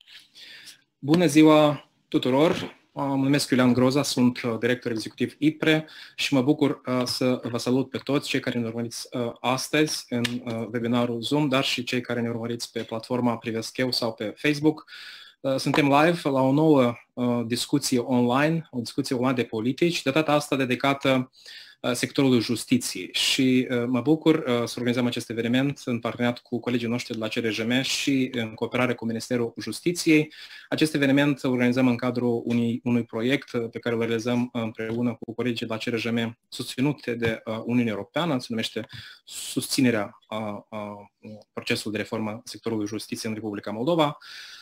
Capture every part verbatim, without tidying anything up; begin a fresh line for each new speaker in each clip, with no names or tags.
Bună ziua tuturor! Mă numesc Iulian Groza, sunt director executiv I P R E și mă bucur să vă salut pe toți cei care ne urmăriți astăzi în webinarul Zoom, dar și cei care ne urmăriți pe platforma Privesc Eu sau pe Facebook. Suntem live la o nouă discuție online, o discuție online de politici, de data asta dedicată sectorului justiției și mă bucur să organizăm acest eveniment în parteneriat cu colegii noștri de la C R J M și în cooperare cu Ministerul Justiției. Acest eveniment organizăm în cadrul unui, unui proiect pe care îl realizăm împreună cu colegii de la C R J M susținute de Uniunea Europeană, se numește susținerea a, a procesului de reformă sectorului justiției în Republica Moldova.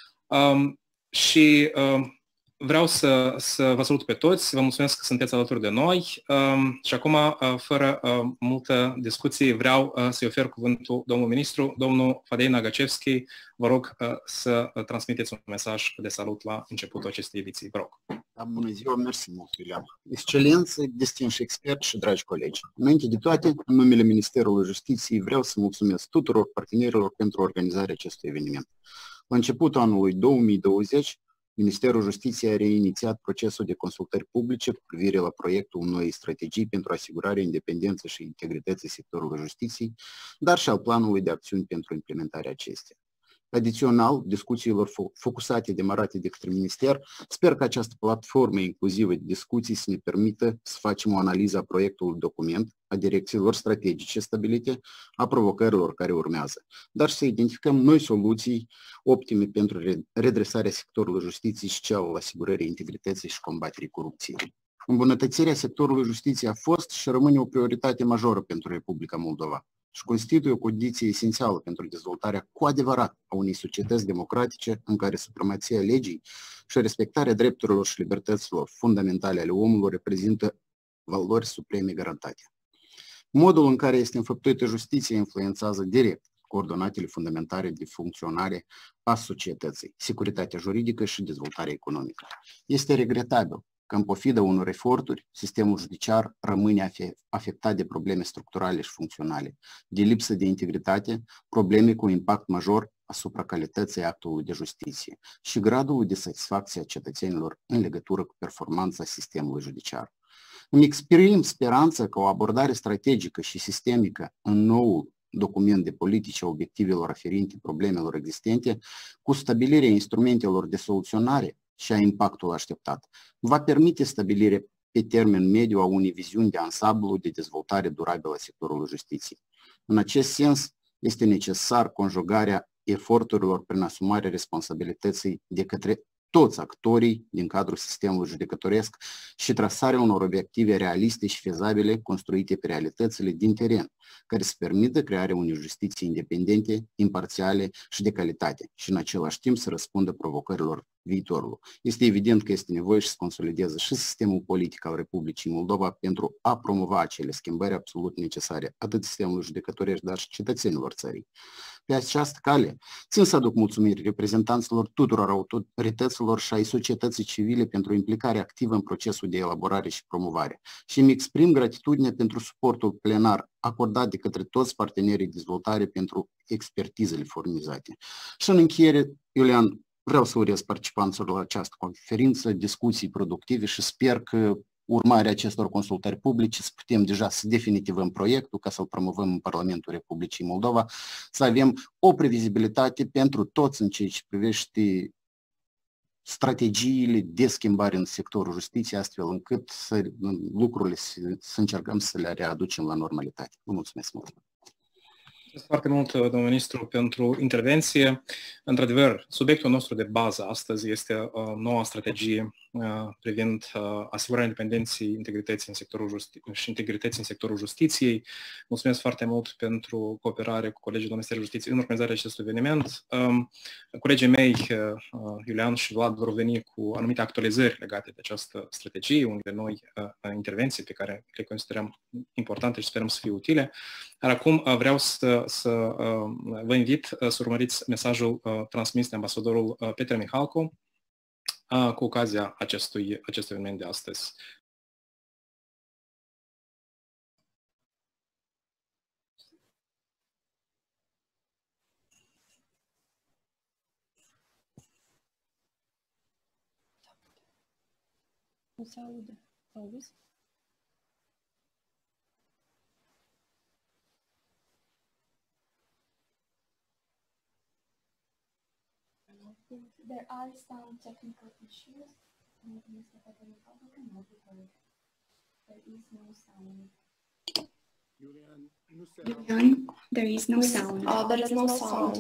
Um, și um, vreau să, să vă salut pe toți, vă mulțumesc că sunteți alături de noi um, și acum, uh, fără uh, multă discuție, vreau uh, să-i ofer cuvântul domnul ministru, domnul Fadei Nagacevski. Vă rog uh, să uh, transmiteți un mesaj de salut la începutul acestei ediții. Vă rog.
Da, bună ziua, mersi mult, Iulian. Excelență, distinși experți și dragi colegi. Înainte de toate, în numele Ministerului Justiției, vreau să mulțumesc tuturor partenerilor pentru organizarea acestui eveniment. La începutul anului două mii douăzeci, Ministerul Justiției a reinițiat procesul de consultări publice cu privire la proiectul noii strategii pentru asigurarea independenței și integrității sectorului justiției, dar și al planului de acțiuni pentru implementarea acesteia. Adițional, discuțiilor focusate demarate de către Minister, sper că această platformă inclusivă de discuții să ne permită să facem o analiză a proiectului document, a direcțiilor strategice stabilite, a provocărilor care urmează, dar să identificăm noi soluții optime pentru redresarea sectorului justiției și cea al asigurării integrității și combaterii corupției. Îmbunătățirea sectorului justiției a fost și rămâne o prioritate majoră pentru Republica Moldova și constituie o condiție esențială pentru dezvoltarea cu adevărat a unei societăți democratice în care supremația legii și respectarea drepturilor și libertăților fundamentale ale omului reprezintă valori supreme garantate. Modul în care este înfăptuită justiția influențează direct coordonatele fundamentale de funcționare a societății, securitatea juridică și dezvoltarea economică. Este regretabil că în pofidă unor eforturi, sistemul judiciar rămâne afectat de probleme structurale și funcționale, de lipsă de integritate, probleme cu impact major asupra calității actului de justiție și gradul de satisfacție a cetățenilor în legătură cu performanța sistemului judiciar. Îmi exprim speranța că o abordare strategică și sistemică în noul document de politici a obiectivelor aferente problemelor existente, cu stabilirea instrumentelor de soluționare și a impactului așteptat, va permite stabilirea pe termen mediu a unei viziuni de ansamblu de dezvoltare durabilă a sectorului justiției. În acest sens, este necesar conjugarea eforturilor prin asumarea responsabilității de către toți actorii din cadrul sistemului judecătoresc și trasarea unor obiective realiste și fezabile construite pe realitățile din teren, care să permită crearea unei justiții independente, imparțiale și de calitate și în același timp să răspundă provocărilor viitorului. Este evident că este nevoie și să consolideze și sistemul politic al Republicii Moldova pentru a promova acele schimbări absolut necesare atât sistemului judecătoresc, dar și cetățenilor țării. Pe această cale, țin să aduc mulțumiri reprezentanților tuturor autorităților și ai societății civile pentru implicarea activă în procesul de elaborare și promovare și îmi exprim gratitudine pentru suportul plenar acordat de către toți partenerii de dezvoltare pentru expertizele furnizate. Și în încheiere, Iulian, vreau să urez participanților la această conferință, discuții productive și sper că urmarea acestor consultări publice să putem deja să definitivăm proiectul ca să-l promovăm în Parlamentul Republicii Moldova, să avem o previzibilitate pentru toți în ceea ce privește strategiile de schimbare în sectorul justiției, astfel încât să, lucrurile să, să încercăm să le readucem la normalitate. Vă mulțumesc mult!
Mulțumesc foarte mult, domnul ministru, pentru intervenție. Într-adevăr, subiectul nostru de bază astăzi este uh, noua strategie uh, privind uh, asigurarea independenței, integrității în sectorul justi- și integrității în sectorul justiției. Mulțumesc foarte mult pentru cooperare cu colegii de la Ministerul Justiției în organizarea acestui eveniment. Um, colegii mei, uh, Iulian și Vlad, vor veni cu anumite actualizări legate de această strategie, unele noi uh, intervenții pe care le considerăm importante și sperăm să fie utile. Dar acum uh, vreau să să uh, vă invit uh, să urmăriți mesajul uh, transmis de ambasadorul uh, Petre Mihalcu uh, cu ocazia acestui, acestui eveniment de astăzi.
Nu se aude. Auzi?
There are some technical issues. There is no sound. Julian, there is no sound.
Uh, there is no sound.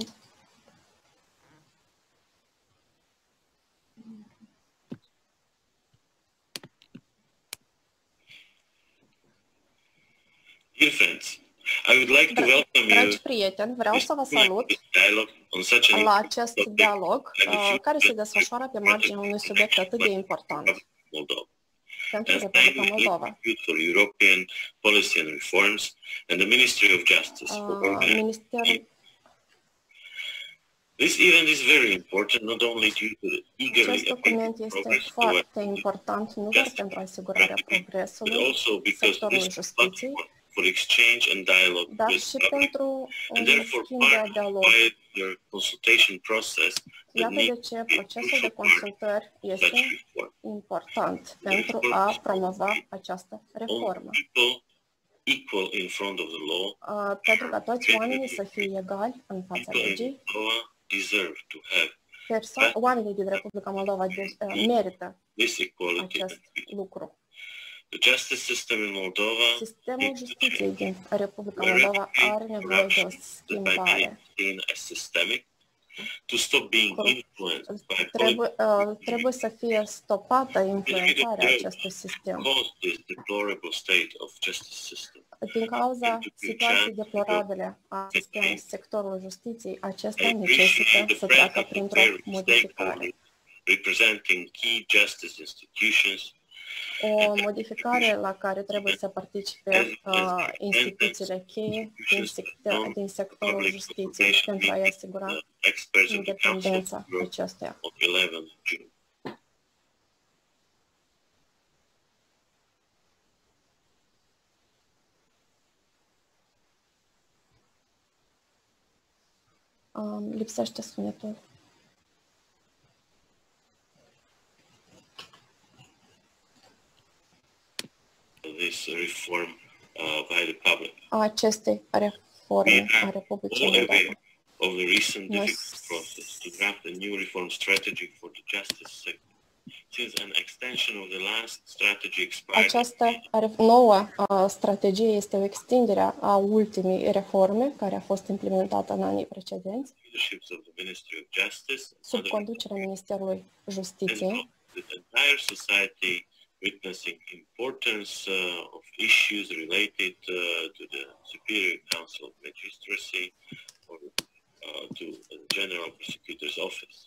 Dear friends, I would like to welcome you
Dragi prieteni, vreau să vă salut la acest dialog uh, care se desfășoară pe marginea unui subiect atât de important pentru Republica Moldova.
For European policy and reforms and the Ministry of Justice.
Uh, Ministerul
This event is very important not only due to the eagerly
Acest document este foarte important nu doar pentru asigurarea progresului sectorului justiției,
for exchange and dialogue
dar
with
și
public.
pentru
And
un
therefore
schimb de
part
dialog.
of your consultation process
Iată de ce procesul de consultări este important pentru a promova această reformă.
Equal in front of the law,
Uh, pentru ca toți oamenii să fie egali în fața
people in
legii,
Moldova deserve to have
perso- oamenii din Republica Moldova de- uh, merită
this equality.
acest lucru.
The justice system in Moldova
Sistemul justiției din Republica Moldova are nevoie de o schimbare.
seen as systemic to stop being influenced by
Trebuie, uh, trebuie să fie stopată influențarea acestui sistem.
cause this deplorable state of justice system.
Din cauza situației deplorabile a sistemului sectorului justiției, acesta necesită să treacă printr-o modificare.
Representing key justice institutions,
O modificare la care trebuie să participe uh, instituțiile cheie din, sector, din sectorul justiției pentru a-i asigura
experts in the Council
independența
Group
acestuia.
of eleventh June.
Um, lipsește sunetul.
This reform uh, by the public.
A acestei reforme a Republicii
All
Moldova.
aware of the recent
Yes.
difficult process to draft a new reform strategy for the justice sector. Since an extension of the last strategy expired,
Această are- nouă uh, strategie este o extindere a ultimii reforme care a fost implementată în anii precedenți
leaderships of the Ministry of Justice,
sub
other-
conducerea Ministerului Justiției.
and the entire society witnessing importance uh, of issues related uh, to the Superior Council of Magistracy or uh, to the General Prosecutor's Office.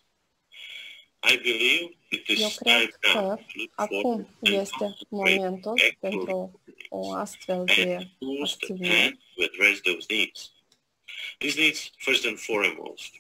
I believe it is
Eu
time
cred
now
că
to look
acum
forward and
este
concentrate
momentul
actual
pentru o astfel de
and tools at
acțiune.
hand to address those needs. These needs, first and foremost,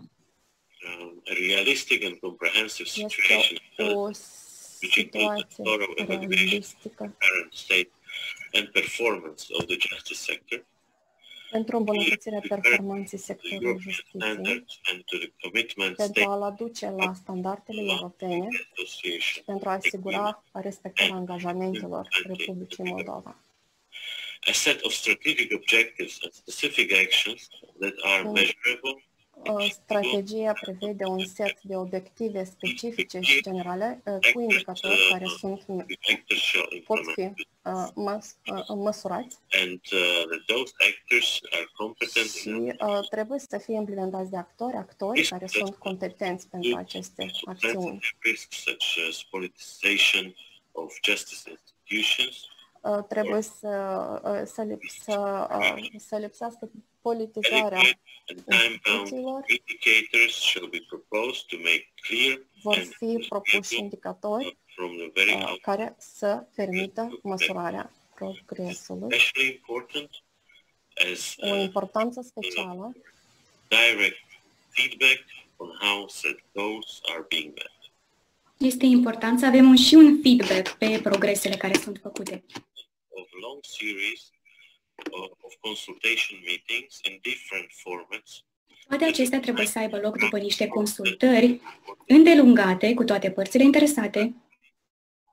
um, a realistic and comprehensive situation
Este o
which includes a
situație
thorough evaluation
realistică
of the current state and performance of the justice sector,
pentru îmbunătățirea performanței
to
sectorului
European
justiției,
standards and to the commitment
pentru
state
a-l aduce la standardele europene,
association.
pentru a asigura respectarea angajamentelor Republicii Moldova.
A set of strategic objectives and specific actions that are
Mm.
measurable,
Uh, Strategia prevede un set de obiective specifice și generale uh, cu indicatori care sunt,
the actors shall
pot fi
implement it,
uh, măs, uh, măsurați
and uh, that those actors are competent
și
enough
uh, trebuie să fie implementați de actori, actori care sunt competenți pentru aceste
to
acțiuni.
prevent risks such as politicization of justice institutions,
Uh, Trebuie să, uh, să, lip, să, uh, să lipsească politizarea
adequate and time-bound
instituțiilor.
indicators shall be proposed to make clear
Vor
and
fi propuși indicatori
from the very
uh,
outset.
care să permită măsurarea progresului.
Especially important as
O
uh,
importanță specială
direct feedback on how said goals are being met.
Este important să avem un, și un feedback pe progresele care sunt făcute.
Of a long series of, of consultation meetings in different formats
Toate acestea trebuie să aibă loc după niște consultări îndelungate cu toate părțile interesate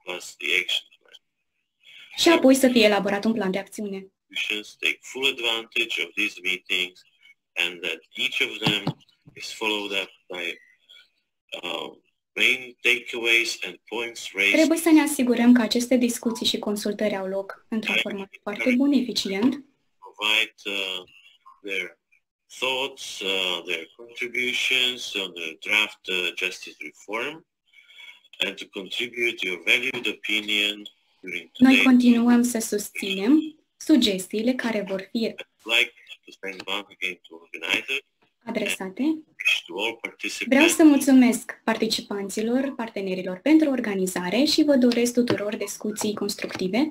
plus the action plan.
Și apoi să fie elaborat un plan de acțiune.
Take full advantage of these meetings and that each of them is followed up by uh, main takeaways and points raised.
Trebuie să ne asigurăm că aceste discuții și consultări au loc într-un format foarte bun, eficient.
Provide uh, their thoughts, uh, their contributions on the draft uh, justice reform and to contribute your valued opinion during
Noi continuăm să susținem sugestiile care vor fi
like to thank once again to organizers.
Adresate. Vreau să mulțumesc participanților, partenerilor pentru organizare și vă doresc tuturor discuții constructive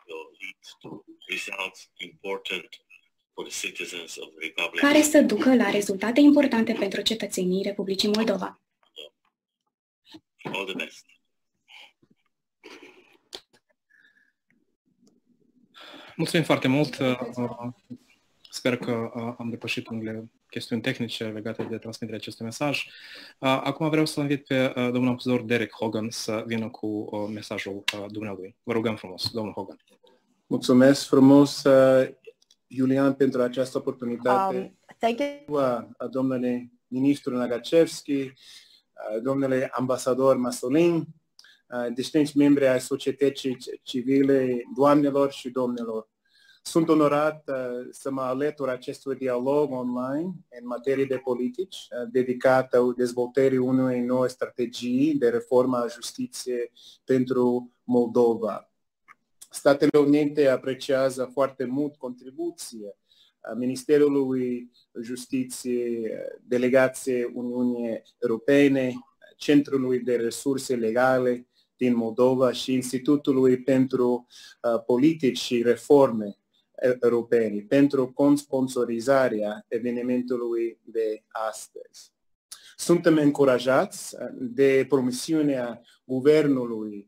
care să ducă la rezultate importante pentru cetățenii Republicii Moldova.
All the best.
Mulțumim foarte mult. Sper că am depășit unele chestiuni tehnice legate de transmiterea acestui mesaj. Acum vreau să invit pe domnul ambasador Derek Hogan să vină cu mesajul dumnealui. Vă rugăm frumos, domnul Hogan.
Mulțumesc frumos, Iulian, pentru această oportunitate.
Um, thank you.
Domnule ministru Nagachevski, domnule ambasador Masolin, distinși membri ai societății civile, doamnelor și domnilor. Sunt onorat uh, să mă alătur acestui dialog online în materie de politici, uh, dedicat dezvoltării unei noi strategii de reformă a justiției pentru Moldova. Statele Unite apreciază foarte mult contribuția Ministerului Justiției, Delegației Uniunii Europene, Centrului de Resurse Legale din Moldova și Institutului pentru uh, Politici și Reforme Europene pentru consponsorizarea evenimentului de astăzi. Suntem încurajați de promisiunea guvernului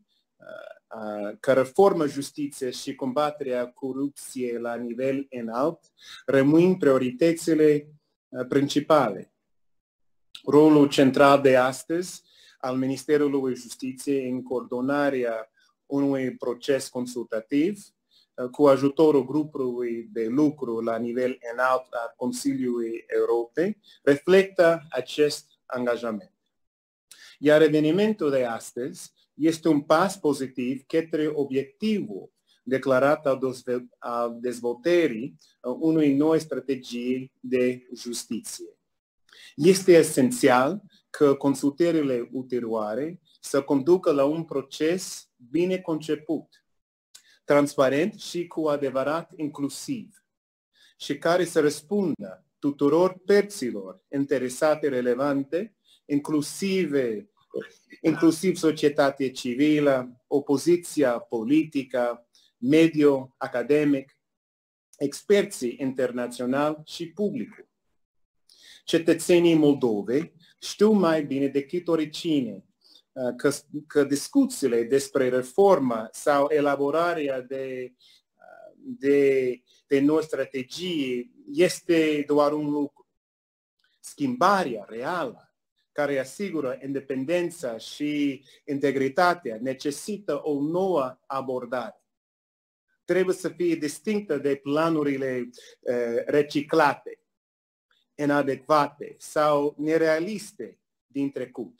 că reforma justiției și combaterea corupției la nivel înalt rămân prioritățile principale. Rolul central de astăzi al Ministerului Justiției în coordonarea unui proces consultativ cu ajutorul grupului de lucru la nivel înalt al Consiliului Europei, reflectă acest angajament. Iar evenimentul de astăzi este un pas pozitiv către obiectivul declarat al dezvoltării unei noi strategii de justiție. Este esențial că consultările ulterioare să conducă la un proces bine conceput, transparent și cu adevărat inclusiv și care să răspundă tuturor părților interesate relevante, inclusiv, inclusiv societatea civilă, opoziția politică, mediul academic, experții internaționali și publicul. Cetățenii Moldovei știu mai bine decât oricine Că, că discuțiile despre reformă sau elaborarea de, de, de noi strategii este doar un lucru. Schimbarea reală care asigură independența și integritatea necesită o nouă abordare. Trebuie să fie distinctă de planurile uh, reciclate, inadecvate sau nerealiste din trecut.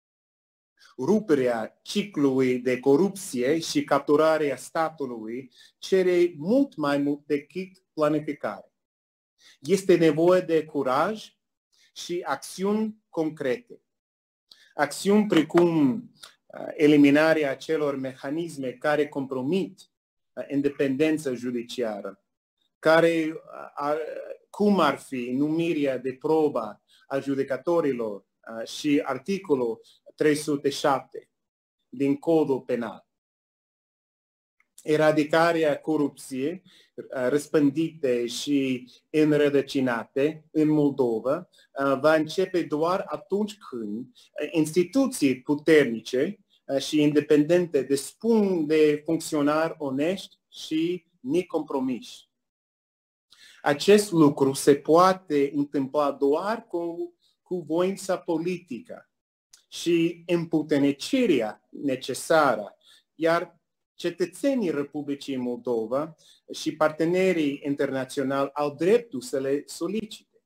Ruperea ciclului de corupție și capturarea statului cere mult mai mult decât planificare. Este nevoie de curaj și acțiuni concrete. Acțiuni precum eliminarea acelor mecanisme care compromit independența judiciară, care, cum ar fi numirea de probă a judecătorilor și articolul trei sute șapte din Codul Penal. Eradicarea corupției răspândite și înrădăcinate în Moldova va începe doar atunci când instituții puternice și independente dispun de funcționari onești și necompromiși. Acest lucru se poate întâmpla doar cu, cu voința politică și împuternicirea necesară iar cetățenii Republicii Moldova și partenerii internaționali au dreptul să le solicite.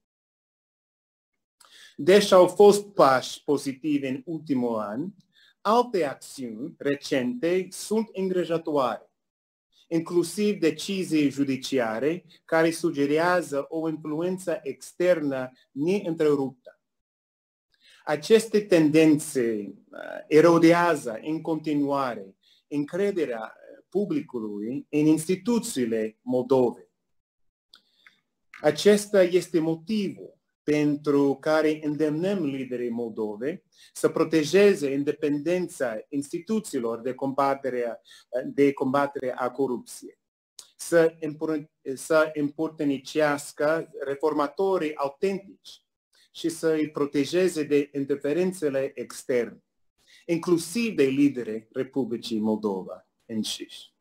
Deși au fost pași pozitivi în ultimul an, alte acțiuni recente sunt îngrijorătoare, inclusiv decizii judiciare care sugerează o influență externă neîntreruptă. Aceste tendențe erodează în continuare încrederea publicului în instituțiile Moldovei. Acesta este motivul pentru care îndemnăm liderii Moldovei să protejeze independența instituțiilor de combatere, de combatere a corupției, să, să împuterniciască reformatorii autentici și să îi protejeze de interferențele externe, inclusiv de liderii Republicii Moldova înșiși.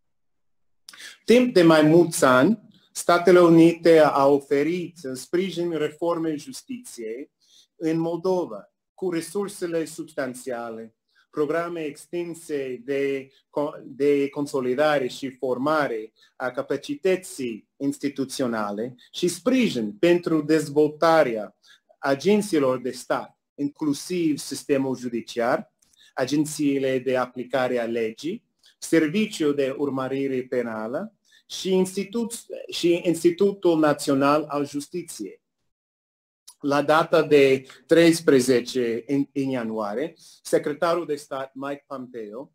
Timp de mai mulți ani, Statele Unite au oferit sprijin reformei justiției în Moldova, cu resursele substanțiale, programe extinse de, de consolidare și formare a capacității instituționale și sprijin pentru dezvoltarea agențiilor de stat, inclusiv sistemul judiciar, agențiile de aplicare a legii, serviciul de urmărire penală și, Institut, și Institutul Național al Justiției. La data de treisprezece în, în ianuarie, secretarul de stat Mike Pompeo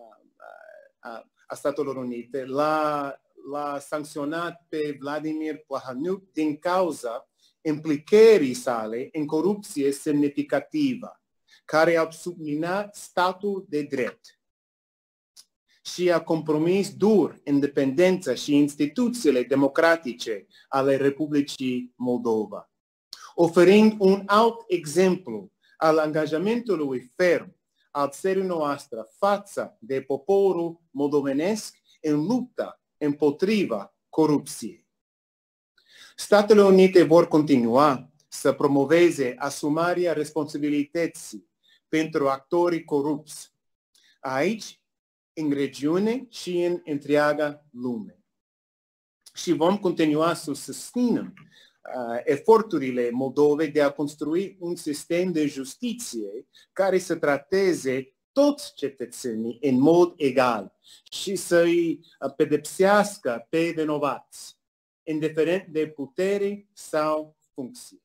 a, a Statelor Unite l-a, l-a sancționat pe Vladimir Plahotniuc din cauza implicării sale în corupție semnificativă, care a subminat statul de drept și a compromis dur independența și instituțiile democratice ale Republicii Moldova, oferind un alt exemplu al angajamentului ferm al țării noastre față de poporul moldovenesc în lupta împotriva corupției. Statele Unite vor continua să promoveze asumarea responsabilității pentru actorii corupți aici, în regiune și în întreaga lume. Și vom continua să susținem uh, eforturile Moldovei de a construi un sistem de justiție care să trateze toți cetățenii în mod egal și să-i pedepsească pe vinovați, indiferent de putere sau funcție.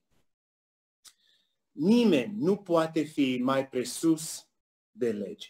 Nimeni nu poate fi mai presus de lege.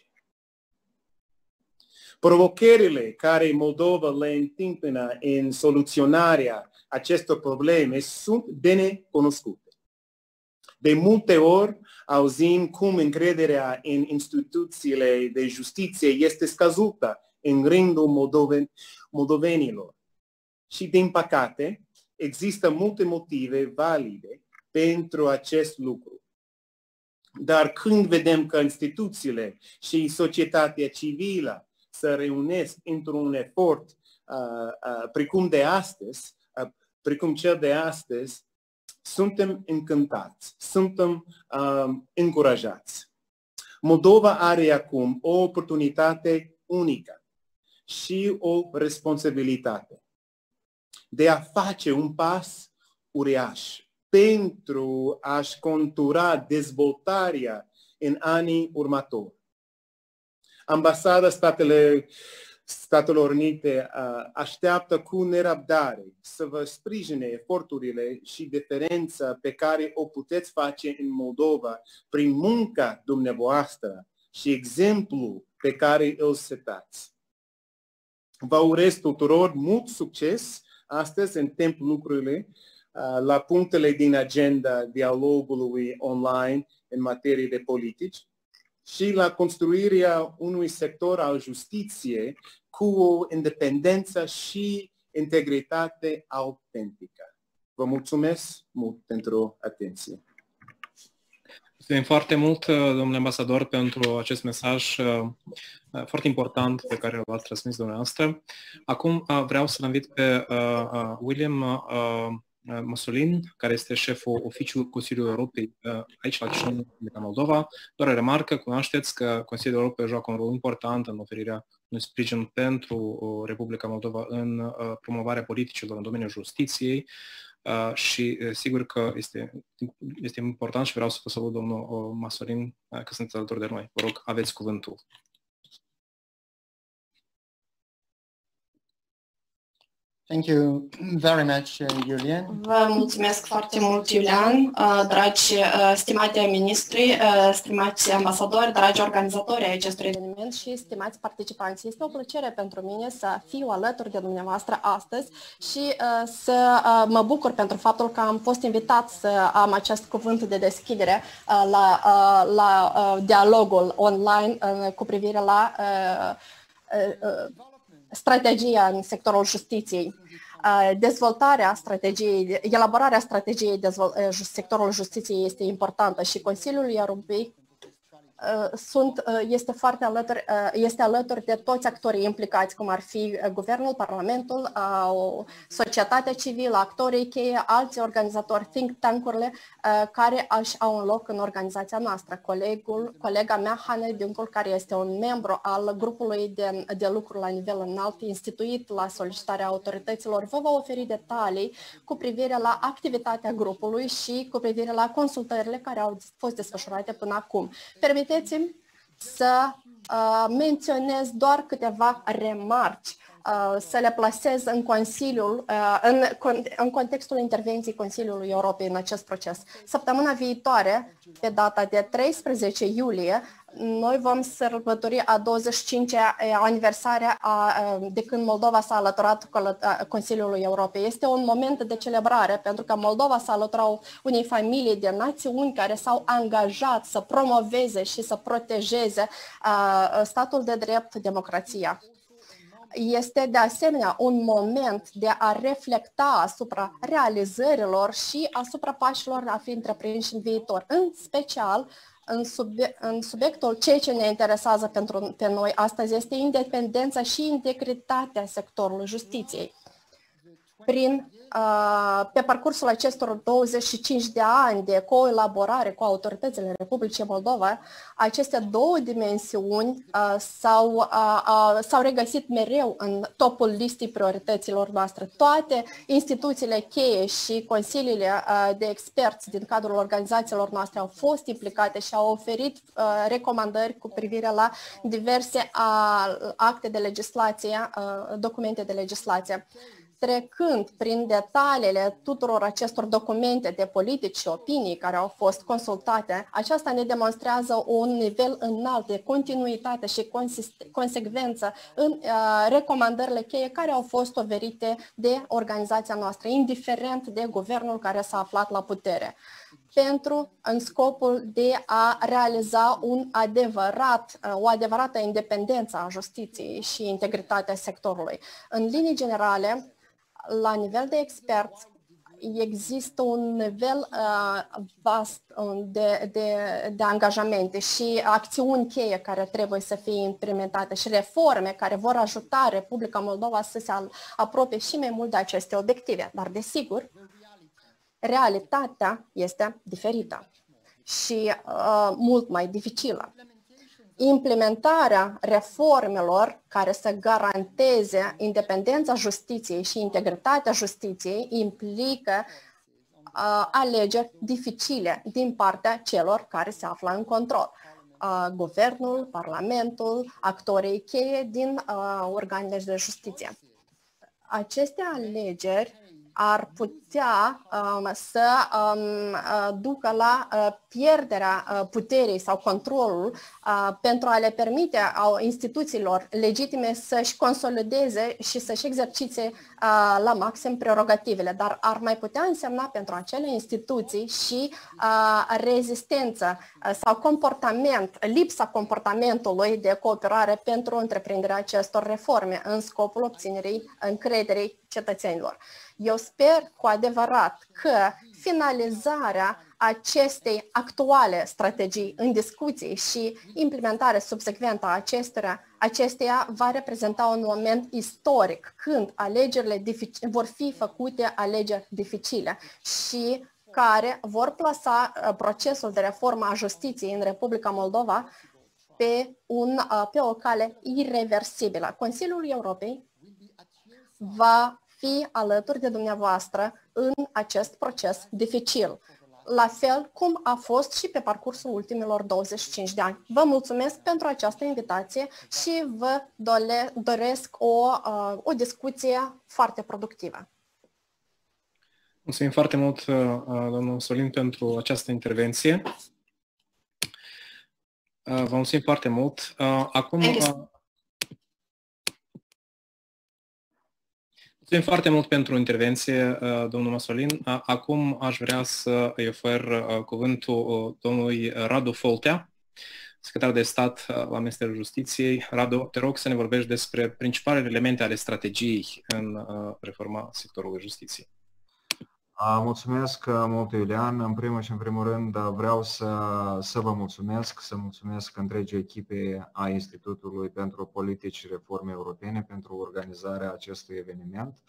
Provocările care Moldova le întâmpină în soluționarea acestor probleme sunt bine cunoscute. De multe ori auzim cum încrederea în instituțiile de justiție este scăzută în rândul moldoven, moldovenilor. Și, din păcate, există multe motive valide pentru acest lucru. Dar când vedem că instituțiile și societatea civilă se reunesc într-un efort uh, uh, precum de astăzi, uh, precum cel de astăzi, suntem încântați, suntem uh, încurajați. Moldova are acum o oportunitate unică și o responsabilitate de a face un pas uriaș pentru a-și contura dezvoltarea în anii următori. Ambasada Statele, Statelor Unite așteaptă cu nerăbdare să vă sprijine eforturile și diferența pe care o puteți face în Moldova prin munca dumneavoastră și exemplul pe care îl setați. Vă urez tuturor mult succes astăzi în timp lucrurile la punctele din agenda dialogului online în materie de politici și la construirea unui sector al justiției cu o independență și integritate autentică. Vă mulțumesc mult pentru atenție.
Mulțumim foarte mult, domnule ambasador, pentru acest mesaj foarte important pe care l-ați transmis dumneavoastră. Acum vreau să-l invit pe William Măsulin, care este șeful oficiului Consiliului Europei aici la Chișinău, Republica Moldova. Doar remarcă, cunoașteți că Consiliul Europei joacă un rol important în oferirea unui sprijin pentru Republica Moldova în promovarea politicilor în domeniul justiției și sigur că este, este important și vreau să vă salut, domnul Măsulin, că sunteți alături de noi. Vă rog, aveți cuvântul.
Thank you very much, Iulian.
Vă mulțumesc foarte mult, Iulian, dragi stimate ministri, stimați ambasadori, dragi organizatori ai acestui eveniment și stimați participanți. Este o plăcere pentru mine să fiu alături de dumneavoastră astăzi și să mă bucur pentru faptul că am fost invitat să am acest cuvânt de deschidere la, la dialogul online cu privire la strategia în sectorul justiției. Dezvoltarea strategiei, elaborarea strategiei de sectorul justiției este importantă și Consiliul Europei sunt, este foarte alături, este alături de toți actorii implicați, cum ar fi guvernul, parlamentul, societatea civilă, actorii cheie, alți organizatori, think tank-urile care își au un loc în organizația noastră. Colegul, colega mea, Hane Dincul, care este un membru al grupului de, de lucru la nivel înalt, instituit la solicitarea autorităților, vă va oferi detalii cu privire la activitatea grupului și cu privire la consultările care au fost desfășurate până acum. Permiteți-mi să uh, menționez doar câteva remarci, uh, să le plasez în, Consiliul, uh, în, în contextul intervenției Consiliului Europei în acest proces. Săptămâna viitoare, pe data de treisprezece iulie, noi vom sărbători a douăzeci și cincea aniversare a, de când Moldova s-a alăturat Consiliului Europei. Este un moment de celebrare pentru că Moldova s-a alăturat unei familii de națiuni care s-au angajat să promoveze și să protejeze a, statul de drept, democrația. Este de asemenea un moment de a reflecta asupra realizărilor și asupra pașilor a fi întreprinși în viitor, în special În, subie, în subiectul ceea ce ne interesează pentru, pe noi astăzi este independența și integritatea sectorului justiției. Prin, uh, pe parcursul acestor douăzeci și cinci de ani de coelaborare cu autoritățile Republicii Moldova, aceste două dimensiuni uh, s-au, uh, uh, s-au regăsit mereu în topul listei priorităților noastre. Toate instituțiile cheie și consiliile uh, de experți din cadrul organizațiilor noastre au fost implicate și au oferit uh, recomandări cu privire la diverse uh, acte de legislație, uh, documente de legislație. Trecând prin detaliile tuturor acestor documente de politici și opinii care au fost consultate, aceasta ne demonstrează un nivel înalt de continuitate și consecvență în uh, recomandările cheie care au fost oferite de organizația noastră, indiferent de guvernul care s-a aflat la putere, pentru în scopul de a realiza un adevărat, o adevărată independență a justiției și integritatea sectorului. În linii generale, la nivel de experți, există un nivel uh, vast de, de, de angajamente și acțiuni cheie care trebuie să fie implementate și reforme care vor ajuta Republica Moldova să se apropie și mai mult de aceste obiective. Dar, desigur, realitatea este diferită și uh, mult mai dificilă. Implementarea reformelor care să garanteze independența justiției și integritatea justiției implică uh, alegeri dificile din partea celor care se află în control. Uh, guvernul, parlamentul, actorii cheie din uh, organele de justiție. Aceste alegeri ar putea um, să um, uh, ducă la uh, pierderea uh, puterii sau controlul uh, pentru a le permite uh, instituțiilor legitime să-și consolideze și să-și exercite uh, la maxim prerogativele, dar ar mai putea însemna pentru acele instituții și uh, rezistență uh, sau comportament, lipsa comportamentului de cooperare pentru întreprinderea acestor reforme în scopul obținerii încrederii cetățenilor. Eu sper cu adevărat că finalizarea acestei actuale strategii în discuții și implementarea subsecventă a acestora, acesteia va reprezenta un moment istoric când alegerile vor fi făcute alegeri dificile și care vor plasa procesul de reformă a justiției în Republica Moldova pe, un, pe o cale irreversibilă. Consiliul Europei va fi alături de dumneavoastră în acest proces dificil, la fel cum a fost și pe parcursul ultimilor douăzeci și cinci de ani. Vă mulțumesc pentru această invitație și vă dole, doresc o, o discuție foarte productivă.
Mulțumim foarte mult, domnul Sorin, pentru această intervenție. Vă mulțumim foarte mult. Acum... Mulțumim foarte mult pentru intervenție, domnul Masolin. Acum aș vrea să îi ofer cuvântul domnului Radu Foltea, secretar de stat la Ministerul Justiției. Radu, te rog să ne vorbești despre principalele elemente ale strategiei în reforma sectorului justiției.
Mulțumesc mult, Iulian. În primul și în primul rând vreau să, să vă mulțumesc, să mulțumesc întregii echipe a Institutului pentru Politici și Reforme Europene pentru organizarea acestui eveniment.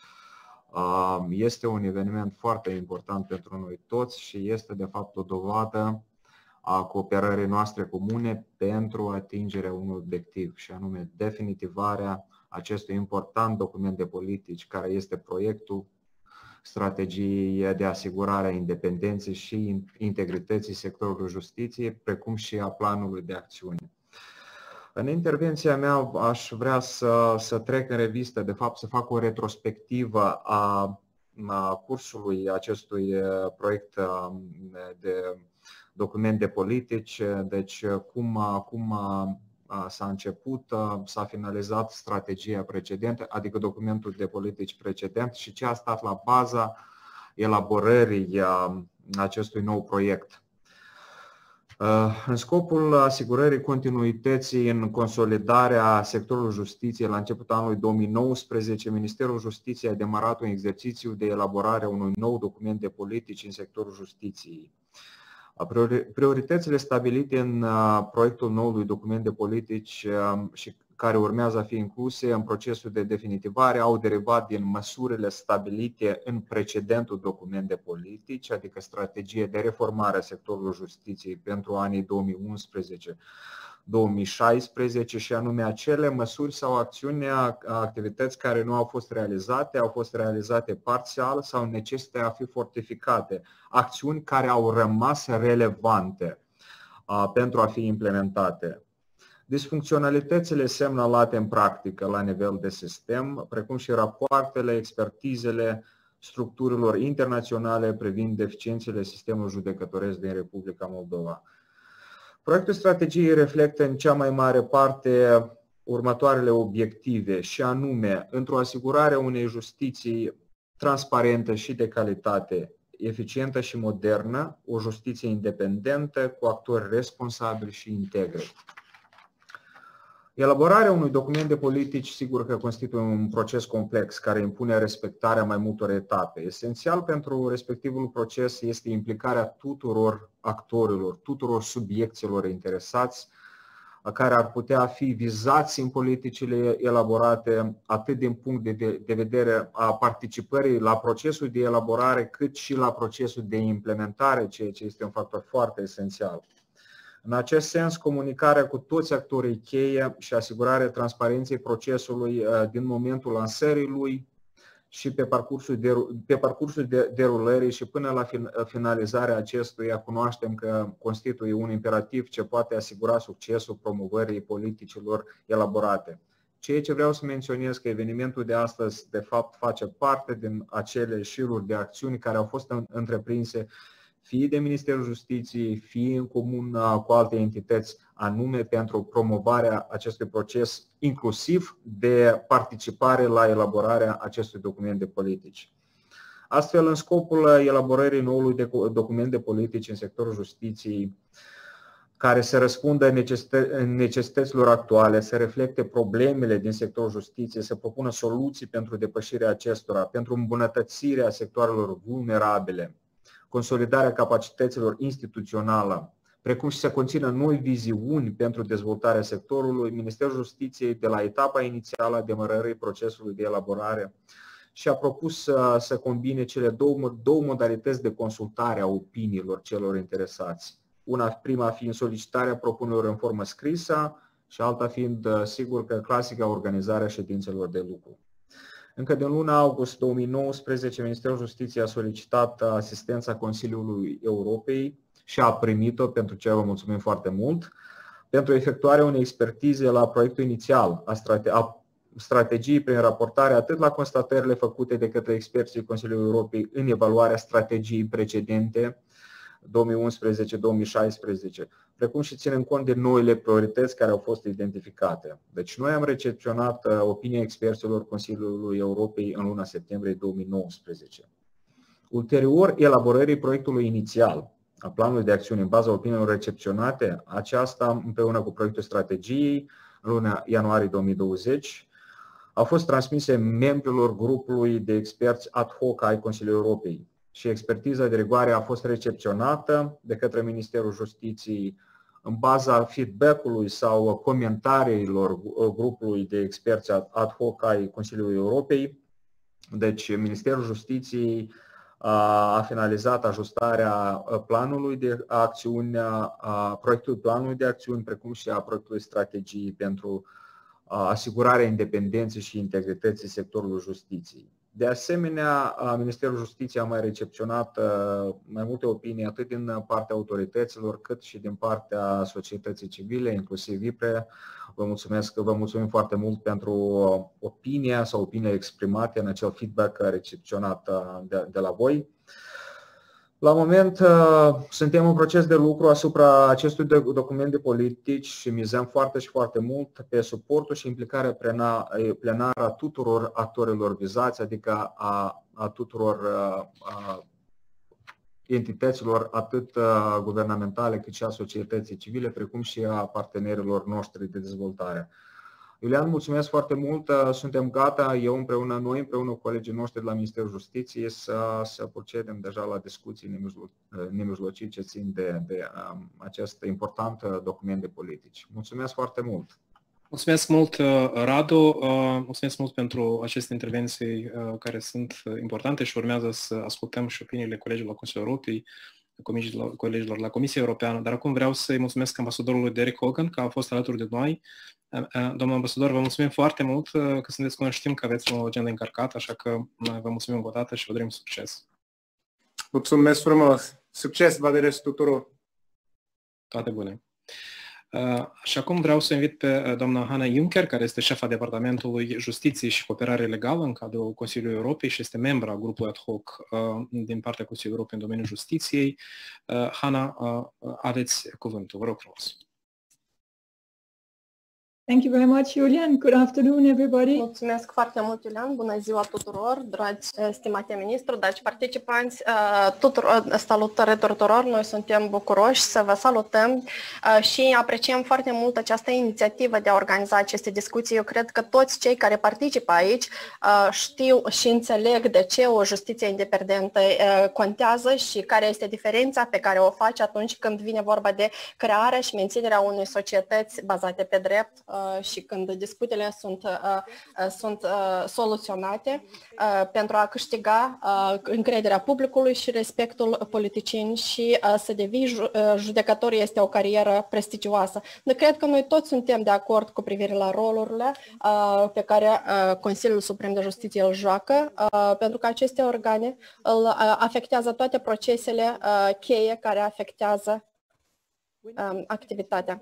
Este un eveniment foarte important pentru noi toți și este de fapt o dovadă a cooperării noastre comune pentru atingerea unui obiectiv, și anume definitivarea acestui important document de politici care este proiectul strategiei de asigurare a independenței și integrității sectorului justiției, precum și a planului de acțiune. În intervenția mea aș vrea să, să trec în revistă, de fapt să fac o retrospectivă a, a cursului acestui proiect de document de politici, deci cum, cum s-a început, s-a finalizat strategia precedentă, adică documentul de politici precedent, și ce a stat la baza elaborării acestui nou proiect. În scopul asigurării continuității în consolidarea sectorului justiției, la începutul anului două mii nouăsprezece, Ministerul Justiției a demarat un exercițiu de elaborare a unui nou document de politici în sectorul justiției. Prioritățile stabilite în proiectul noului document de politici și care urmează a fi incluse în procesul de definitivare au derivat din măsurile stabilite în precedentul document de politici, adică strategie de reformare a sectorului justiției pentru anii două mii unsprezece două mii șaisprezece, și anume acele măsuri sau acțiuni, activități care nu au fost realizate, au fost realizate parțial sau necesită a fi fortificate, acțiuni care au rămas relevante pentru a fi implementate. Disfuncționalitățile semnalate în practică la nivel de sistem, precum și rapoartele, expertizele structurilor internaționale privind deficiențele sistemului judecătoresc din Republica Moldova. Proiectul strategiei reflectă în cea mai mare parte următoarele obiective, și anume, într-o asigurare a unei justiții transparentă și de calitate, eficientă și modernă, o justiție independentă, cu actori responsabili și integri. Elaborarea unui document de politici, sigur că constituie un proces complex care impune respectarea mai multor etape. Esențial pentru respectivul proces este implicarea tuturor actorilor, tuturor subiecților interesați, care ar putea fi vizați în politicile elaborate, atât din punct de, de vedere a participării la procesul de elaborare, cât și la procesul de implementare, ceea ce este un factor foarte esențial. În acest sens, comunicarea cu toți actorii cheie și asigurarea transparenței procesului din momentul lansării lui și pe parcursul, de, pe parcursul de, derulării și până la finalizarea acestuia, cunoaștem că constituie un imperativ ce poate asigura succesul promovării politicilor elaborate. Ceea ce vreau să menționez că evenimentul de astăzi de fapt face parte din acele șiruri de acțiuni care au fost întreprinse fie de Ministerul Justiției, fie în comun cu alte entități, anume pentru promovarea acestui proces, inclusiv de participare la elaborarea acestui document de politici. Astfel, în scopul elaborării noului document de politici în sectorul justiției, care să răspundă necesităților actuale, să reflecte problemele din sectorul justiției, să propună soluții pentru depășirea acestora, pentru îmbunătățirea sectoarelor vulnerabile, consolidarea capacităților instituționale, precum și să conțină noi viziuni pentru dezvoltarea sectorului, Ministerul Justiției, de la etapa inițială a demarării procesului de elaborare, și a propus să, să combine cele două, două modalități de consultare a opiniilor celor interesați. Una, prima fiind solicitarea propunerilor în formă scrisă și alta fiind, sigur, că clasica organizarea ședințelor de lucru. Încă din luna august două mii nouăsprezece, Ministerul Justiției a solicitat asistența Consiliului Europei și a primit-o, pentru ce vă mulțumim foarte mult, pentru efectuarea unei expertize la proiectul inițial a, strate a strategiei prin raportare atât la constatările făcute de către experții Consiliului Europei în evaluarea strategiei precedente două mii unsprezece două mii șaisprezece, precum și ținând cont de noile priorități care au fost identificate. Deci noi am recepționat opinia experților Consiliului Europei în luna septembrie două mii nouăsprezece. Ulterior elaborării proiectului inițial a planului de acțiune în baza opiniilor recepționate, aceasta împreună cu proiectul strategiei în luna ianuarie două mii douăzeci, au fost transmise membrilor grupului de experți ad hoc ai Consiliului Europei și expertiza de rigoare a fost recepționată de către Ministerul Justiției în baza feedback-ului sau comentariilor grupului de experți ad hoc ai Consiliului Europei. Deci Ministerul Justiției a finalizat ajustarea planului de acțiune, a proiectului planului de acțiuni, precum și a proiectului strategiei pentru asigurarea independenței și integrității sectorului justiției. De asemenea, Ministerul Justiției a mai recepționat mai multe opinii atât din partea autorităților cât și din partea societății civile, inclusiv IPRE. Vă mulțumesc, vă mulțumim foarte mult pentru opinia sau opiniile exprimate în acel feedback recepționat de, de la voi. La moment suntem în proces de lucru asupra acestui document de politici și mizăm foarte și foarte mult pe suportul și implicarea plenară a tuturor actorilor vizați, adică a, a tuturor a, entităților atât guvernamentale cât și a societății civile, precum și a partenerilor noștri de dezvoltare. Iulian, mulțumesc foarte mult, suntem gata, eu împreună, noi împreună cu colegii noștri de la Ministerul Justiției să, să procedem deja la discuții nemijlocii ce țin de, de um, acest important document de politici. Mulțumesc foarte mult!
Mulțumesc mult, Radu, mulțumesc mult pentru aceste intervenții care sunt importante și urmează să ascultăm și opiniile colegilor Consiliului Europei, colegilor la Comisia Europeană, dar acum vreau să-i mulțumesc ambasadorului Derek Hogan, că a fost alături de noi. Domnul ambasador, vă mulțumim foarte mult că sunteți cu noi, știm că aveți o agenda încărcată, așa că vă mulțumim încă o dată și vă dorim succes.
Mulțumesc frumos! Succes vă doresc tuturor!
Toate bune! Și acum vreau să invit pe doamna Hanna Juncker, care este șefa Departamentului Justiției și Cooperare Legală în cadrul Consiliului Europei și este membra grupului ad hoc din partea Consiliului Europei în domeniul justiției. Hanna, aveți cuvântul, vă rog frumos.
Thank you very much, Julian. Good afternoon, everybody.
Mulțumesc foarte mult, Julian. Bună ziua tuturor, dragi stimate ministru, dragi participanți, tuturor, salutări tuturor. Noi suntem bucuroși să vă salutăm și apreciem foarte mult această inițiativă de a organiza aceste discuții. Eu cred că toți cei care participă aici știu și înțeleg de ce o justiție independentă contează și care este diferența pe care o face atunci când vine vorba de crearea și menținerea unei societăți bazate pe drept și când disputele sunt, sunt soluționate pentru a câștiga încrederea publicului și respectul politicieni și să devii judecător este o carieră prestigioasă. Dar cred că noi toți suntem de acord cu privire la rolurile pe care Consiliul Suprem de Justiție îl joacă, pentru că aceste organe îl afectează toate procesele cheie care afectează activitatea.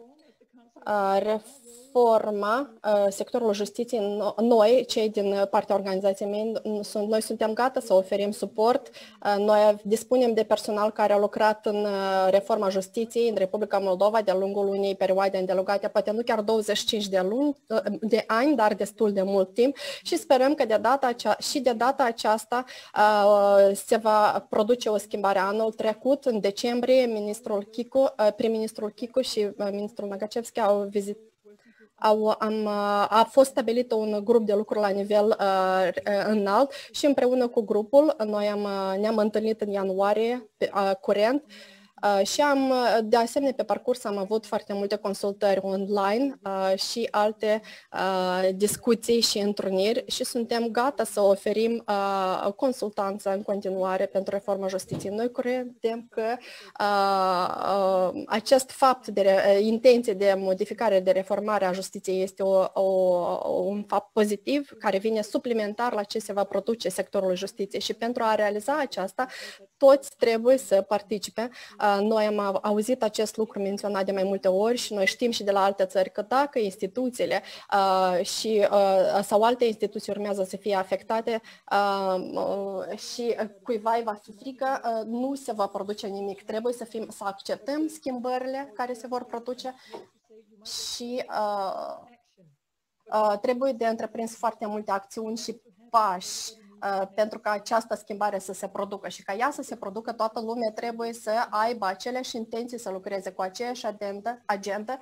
Reforma sectorului justiției, noi, cei din partea organizației mei, noi suntem gata să oferim suport. Noi dispunem de personal care a lucrat în reforma justiției în Republica Moldova de-a lungul unei perioade îndelungate, poate nu chiar douăzeci și cinci de, luni, de ani, dar destul de mult timp și sperăm că de data acea, și de data aceasta se va produce o schimbare. Anul trecut, în decembrie, ministrul Chicu, prim-ministrul Chicu și ministrul Nagacevski au vizitat Au, am, a fost stabilit un grup de lucru la nivel uh, înalt și împreună cu grupul noi am, ne-am întâlnit în ianuarie uh, curent. Uh, și am, de asemenea, pe parcurs am avut foarte multe consultări online uh, și alte uh, discuții și întruniri și suntem gata să oferim uh, consultanță în continuare pentru reforma justiției. Noi credem că uh, uh, acest fapt de re, intenție de modificare, de reformare a justiției este o, o, un fapt pozitiv care vine suplimentar la ce se va produce sectorul justiției și pentru a realiza aceasta, toți trebuie să participe. Noi am auzit acest lucru menționat de mai multe ori și noi știm și de la alte țări că dacă instituțiile uh, și, uh, sau alte instituții urmează să fie afectate uh, uh, și cuiva îi va fi frică, uh, nu se va produce nimic. Trebuie să, fim, să acceptăm schimbările care se vor produce și uh, uh, trebuie de întreprins foarte multe acțiuni și pași pentru ca această schimbare să se producă și ca ea să se producă, toată lumea trebuie să aibă aceleași intenții, să lucreze cu aceeași agendă, agendă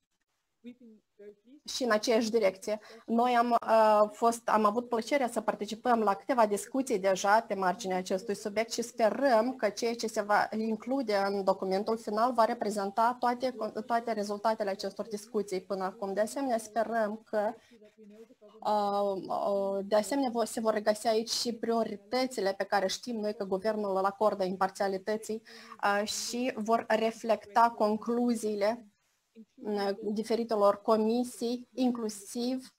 și în aceeași direcție. Noi am, uh, fost, am avut plăcerea să participăm la câteva discuții deja pe marginea acestui subiect și sperăm că ceea ce se va include în documentul final va reprezenta toate, toate rezultatele acestor discuții până acum. De asemenea, sperăm că de asemenea, se vor regăsi aici și prioritățile pe care știm noi că guvernul îl acordă imparțialității și vor reflecta concluziile diferitelor comisii, inclusiv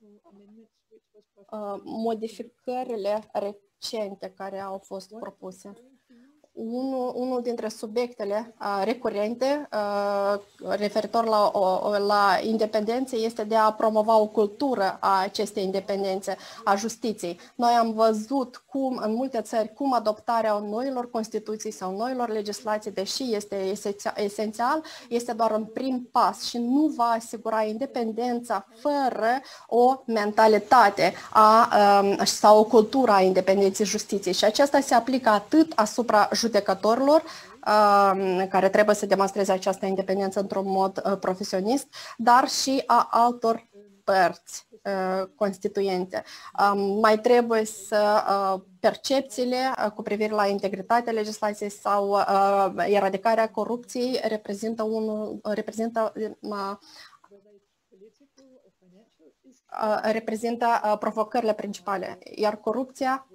modificările recente care au fost propuse. Unul, unul dintre subiectele uh, recurente uh, referitor la, o, la independență este de a promova o cultură a acestei independențe a justiției. Noi am văzut cum în multe țări cum adoptarea noilor constituții sau noilor legislații, deși este esențial, este doar un prim pas și nu va asigura independența fără o mentalitate a, um, sau o cultură a independenței justiției. Și aceasta se aplică atât asupra judecătorilor, care trebuie să demonstreze această independență într-un mod profesionist, dar și a altor părți constituente. Mai trebuie să percepțiile cu privire la integritatea legislației sau eradicarea corupției reprezintă, unul, reprezintă reprezintă provocările principale, iar corupția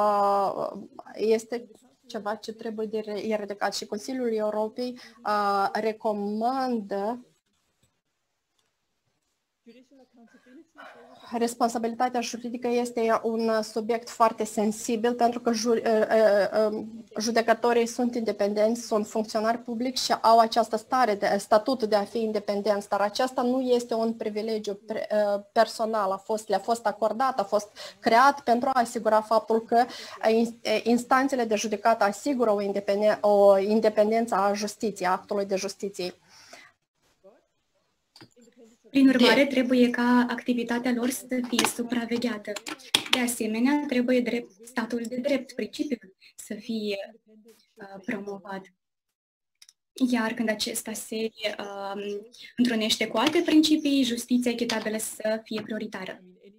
este ceva ce trebuie de eradicat și Consiliul Europei uh, recomandă responsabilitatea juridică este un subiect foarte sensibil pentru că ju, uh, uh, judecătorii sunt independenți, sunt funcționari publici și au această stare, de, statut de a fi independenți, dar aceasta nu este un privilegiu pre, uh, personal, a fost, le-a fost acordat, a fost creat pentru a asigura faptul că instanțele de judecată asigură o, independen, o independență a justiției, a actului de justiție.
Prin urmare, trebuie ca activitatea lor să fie supravegheată. De asemenea, trebuie drept, statul de drept, principiul, să fie uh, promovat. Iar când acesta se uh, întrunește cu alte principii, justiția echitabilă să fie prioritară.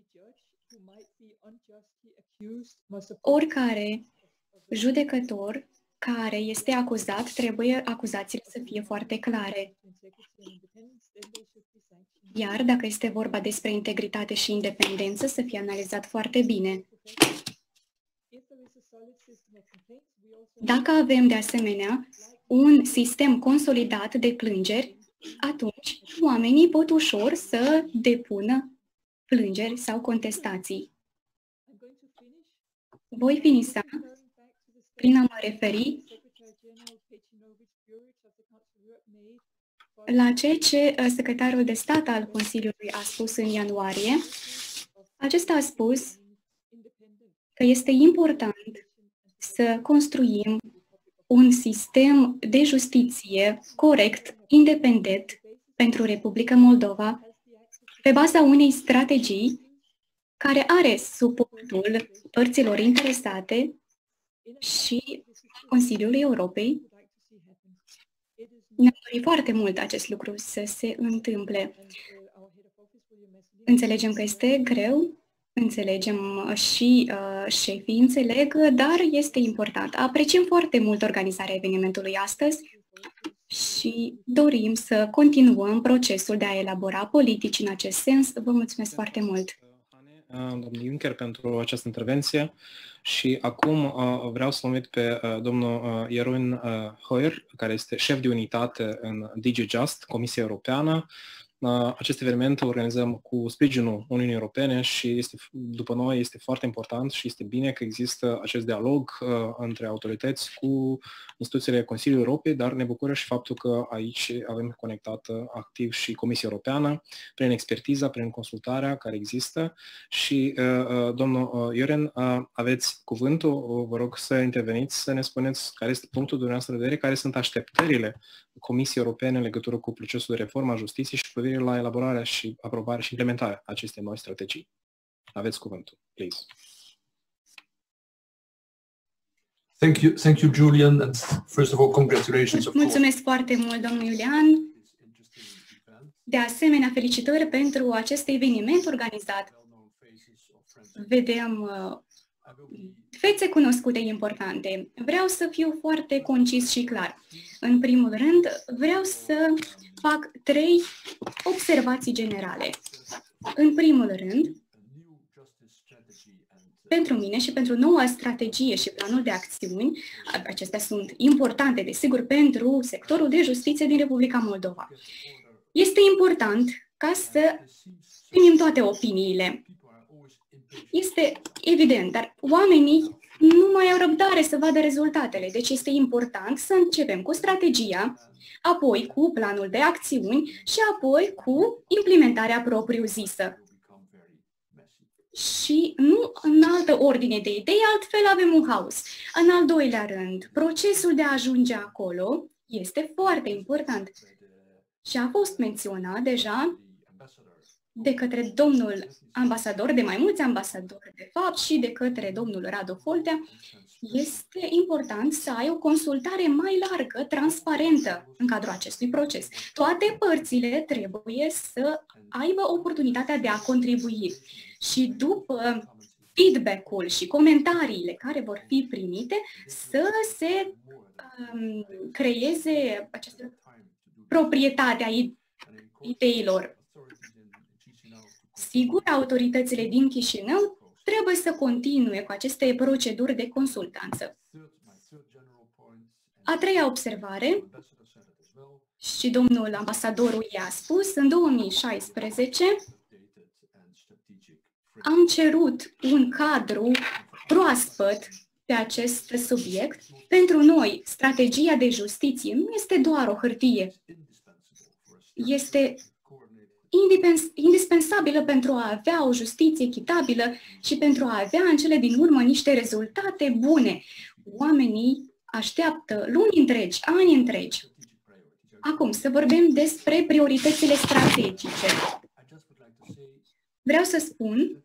Oricare judecător care este acuzat, trebuie acuzațiile să fie foarte clare. Iar dacă este vorba despre integritate și independență, să fie analizat foarte bine. Dacă avem, de asemenea, un sistem consolidat de plângeri, atunci oamenii pot ușor să depună plângeri sau contestații. Voi finisa prin a mă referi la ceea ce secretarul de stat al Consiliului a spus în ianuarie. Acesta a spus că este important să construim un sistem de justiție corect, independent pentru Republica Moldova, pe baza unei strategii care are suportul părților interesate și Consiliului Europei. Ne-am dorit foarte mult acest lucru să se întâmple. Înțelegem că este greu, înțelegem și uh, șefii înțeleg, dar este important. Apreciem foarte mult organizarea evenimentului astăzi și dorim să continuăm procesul de a elabora politici în acest sens. Vă mulțumesc foarte mult!
Domnul Juncker, pentru această intervenție și acum vreau să-l invit pe domnul Jeroen Hoyer, care este șef de unitate în D G Just, Comisia Europeană. Acest eveniment îl organizăm cu sprijinul Uniunii Europene și este, după noi este foarte important și este bine că există acest dialog uh, între autorități cu instituțiile Consiliului Europei, dar ne bucură și faptul că aici avem conectată activ și Comisia Europeană prin expertiza, prin consultarea care există și uh, domnul Ioren, uh, aveți cuvântul, vă rog să interveniți, să ne spuneți care este punctul dumneavoastră de vedere, care sunt așteptările Comisiei Europene în legătură cu procesul de reformă a justiției și privire la elaborarea și aprobarea și implementarea acestei noi strategii. Aveți cuvântul, please.
Thank you, thank you, Julian, and first of all, congratulations.
Mulțumesc foarte mult, domnul Iulian. De asemenea, felicitări pentru acest eveniment organizat. Vedem uh, fețe cunoscute importante. Vreau să fiu foarte concis și clar. În primul rând, vreau să fac trei observații generale. În primul rând, pentru mine și pentru noua strategie și planul de acțiuni, acestea sunt importante, desigur, pentru sectorul de justiție din Republica Moldova. Este important ca să primim toate opiniile. Este evident, dar oamenii nu mai au răbdare să vadă rezultatele, deci este important să începem cu strategia, apoi cu planul de acțiuni și apoi cu implementarea propriu-zisă. Și nu în altă ordine de idei, altfel avem un haos. În al doilea rând, procesul de a ajunge acolo este foarte important și a fost menționat deja de către domnul ambasador, de mai mulți ambasadori, de fapt, și de către domnul Radu Foltea. Este important să ai o consultare mai largă, transparentă în cadrul acestui proces. Toate părțile trebuie să aibă oportunitatea de a contribui. Și după feedback-ul și comentariile care vor fi primite, să se um, creeze această proprietate a ideilor. Sigur, autoritățile din Chișinău trebuie să continue cu aceste proceduri de consultanță. A treia observare, și domnul ambasadorul i-a spus, în două mii șaisprezece am cerut un cadru proaspăt pe acest subiect. Pentru noi, strategia de justiție nu este doar o hârtie. Este indispensabilă pentru a avea o justiție echitabilă și pentru a avea în cele din urmă niște rezultate bune. Oamenii așteaptă luni întregi, ani întregi. Acum, să vorbim despre prioritățile strategice. Vreau să spun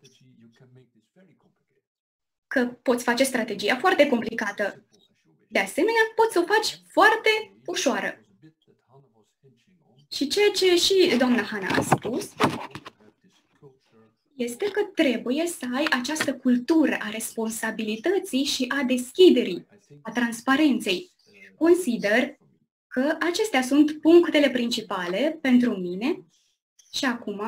că poți face strategia foarte complicată. De asemenea, poți să o faci foarte ușoară. Și ceea ce și doamna Hana a spus este că trebuie să ai această cultură a responsabilității și a deschiderii, a transparenței. Consider că acestea sunt punctele principale pentru mine și acum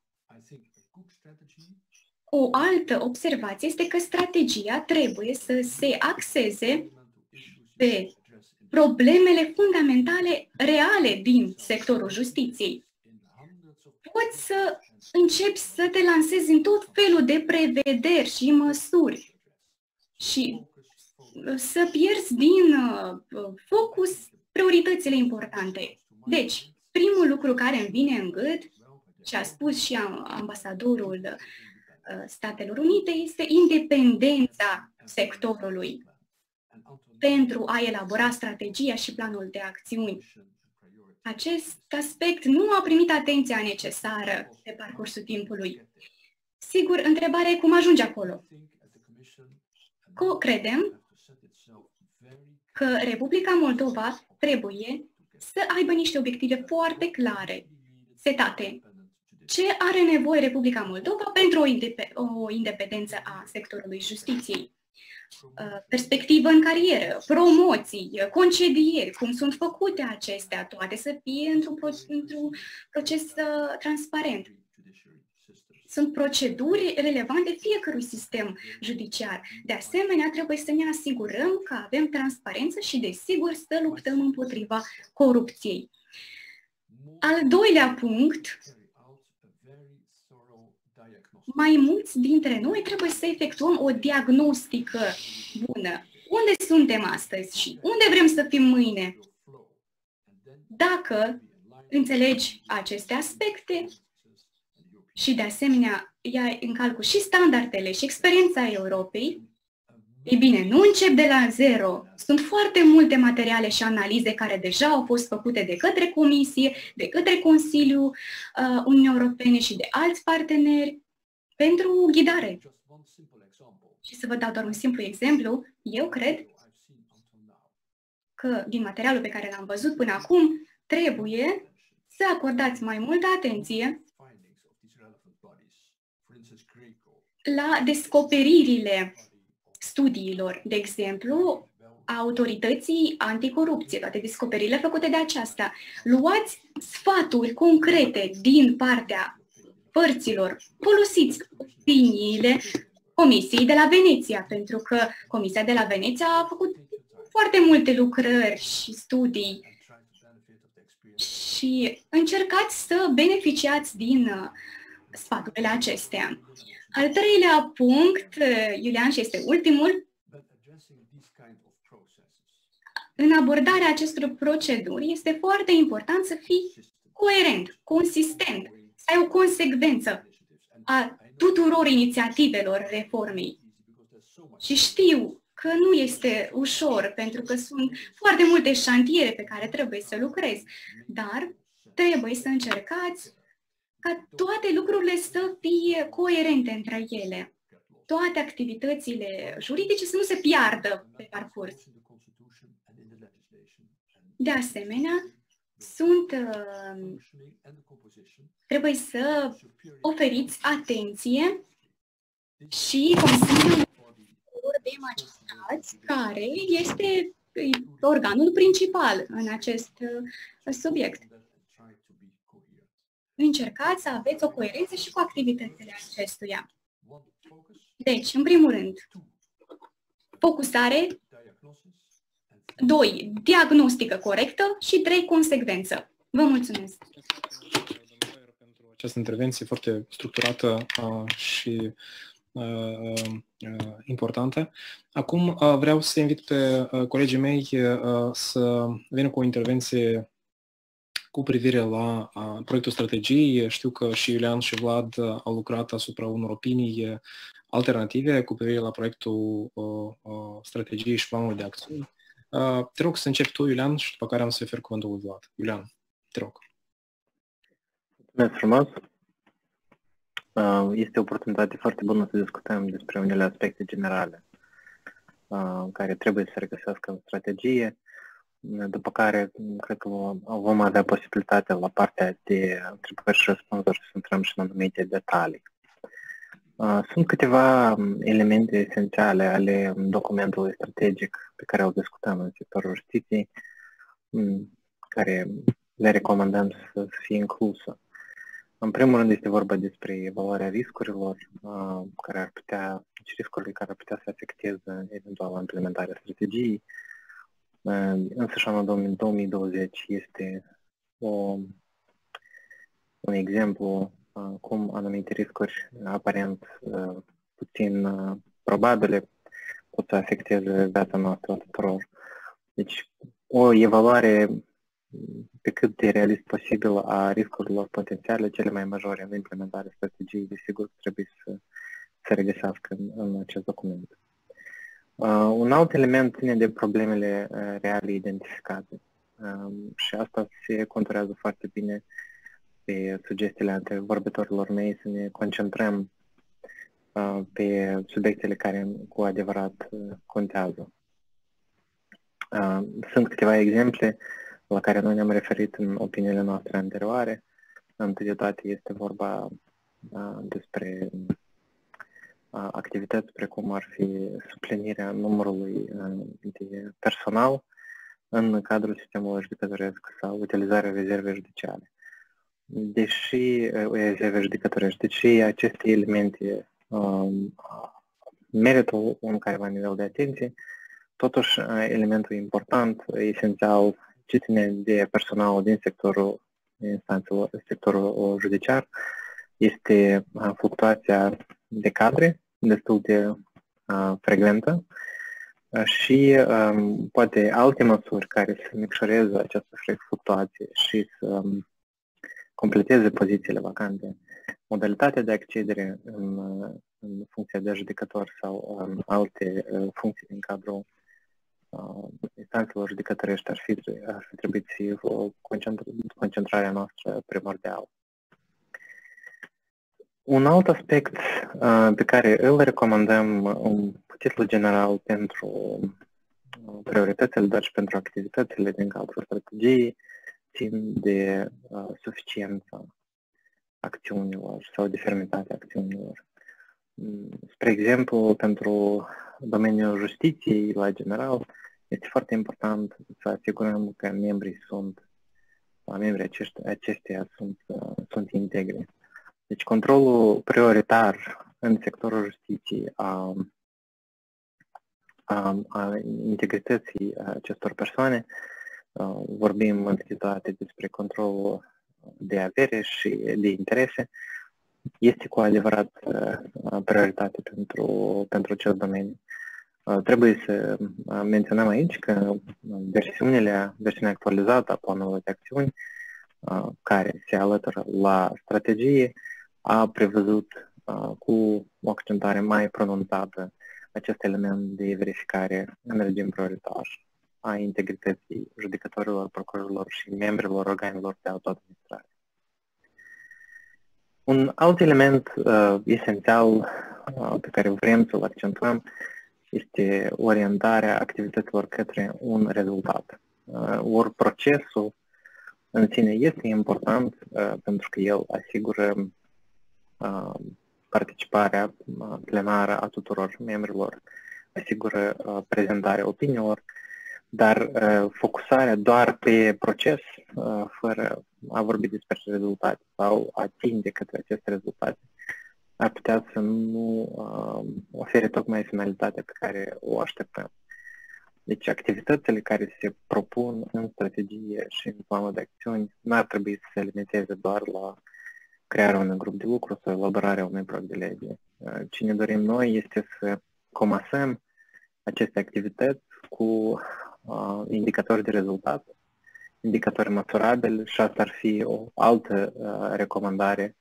o altă observație este că strategia trebuie să se axeze pe problemele fundamentale reale din sectorul justiției. Poți să începi să te lansezi în tot felul de prevederi și măsuri și să pierzi din focus prioritățile importante. Deci, primul lucru care îmi vine în gât, și a spus și ambasadorul Statelor Unite, este independența sectorului pentru a elabora strategia și planul de acțiuni. Acest aspect nu a primit atenția necesară pe parcursul timpului. Sigur, întrebarea e cum ajunge acolo. Credem că Republica Moldova trebuie să aibă niște obiective foarte clare, setate. Ce are nevoie Republica Moldova pentru o, indep- o independență a sectorului justiției? Perspectivă în carieră, promoții, concedieri, cum sunt făcute acestea, toate să fie într-un, pro- într-un proces uh, transparent. Sunt proceduri relevante fiecărui sistem judiciar. De asemenea, trebuie să ne asigurăm că avem transparență și, desigur, să luptăm împotriva corupției. Al doilea punct, mai mulți dintre noi trebuie să efectuăm o diagnostică bună. Unde suntem astăzi și unde vrem să fim mâine? Dacă înțelegi aceste aspecte și, de asemenea, ia în calcul și standardele și experiența Europei, ei bine, nu încep de la zero. Sunt foarte multe materiale și analize care deja au fost făcute de către Comisie, de către Consiliul uh, Uniunii Europene și de alți parteneri pentru ghidare. Și să vă dau doar un simplu exemplu, eu cred că din materialul pe care l-am văzut până acum, trebuie să acordați mai multă atenție la descoperirile studiilor, de exemplu, a autorității anticorupție, toate descoperirile făcute de aceasta. Luați sfaturi concrete din partea părților, folosiți opiniile Comisiei de la Veneția, pentru că Comisia de la Veneția a făcut foarte multe lucrări și studii și încercați să beneficiați din sfaturile acestea. Al treilea punct, Iulian, și este ultimul, în abordarea acestor proceduri este foarte important să fii coerent, consistent, să ai o consecvență a tuturor inițiativelor reformei. Și știu că nu este ușor, pentru că sunt foarte multe șantiere pe care trebuie să lucrezi, dar trebuie să încercați ca toate lucrurile să fie coerente între ele. Toate activitățile juridice să nu se piardă pe parcurs. De asemenea, sunt, uh, trebuie să oferiți atenție și Consiliul de Magistrați, care este organul principal în acest uh, subiect. Încercați să aveți o coerență și cu activitățile acestuia. Deci, în primul rând, focusare, doi, diagnostică corectă și trei, consecvență. Vă mulțumesc!
Pentru această intervenție foarte structurată uh, și uh, uh, importantă. Acum uh, vreau să invit pe uh, colegii mei uh, să vină cu o intervenție cu privire la uh, proiectul strategiei. Știu că și Iulian și Vlad uh, au lucrat asupra unor opinii alternative cu privire la proiectul uh, uh, strategiei și planului de acțiune. Uh, te rog să începi tu, Iulian, și după care am să ofer cuvântul lui Vlad. Iulian, te rog.
Mulțumesc frumos. Uh, este o oportunitate foarte bună să discutăm despre unele aspecte generale uh, care trebuie să se regăsească în strategie, după care cred că vom avea posibilitatea la partea de întrebări și răspunsuri să intrăm și în anumite detalii. Sunt câteva elemente esențiale ale documentului strategic pe care o discutăm în sectorul justiției, care le recomandăm să fie inclusă. În primul rând este vorba despre evaluarea riscurilor, care ar putea, deci riscurile care ar putea să afecteze eventual implementarea strategiei. Însăși anul două mii douăzeci este o, un exemplu uh, cum anumite riscuri aparent uh, puțin uh, probabile pot să afecteze viața noastră a tuturor. Deci o evaluare pe cât de realist posibil a riscurilor potențiale cele mai majore în implementarea strategiei, desigur, trebuie să se regăsească în, în acest document. Uh, un alt element ține de problemele uh, reale identificate uh, și asta se conturează foarte bine pe sugestiile antevorbitorilor mei să ne concentrăm uh, pe subiectele care cu adevărat uh, contează. Uh, sunt câteva exemple la care noi ne-am referit în opiniile noastre anterioare, Întâi de toate este vorba despre activități precum ar fi suplinirea numărului de personal în cadrul sistemului judecătoresc sau utilizarea rezervei judiciare. Deși rezerve judecătorești, deși aceste elemente um, merită un careva nivel de atenție, totuși elementul important, esențial, ce ține de personalul din sectorul instanțelor, sectorul judiciar, este fluctuația de cadre destul de uh, frecventă și um, poate alte măsuri care să micșoreze această fluctuație și să um, completeze pozițiile vacante. Modalitatea de accedere în, în funcția de judecător sau um, alte uh, funcții din cadrul uh, instanțelor judecătorești ar fi, ar fi trebuit să fie o concentrarea noastră primordială. Un alt aspect uh, pe care îl recomandăm în titlul general pentru uh, prioritățile, dar și pentru activitățile din cadrul strategiei, țin de uh, suficiența acțiunilor sau de fermitatea acțiunilor. Spre exemplu, pentru domeniul justiției, la general, este foarte important să asigurăm că membrii sunt, membrii aceștia, aceștia sunt, uh, sunt integri. Deci controlul prioritar în sectorul justiției a, a, a integrității acestor persoane, vorbim întâi de toate despre controlul de avere și de interese, este cu adevărat prioritate pentru, pentru acest domeniu. Trebuie să menționăm aici că versiunile, versiunea actualizată a planului de acțiuni care se alătură la strategie a prevăzut uh, cu o accentare mai pronunțată acest element de verificare în regim prioritar a integrității judecătorilor, procurorilor și membrilor organelor de autoadministrare. Un alt element uh, esențial uh, pe care vrem să-l accentuăm este orientarea activităților către un rezultat. Uh, ori procesul în sine este important uh, pentru că el asigură uh, participarea plenară a tuturor membrilor, asigură uh, prezentarea opiniilor, dar uh, focusarea doar pe proces, uh, fără a vorbi despre rezultate sau a tinde către aceste rezultate, ar putea să nu uh, ofere tocmai finalitatea pe care o așteptăm. Deci activitățile care se propun în strategie și în planul de acțiuni nu ar trebui să se limiteze doar la crearea unui grup de lucru sau elaborarea unui proiect de lege. Ce ne dorim noi este să comasăm aceste activități cu uh, indicatori de rezultat, indicatori măsurabili și asta ar fi o altă uh, recomandare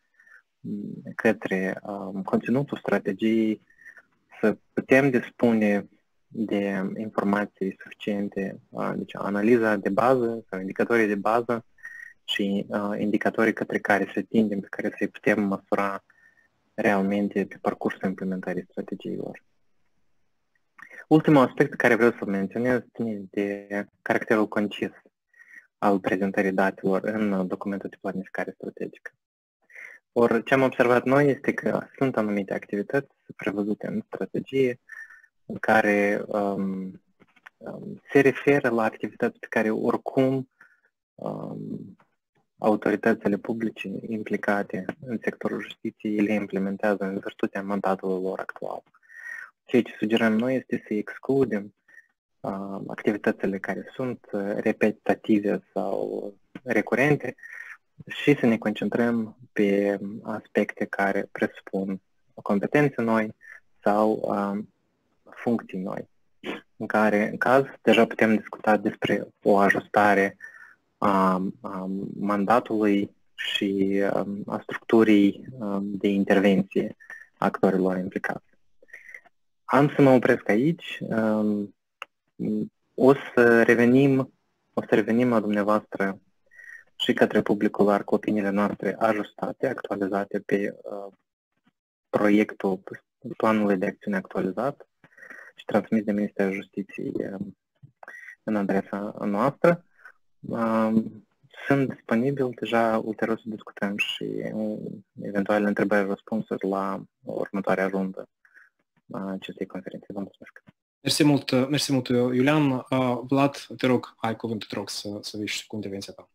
către uh, conținutul strategiei, să putem dispune de informații suficiente, deci analiza de bază sau indicatorii de bază și uh, indicatorii către care se tindem, pe care să-i putem măsura realmente pe parcursul implementării strategiilor. Ultimul aspect pe care vreau să-l menționez ține de caracterul concis al prezentării datelor în documentul de planificare strategică. Or, ce am observat noi este că sunt anumite activități prevăzute în strategie care um, um, se referă la activități pe care oricum um, autoritățile publice implicate în sectorul justiției le implementează în virtutea mandatului lor actual. Ceea ce sugerăm noi este să excludem uh, activitățile care sunt repetitive sau recurente și să ne concentrăm pe aspecte care presupun competențe noi sau uh, funcții noi, în care, în caz, deja putem discuta despre o ajustare a, a mandatului și a, a structurii a, de intervenție a actorilor implicați. Am să mă opresc aici. A, o să revenim, o să revenim la dumneavoastră și către publicul larg cu opiniile noastre ajustate, actualizate pe a, proiectul planului de acțiune actualizat și transmis de Ministerul Justiției în adresa noastră. sunt disponibil deja ulterior să discutăm și eventuale întrebări-răspunsuri la următoarea rundă a acestei conferințe. Vă mulțumesc.
Mersi mult, mersi mult, Iulian. Uh, Vlad, te rog, ai cuvântul, te rog să, să vii cu intervenția ta.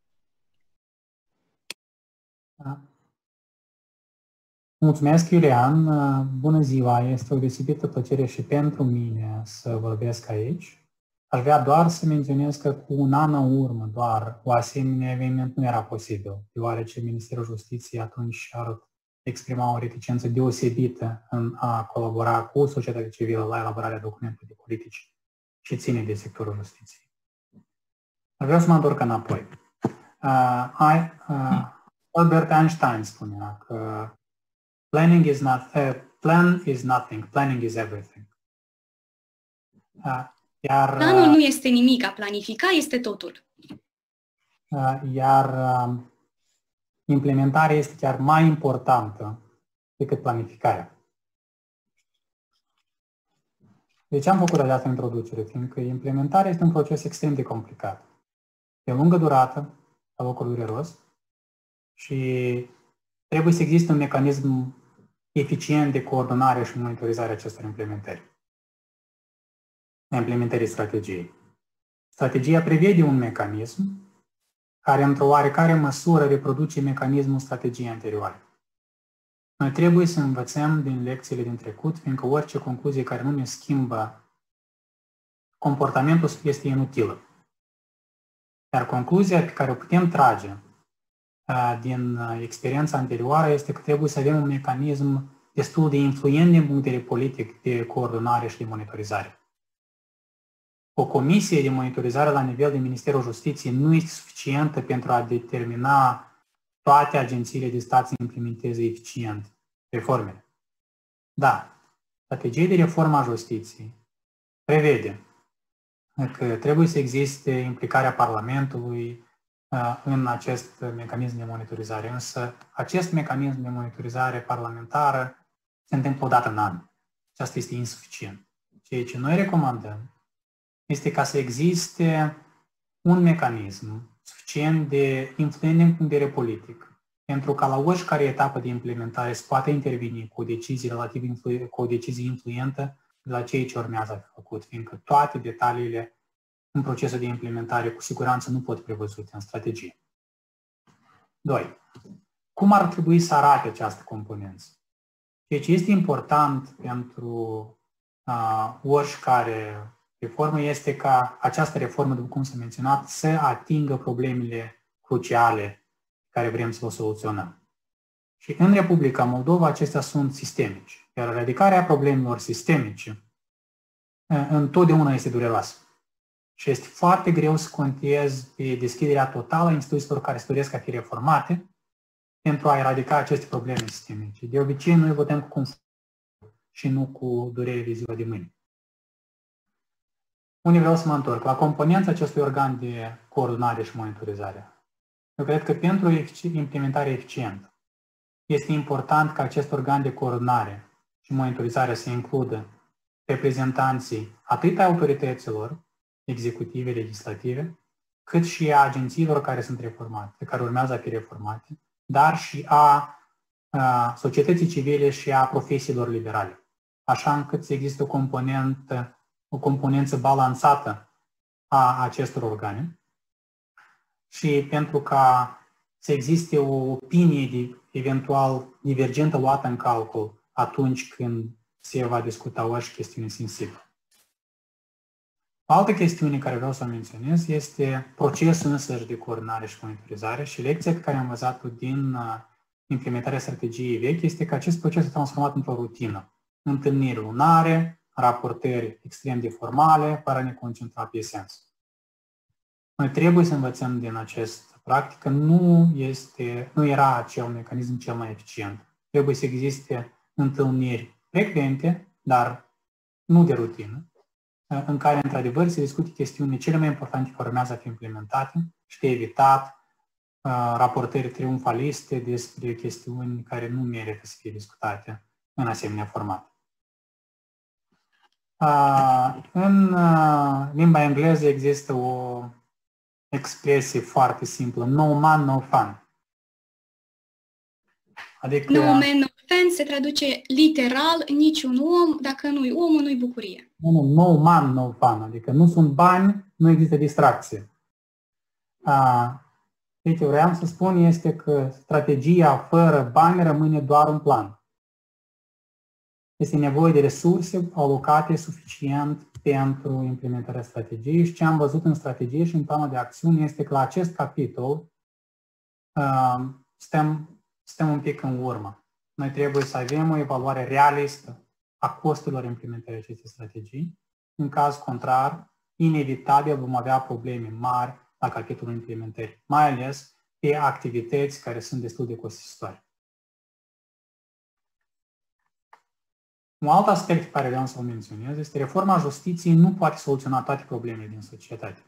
Da. Mulțumesc, Iulian. Bună ziua! Este o deosebită plăcere și pentru mine să vorbesc aici. Aș vrea doar să menționez că cu un an în urmă doar o asemenea eveniment nu era posibil, deoarece Ministerul Justiției atunci ar exprima o reticență deosebită în a colabora cu societatea civilă la elaborarea documentului de politici și ține de sectorul justiției. Vreau să mă întorc înapoi. Uh, I, uh, Albert Einstein spunea că planning is not, uh, plan is nothing, planning is everything. Uh, iar,
Planul nu este nimic, a planifica este totul.
Uh, iar uh, implementarea este chiar mai importantă decât planificarea. De ce am făcut această introducere? Fiindcă implementarea este un proces extrem de complicat, de lungă durată, la locul dureros, și trebuie să existe un mecanism eficient de coordonare și monitorizare a acestor implementări. Implementării strategiei. Strategia prevede un mecanism care, într-o oarecare măsură, reproduce mecanismul strategiei anterioare. Noi trebuie să învățăm din lecțiile din trecut, fiindcă orice concluzie care nu ne schimbă comportamentul este inutilă. Iar concluzia pe care o putem trage din experiența anterioară este că trebuie să avem un mecanism destul de influent din punct de vedere politic de coordonare și de monitorizare. O comisie de monitorizare la nivel de Ministerul Justiției nu este suficientă pentru a determina toate agențiile de stat să implementeze eficient reformele. Da, strategia de reformă a justiției prevede că trebuie să existe implicarea Parlamentului în acest mecanism de monitorizare. Însă acest mecanism de monitorizare parlamentară se întâmplă o dată în an. Și asta este insuficient. Ceea ce noi recomandăm este ca să existe un mecanism suficient de influent din punct de vedere politic, pentru ca la oricare etapă de implementare să poată interveni cu o decizie relativ influ- cu o decizie influentă de la ceea ce urmează a fi făcut, fiindcă toate detaliile în procesul de implementare cu siguranță nu pot prevăzute în strategie. doi. Cum ar trebui să arate această componență? Ceea ce este important pentru uh, oricare reformă este ca această reformă, după cum s-a menționat, să atingă problemele cruciale care vrem să o soluționăm. Și în Republica Moldova acestea sunt sistemice. Iar eradicarea problemelor sistemice întotdeauna este dureroasă. Și este foarte greu să contezi pe deschiderea totală a instituțiilor care se doresc a fi reformate pentru a eradica aceste probleme sistemice. De obicei, noi votăm cu confort și nu cu durere de ziua de mâine. Unde vreau să mă întorc? La componența acestui organ de coordonare și monitorizare. Eu cred că pentru implementare eficientă este important ca acest organ de coordonare și monitorizare să includă reprezentanții atât a autorităților executive, legislative, cât și a agențiilor care sunt reformate, care urmează a fi reformate, dar și a, a societății civile și a profesiilor liberale, așa încât să existe o componentă, o componență balansată a acestor organe și pentru ca să existe o opinie de, eventual divergentă luată în calcul atunci când se va discuta orice chestiune sensibilă. O altă chestiune care vreau să o menționez este procesul însăși de coordonare și monitorizare și lecția pe care am învățat-o din implementarea strategiei vechi este că acest proces s-a transformat într-o rutină. Întâlniri lunare, raportări extrem de formale, fără a ne concentra pe esență. Noi trebuie să învățăm din această practică, nu, este, nu era acel mecanism cel mai eficient. Trebuie să existe întâlniri frecvente, dar nu de rutină, în care, într-adevăr, se discute chestiunile cele mai importante care urmează a fi implementate și de evitat uh, raportări triumfaliste despre chestiuni care nu merită să fie discutate în asemenea format. Uh, în uh, limba engleză există o expresie foarte simplă, no man, no fun. Adică...
No man, no fun se traduce literal, niciun om, dacă nu-i omul, nu-i bucurie.
Nu, nu, no man, no fun, adică nu sunt bani, nu există distracție. Deci, vreau să spun este că strategia fără bani rămâne doar un plan. Este nevoie de resurse alocate suficient pentru implementarea strategiei și ce am văzut în strategie și în planul de acțiune este că la acest capitol uh, stăm, stăm un pic în urmă. Noi trebuie să avem o evaluare realistă a costurilor implementării acestei strategii. În caz contrar, inevitabil vom avea probleme mari la capitolul implementării, mai ales pe activități care sunt destul de costisitoare. Un alt aspect pe care vreau să-l menționez este reforma justiției nu poate soluționa toate problemele din societate.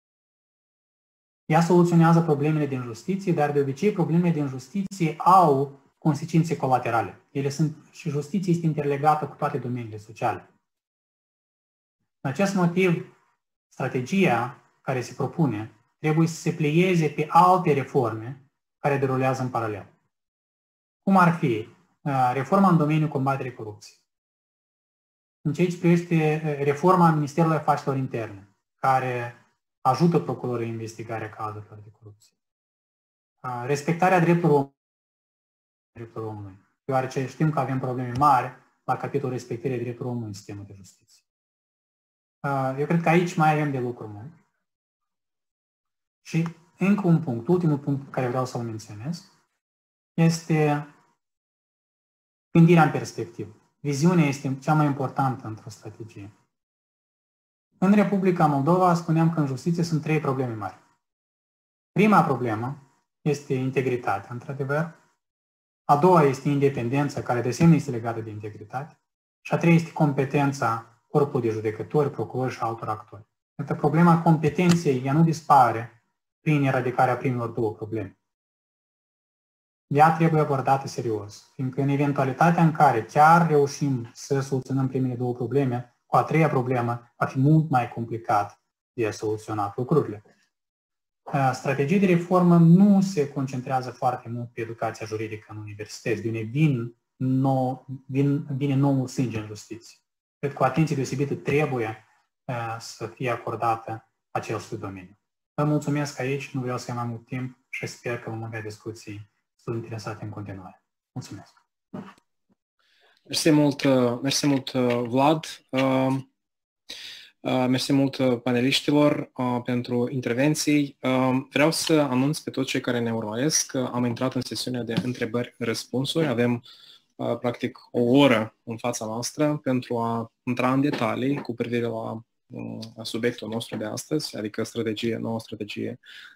Ea soluționează problemele din justiție, dar de obicei problemele din justiție au consecințe colaterale. Ele sunt, și justiția este interlegată cu toate domeniile sociale. În acest motiv, strategia care se propune trebuie să se plieze pe alte reforme care derulează în paralel. Cum ar fi reforma în domeniul combaterii corupției. În ceea ce privește reforma Ministerului Afacerilor Interne, care ajută procurorii în investigarea cazurilor de corupție. Respectarea drepturilor omului, deoarece știm că avem probleme mari la capitolul respectării drepturilor omului în sistemul de justiție. Eu cred că aici mai avem de lucru mult. Și încă un punct, ultimul punct pe care vreau să-l menționez, este gândirea în perspectivă. Viziunea este cea mai importantă într-o strategie. În Republica Moldova spuneam că în justiție sunt trei probleme mari. Prima problemă este integritatea, într-adevăr. A doua este independența, care de asemenea este legată de integritate. Și a treia este competența corpului de judecători, procurori și altor actori. Pentru problema competenței, ea nu dispare prin eradicarea primelor două probleme. Ea trebuie abordată serios, fiindcă în eventualitatea în care chiar reușim să soluționăm primele două probleme, cu a treia problemă va fi mult mai complicat de soluționat lucrurile. Strategia de reformă nu se concentrează foarte mult pe educația juridică în universități, de unde vin nou, vin, vine noul sânge în justiție. Cred că o atenție deosebită trebuie să fie acordată acestui domeniu. Vă mulțumesc aici, nu vreau să iau mai mult timp și sper că vom avea discuții sunt interesate în continuare. Mulțumesc!
Mersi mult, mersi mult Vlad, uh, uh, mersi mult paneliștilor uh, pentru intervenții. Uh, vreau să anunț pe toți cei care ne urmăresc că am intrat în sesiunea de întrebări-răspunsuri. Avem uh, practic o oră în fața noastră pentru a intra în detalii cu privire la uh, subiectul nostru de astăzi, adică strategie, nouă strategie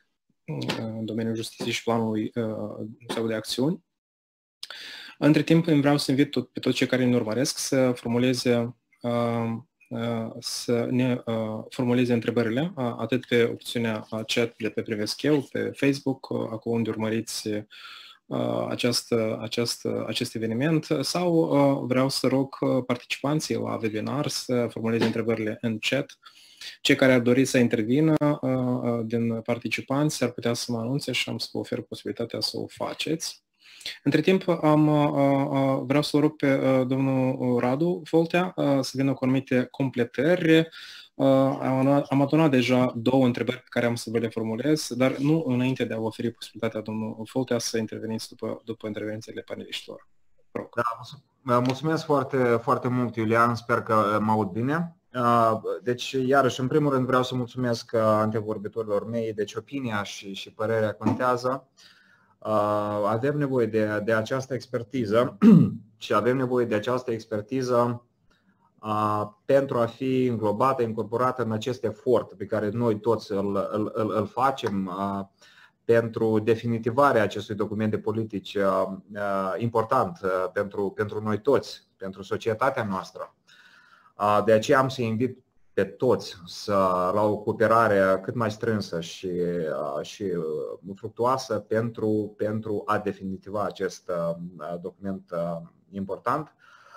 în domeniul justiției și planului uh, sau de acțiuni. Între timp, vreau să invit tot, pe toți cei care ne urmăresc să formuleze, uh, uh, să ne uh, formuleze întrebările, uh, atât pe opțiunea chat de pe Privesc Eu, pe Facebook, uh, acolo unde urmăriți uh, acest, acest, acest eveniment, sau uh, vreau să rog participanții la webinar să formuleze întrebările în chat. Cei care ar dori să intervină uh, din participanți ar putea să mă anunțe și am să vă ofer posibilitatea să o faceți. Între timp, am, uh, uh, vreau să rog pe uh, domnul Radu Foltea uh, să vină cu anumite completări. Uh, am, am adunat deja două întrebări pe care am să vă le formulez, dar nu înainte de a oferi posibilitatea domnul Foltea să interveniți după, după intervențiile paneliștilor.
Da, mulțumesc foarte, foarte mult, Iulian, sper că mă aud bine. Deci, iarăși, în primul rând vreau să mulțumesc antevorbitorilor mei, deci opinia și, și părerea contează. Avem nevoie de, de această expertiză și avem nevoie de această expertiză pentru a fi înglobată, incorporată în acest efort pe care noi toți îl, îl, îl facem pentru definitivarea acestui document de politici important pentru, pentru noi toți, pentru societatea noastră. De aceea am să invit pe toți să, la o cooperare cât mai strânsă și, și fructuoasă pentru, pentru a definitiva acest document important.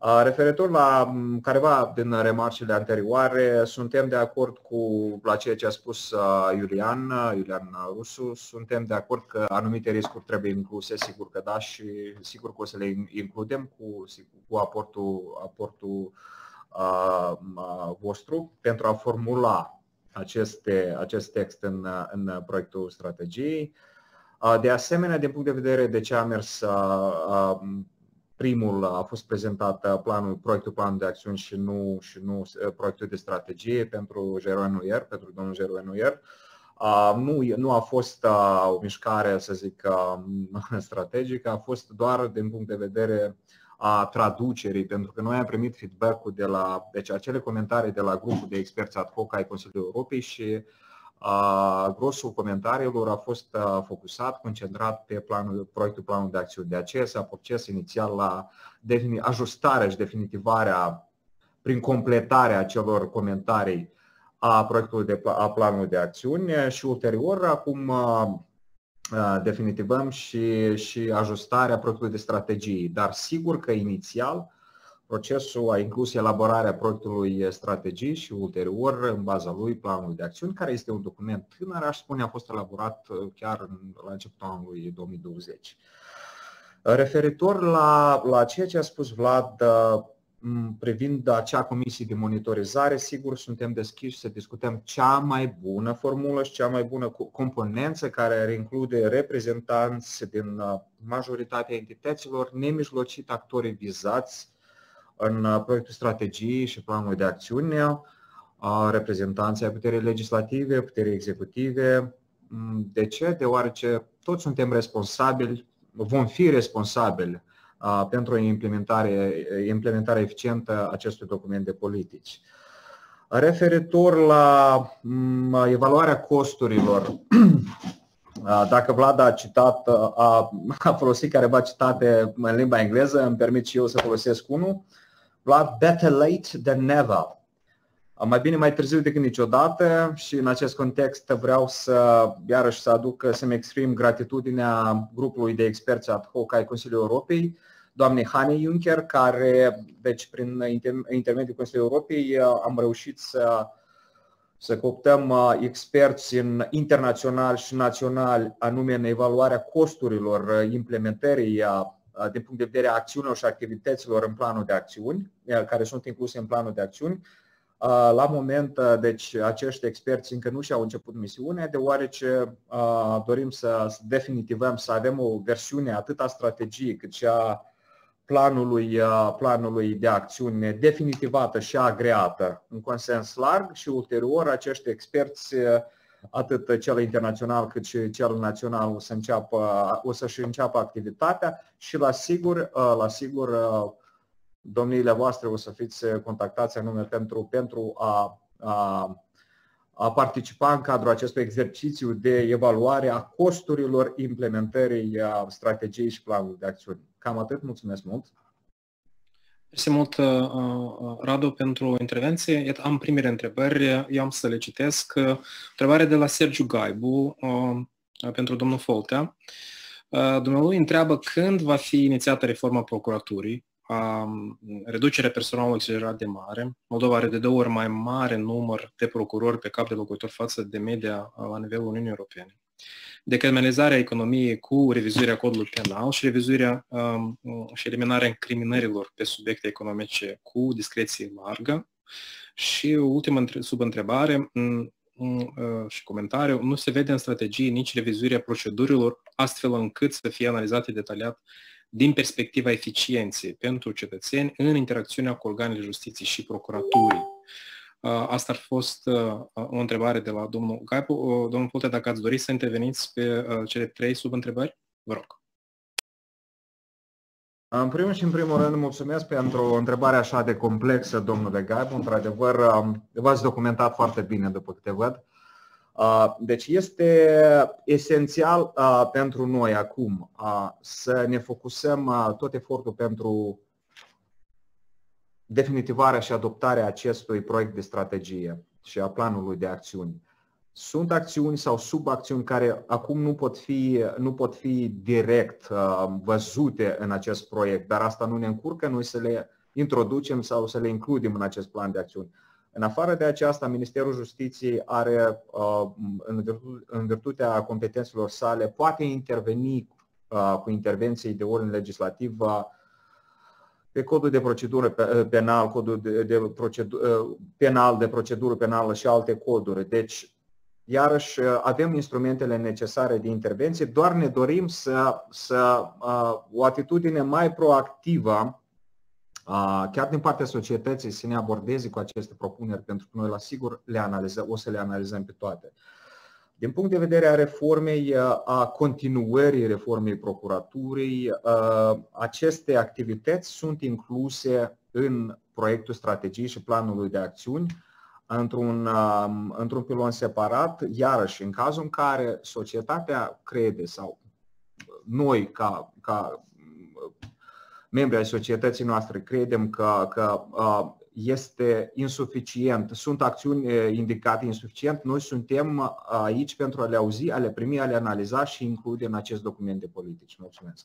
Referitor la careva din remarcile anterioare, suntem de acord cu la ceea ce a spus Iulian, Iulian Rusu, suntem de acord că anumite riscuri trebuie incluse, sigur că da, și sigur că o să le includem cu, cu aportul, aportul uh, vostru pentru a formula aceste, acest text în, în proiectul strategiei. De asemenea, din punct de vedere de ce a mers uh, primul a fost prezentat planul, proiectul plan de acțiuni și nu, și nu proiectul de strategie pentru Jeroen Nuier, pentru domnul Jeroen Nuier. Nu, nu a fost o mișcare, să zic, strategică, a fost doar din punct de vedere a traducerii, pentru că noi am primit feedback-ul de la, deci acele comentarii de la grupul de experți ad hoc ai Consiliului Europei și Uh, grosul comentariilor a fost uh, focusat, concentrat pe planul, proiectul planul de acțiuni. De aceea s-a proces inițial la ajustarea și definitivarea prin completarea acelor comentarii a proiectului de a planului de acțiuni și ulterior acum uh, definitivăm și, și ajustarea proiectului de strategii. Dar sigur că inițial procesul a inclus elaborarea proiectului strategii și ulterior, în baza lui, planul de acțiuni, care este un document tânăr, aș spune, a fost elaborat chiar la începutul anului două mii douăzeci. Referitor la, la ceea ce a spus Vlad privind acea comisie de monitorizare, sigur suntem deschiși să discutăm cea mai bună formulă și cea mai bună componență care ar include reprezentanți din majoritatea entităților, nemijlocit actorii vizați în proiectul strategiei și planului de acțiune, reprezentanții ai puterii legislative, puterii executive. De ce? Deoarece toți suntem responsabili, vom fi responsabili pentru implementare, implementarea eficientă a acestui document de politici. Referitor la evaluarea costurilor, dacă Vlad a citat, a, a folosit careva citate în limba engleză, îmi permit și eu să folosesc unul. Vlad, better late than never. Mai bine mai târziu decât niciodată și în acest context vreau să, iarăși să aduc, să-mi exprim gratitudinea grupului de experți ad hoc ai Consiliului Europei, doamnei Hanne Juncker, care, deci prin intermediul Consiliului Europei am reușit să să cooptăm experți în internațional și național, anume în evaluarea costurilor implementării din punct de vedere a acțiunilor și activităților în planul de acțiuni, care sunt incluse în planul de acțiuni. La moment, deci, acești experți încă nu și-au început misiunea, deoarece dorim să definitivăm, să avem o versiune atât a strategiei cât și a planului, planului de acțiune definitivată și agreată în consens larg și ulterior acești experți, atât cel internațional cât și cel național, o, să înceapă, o să-și înceapă activitatea și la sigur, la sigur domniile voastre o să fiți contactați anume pentru, pentru a, a, a participa în cadrul acestui exercițiu de evaluare a costurilor implementării strategiei și planului de acțiuni. Cam atât, mulțumesc mult!
Mersi mult, Radu, pentru intervenție. Am primele întrebări, eu am să le citesc. Întrebare de la Sergiu Gaibu pentru domnul Foltea. Dumnealui întreabă când va fi inițiată reforma procuraturii, reducerea personalului exagerat de mare. Moldova are de două ori mai mare număr de procurori pe cap de locuitor față de media la nivelul Uniunii Europene. Decriminalizarea economiei cu revizuirea codului penal și revizuirea um, și eliminarea incriminărilor pe subiecte economice cu discreție largă. Și ultima subîntrebare um, um, și comentariu, nu se vede în strategie nici revizuirea procedurilor astfel încât să fie analizate detaliat din perspectiva eficienței pentru cetățeni în interacțiunea cu organele justiției și procuraturii. Asta ar fost o întrebare de la domnul Gaibu. Domnul Foltea, dacă ați dori să interveniți pe cele trei subîntrebări, vă rog.
În primul și în primul rând, mulțumesc pentru o întrebare așa de complexă, domnule Gaibu. Într-adevăr, v-ați documentat foarte bine, după câte văd. Deci este esențial pentru noi acum să ne focusăm tot efortul pentru definitivarea și adoptarea acestui proiect de strategie și a planului de acțiuni. Sunt acțiuni sau subacțiuni care acum nu pot fi, nu pot fi direct uh, văzute în acest proiect, dar asta nu ne încurcă noi să le introducem sau să le includem în acest plan de acțiuni. În afară de aceasta, Ministerul Justiției are, în virtutea competențelor sale, poate interveni cu intervenții de ordine legislativă pe codul de procedură penal, codul de, de procedură, penal, de procedură penală și alte coduri. Deci, iarăși, avem instrumentele necesare de intervenție, doar ne dorim să, să o atitudine mai proactivă, chiar din partea societății, să ne abordeze cu aceste propuneri, pentru că noi, la sigur, le analizăm, o să le analizăm pe toate. Din punct de vedere a reformei, a continuării reformei procuraturii, aceste activități sunt incluse în proiectul strategiei și planului de acțiuni într-un, într-un pilon separat, iarăși în cazul în care societatea crede sau noi ca, ca membri ai societății noastre credem că, că este insuficient, sunt acțiuni indicate insuficient, noi suntem aici pentru a le auzi, a le primi, a le analiza și include în acest document de politici. Mulțumesc!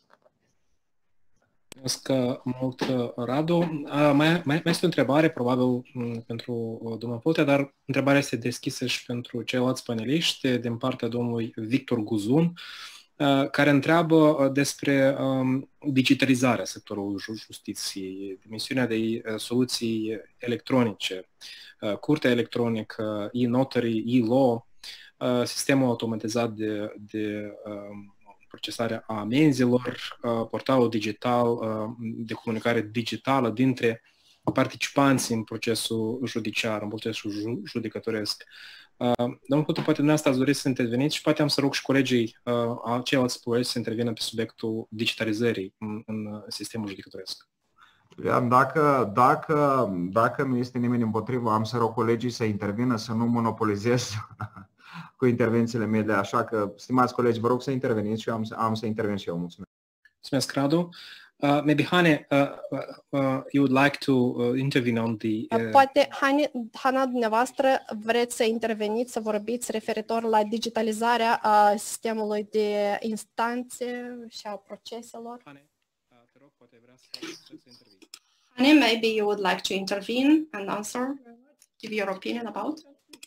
Mulțumesc mult, Radu. Mai, mai, mai este o întrebare, probabil pentru domnul Poltea, dar întrebarea este deschisă și pentru ceilalți paneliști, din partea domnului Victor Guzun, care întreabă despre digitalizarea sectorului justiției, dimensiunea de soluții electronice, curtea electronică, e-notary, e-law, sistemul automatizat de, de procesare a amenzilor, portalul digital de comunicare digitală dintre participanții în procesul judiciar, în procesul judecătoresc. Uh, domnul Putu, poate dumneavoastră ați dori să interveniți și poate am să rog și colegii, uh, ceilalți colegi să intervină pe subiectul digitalizării în, în sistemul judecătoresc.
Dacă, dacă, dacă nu este nimeni împotrivă, am să rog colegii să intervină, să nu monopolizez cu intervențiile mele, așa că, stimați colegi, vă rog să interveniți și eu am, am să intervin și eu. Mulțumesc.
Mulțumesc, Radu. Uh, maybe Hane, uh, uh, you would like to uh, intervene on the... Uh...
Poate, Hane, Hana, dumneavoastră, vreți să interveniți, să vorbiți referitor la digitalizarea uh, sistemului de instanțe și a proceselor?
Hane, uh, te rog, poate vrea să, să intervii.
Hane, maybe you would like to intervene and answer, give your opinion about?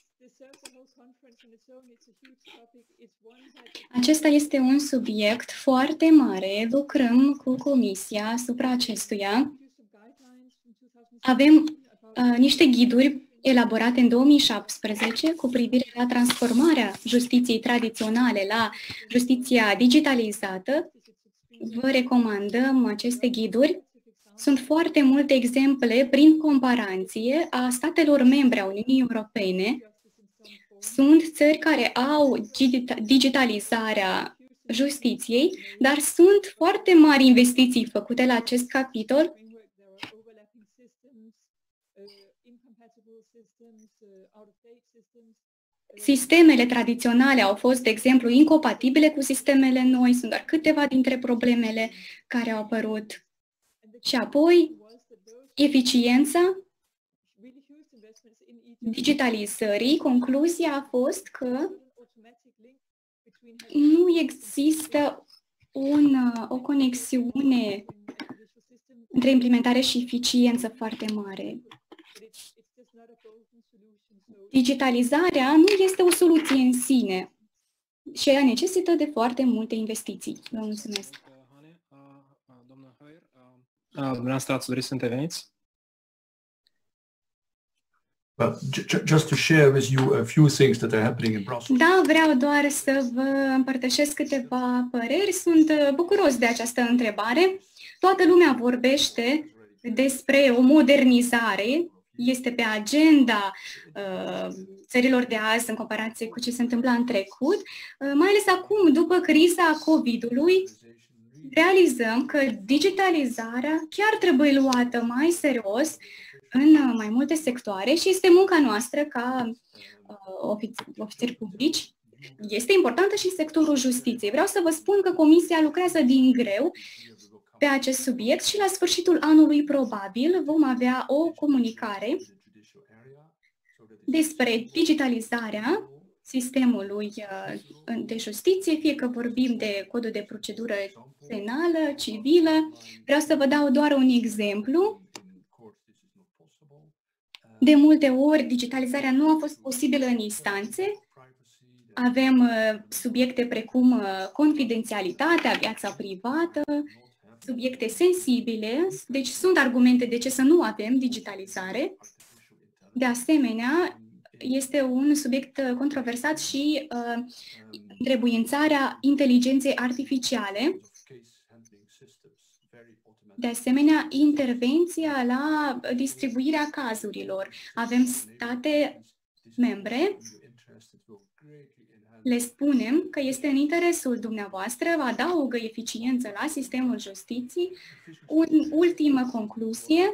Acesta este un subiect foarte mare, lucrăm cu Comisia asupra acestuia. Avem uh, niște ghiduri elaborate în două mii șaptesprezece cu privire la transformarea justiției tradiționale la justiția digitalizată. Vă recomandăm aceste ghiduri. Sunt foarte multe exemple prin comparație a statelor membre a Uniunii Europene. Sunt țări care au digitalizarea justiției, dar sunt foarte mari investiții făcute la acest capitol. Sistemele tradiționale au fost, de exemplu, incompatibile cu sistemele noi, sunt doar câteva dintre problemele care au apărut. Și apoi, eficiența digitalizării, concluzia a fost că nu există un, o conexiune între implementare și eficiență foarte mare. Digitalizarea nu este o soluție în sine și ea necesită de foarte multe investiții. Vă mulțumesc.
Dumneavoastră ați dori să interveniți?
Well, just to share with you a few things that are happening in Brussels.
Da, vreau doar să vă împărtășesc câteva păreri. Sunt bucuros de această întrebare. Toată lumea vorbește despre o modernizare. Este pe agenda uh, țărilor de azi în comparație cu ce se întâmpla în trecut. Uh, mai ales acum, după criza COVID-ului, realizăm că digitalizarea chiar trebuie luată mai serios în mai multe sectoare și este munca noastră ca uh, ofițeri publici. Este importantă și sectorul justiției. Vreau să vă spun că Comisia lucrează din greu pe acest subiect și la sfârșitul anului probabil vom avea o comunicare despre digitalizarea sistemului de justiție, fie că vorbim de codul de procedură penală, civilă. Vreau să vă dau doar un exemplu. De multe ori, digitalizarea nu a fost posibilă în instanțe. Avem uh, subiecte precum uh, confidențialitatea, viața privată, subiecte sensibile, deci sunt argumente de ce să nu avem digitalizare. De asemenea, este un subiect controversat și uh, întrebuințarea inteligenței artificiale. De asemenea, intervenția la distribuirea cazurilor. Avem state membre, le spunem că este în interesul dumneavoastră, adaugă eficiență la sistemul justiției. O ultimă concluzie.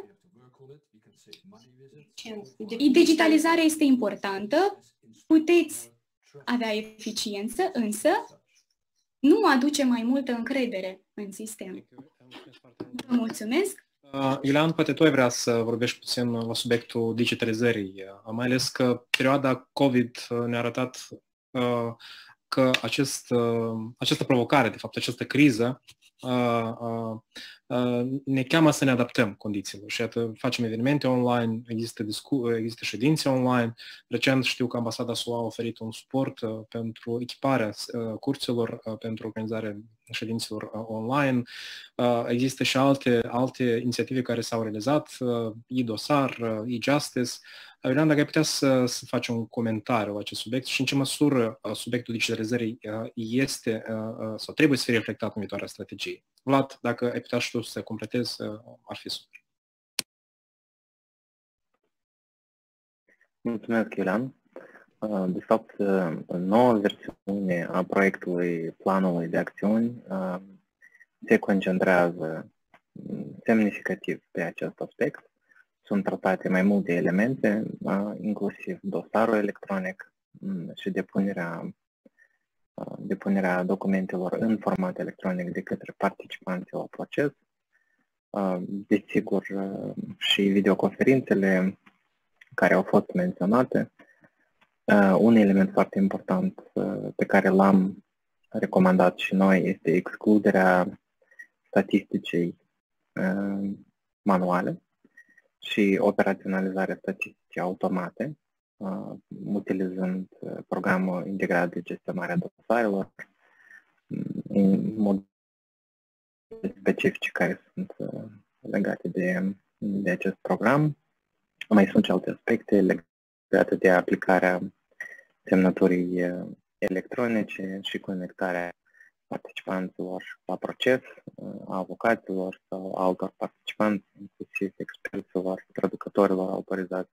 Digitalizarea este importantă, puteți avea eficiență, însă nu aduce mai multă încredere în sistem. Vă mulțumesc!
Uh, Iulian, poate tu ai vrea să vorbești puțin la subiectul digitalizării, uh, mai ales că perioada COVID ne-a arătat uh, că acest, uh, această provocare, de fapt această criză, uh, uh, uh, ne cheamă să ne adaptăm condițiilor. Și iată, facem evenimente online, există, discu- există ședințe online. Recent știu că Ambasada S U A a oferit un suport uh, pentru echiparea uh, curților, uh, pentru organizarea ședințelor uh, online. Uh, există și alte, alte inițiative care s-au realizat, uh, e-dosar, uh, e-justice. Iulian, dacă ai putea să, să faci un comentariu la acest subiect și în ce măsură uh, subiectul digitalizării uh, este uh, sau trebuie să fie reflectat în viitoarea strategie. Vlad, dacă ai putea și tu să completezi, uh, ar fi super.
Mulțumesc, Iulian. Uh, de fapt, uh, noua versiune a proiectului planului de acțiuni uh, se concentrează semnificativ pe acest aspect. Sunt tratate mai multe elemente, inclusiv dosarul electronic și depunerea, depunerea documentelor în format electronic de către participanții la proces. Desigur, și videoconferințele care au fost menționate. Un element foarte important pe care l-am recomandat și noi este excluderea statisticii manuale și operaționalizarea statisticii automate, uh, utilizând uh, programul integrat de gestionare a dosarelor, în mod specifice care sunt uh, legate de, de acest program. Mai sunt și alte aspecte legate de aplicarea semnăturii uh, electronice și conectarea participanților la proces, a avocaților sau altor participanți, inclusiv experților, traducătorilor autorizați,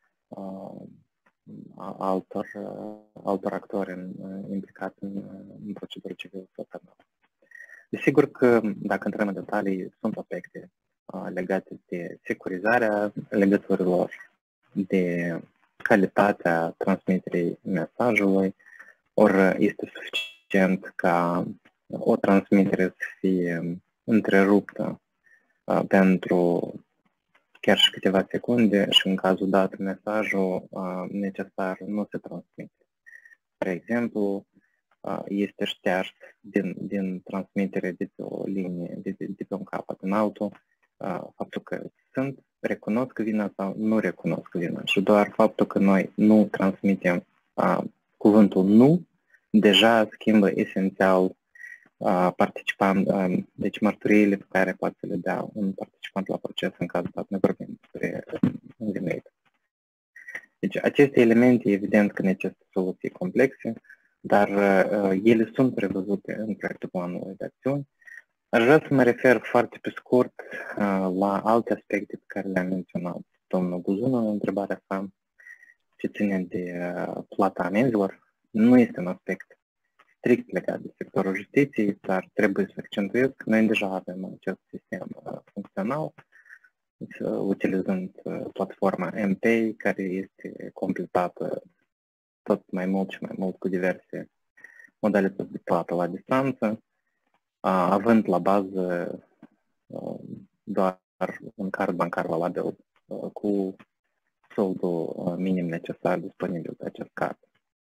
altor, altor actori în, implicați în, în procedură civilă sau penală. Desigur că, dacă intrăm în detalii, sunt aspecte legate de securizarea legăturilor, de calitatea transmiterii mesajului, ori este suficient ca o transmitere să fie întreruptă uh, pentru chiar și câteva secunde și în cazul dat mesajul uh, necesar nu se transmite. Spre exemplu, uh, este șters din, din transmitere de pe o linie, de, de, de pe un capăt în altul, uh, faptul că sunt, recunosc vina sau nu recunosc vina și doar faptul că noi nu transmitem uh, cuvântul nu, deja schimbă esențial uh, participant, uh, deci mărturiile pe care poate să le dea un participant la proces în cazul dat ne vorbim despre învinuit. Deci aceste elemente evident că necesită soluții complexe, dar uh, ele sunt prevăzute în proiectul planului de acțiuni. Aș vrea să mă refer foarte pe scurt uh, la alte aspecte pe care le-am menționat domnul Buzună în întrebarea sa, ce ține de uh, plata amenzilor. Nu este un aspect strict legat de sectorul justiției, dar trebuie să accentuez că noi deja avem acest sistem uh, funcțional, uh, utilizând uh, platforma M-Pay, care este completată tot mai mult și mai mult cu diverse modalități de plată la distanță, uh, având la bază uh, doar un card bancar valabil uh, cu soldul uh, minim necesar disponibil pe acest card.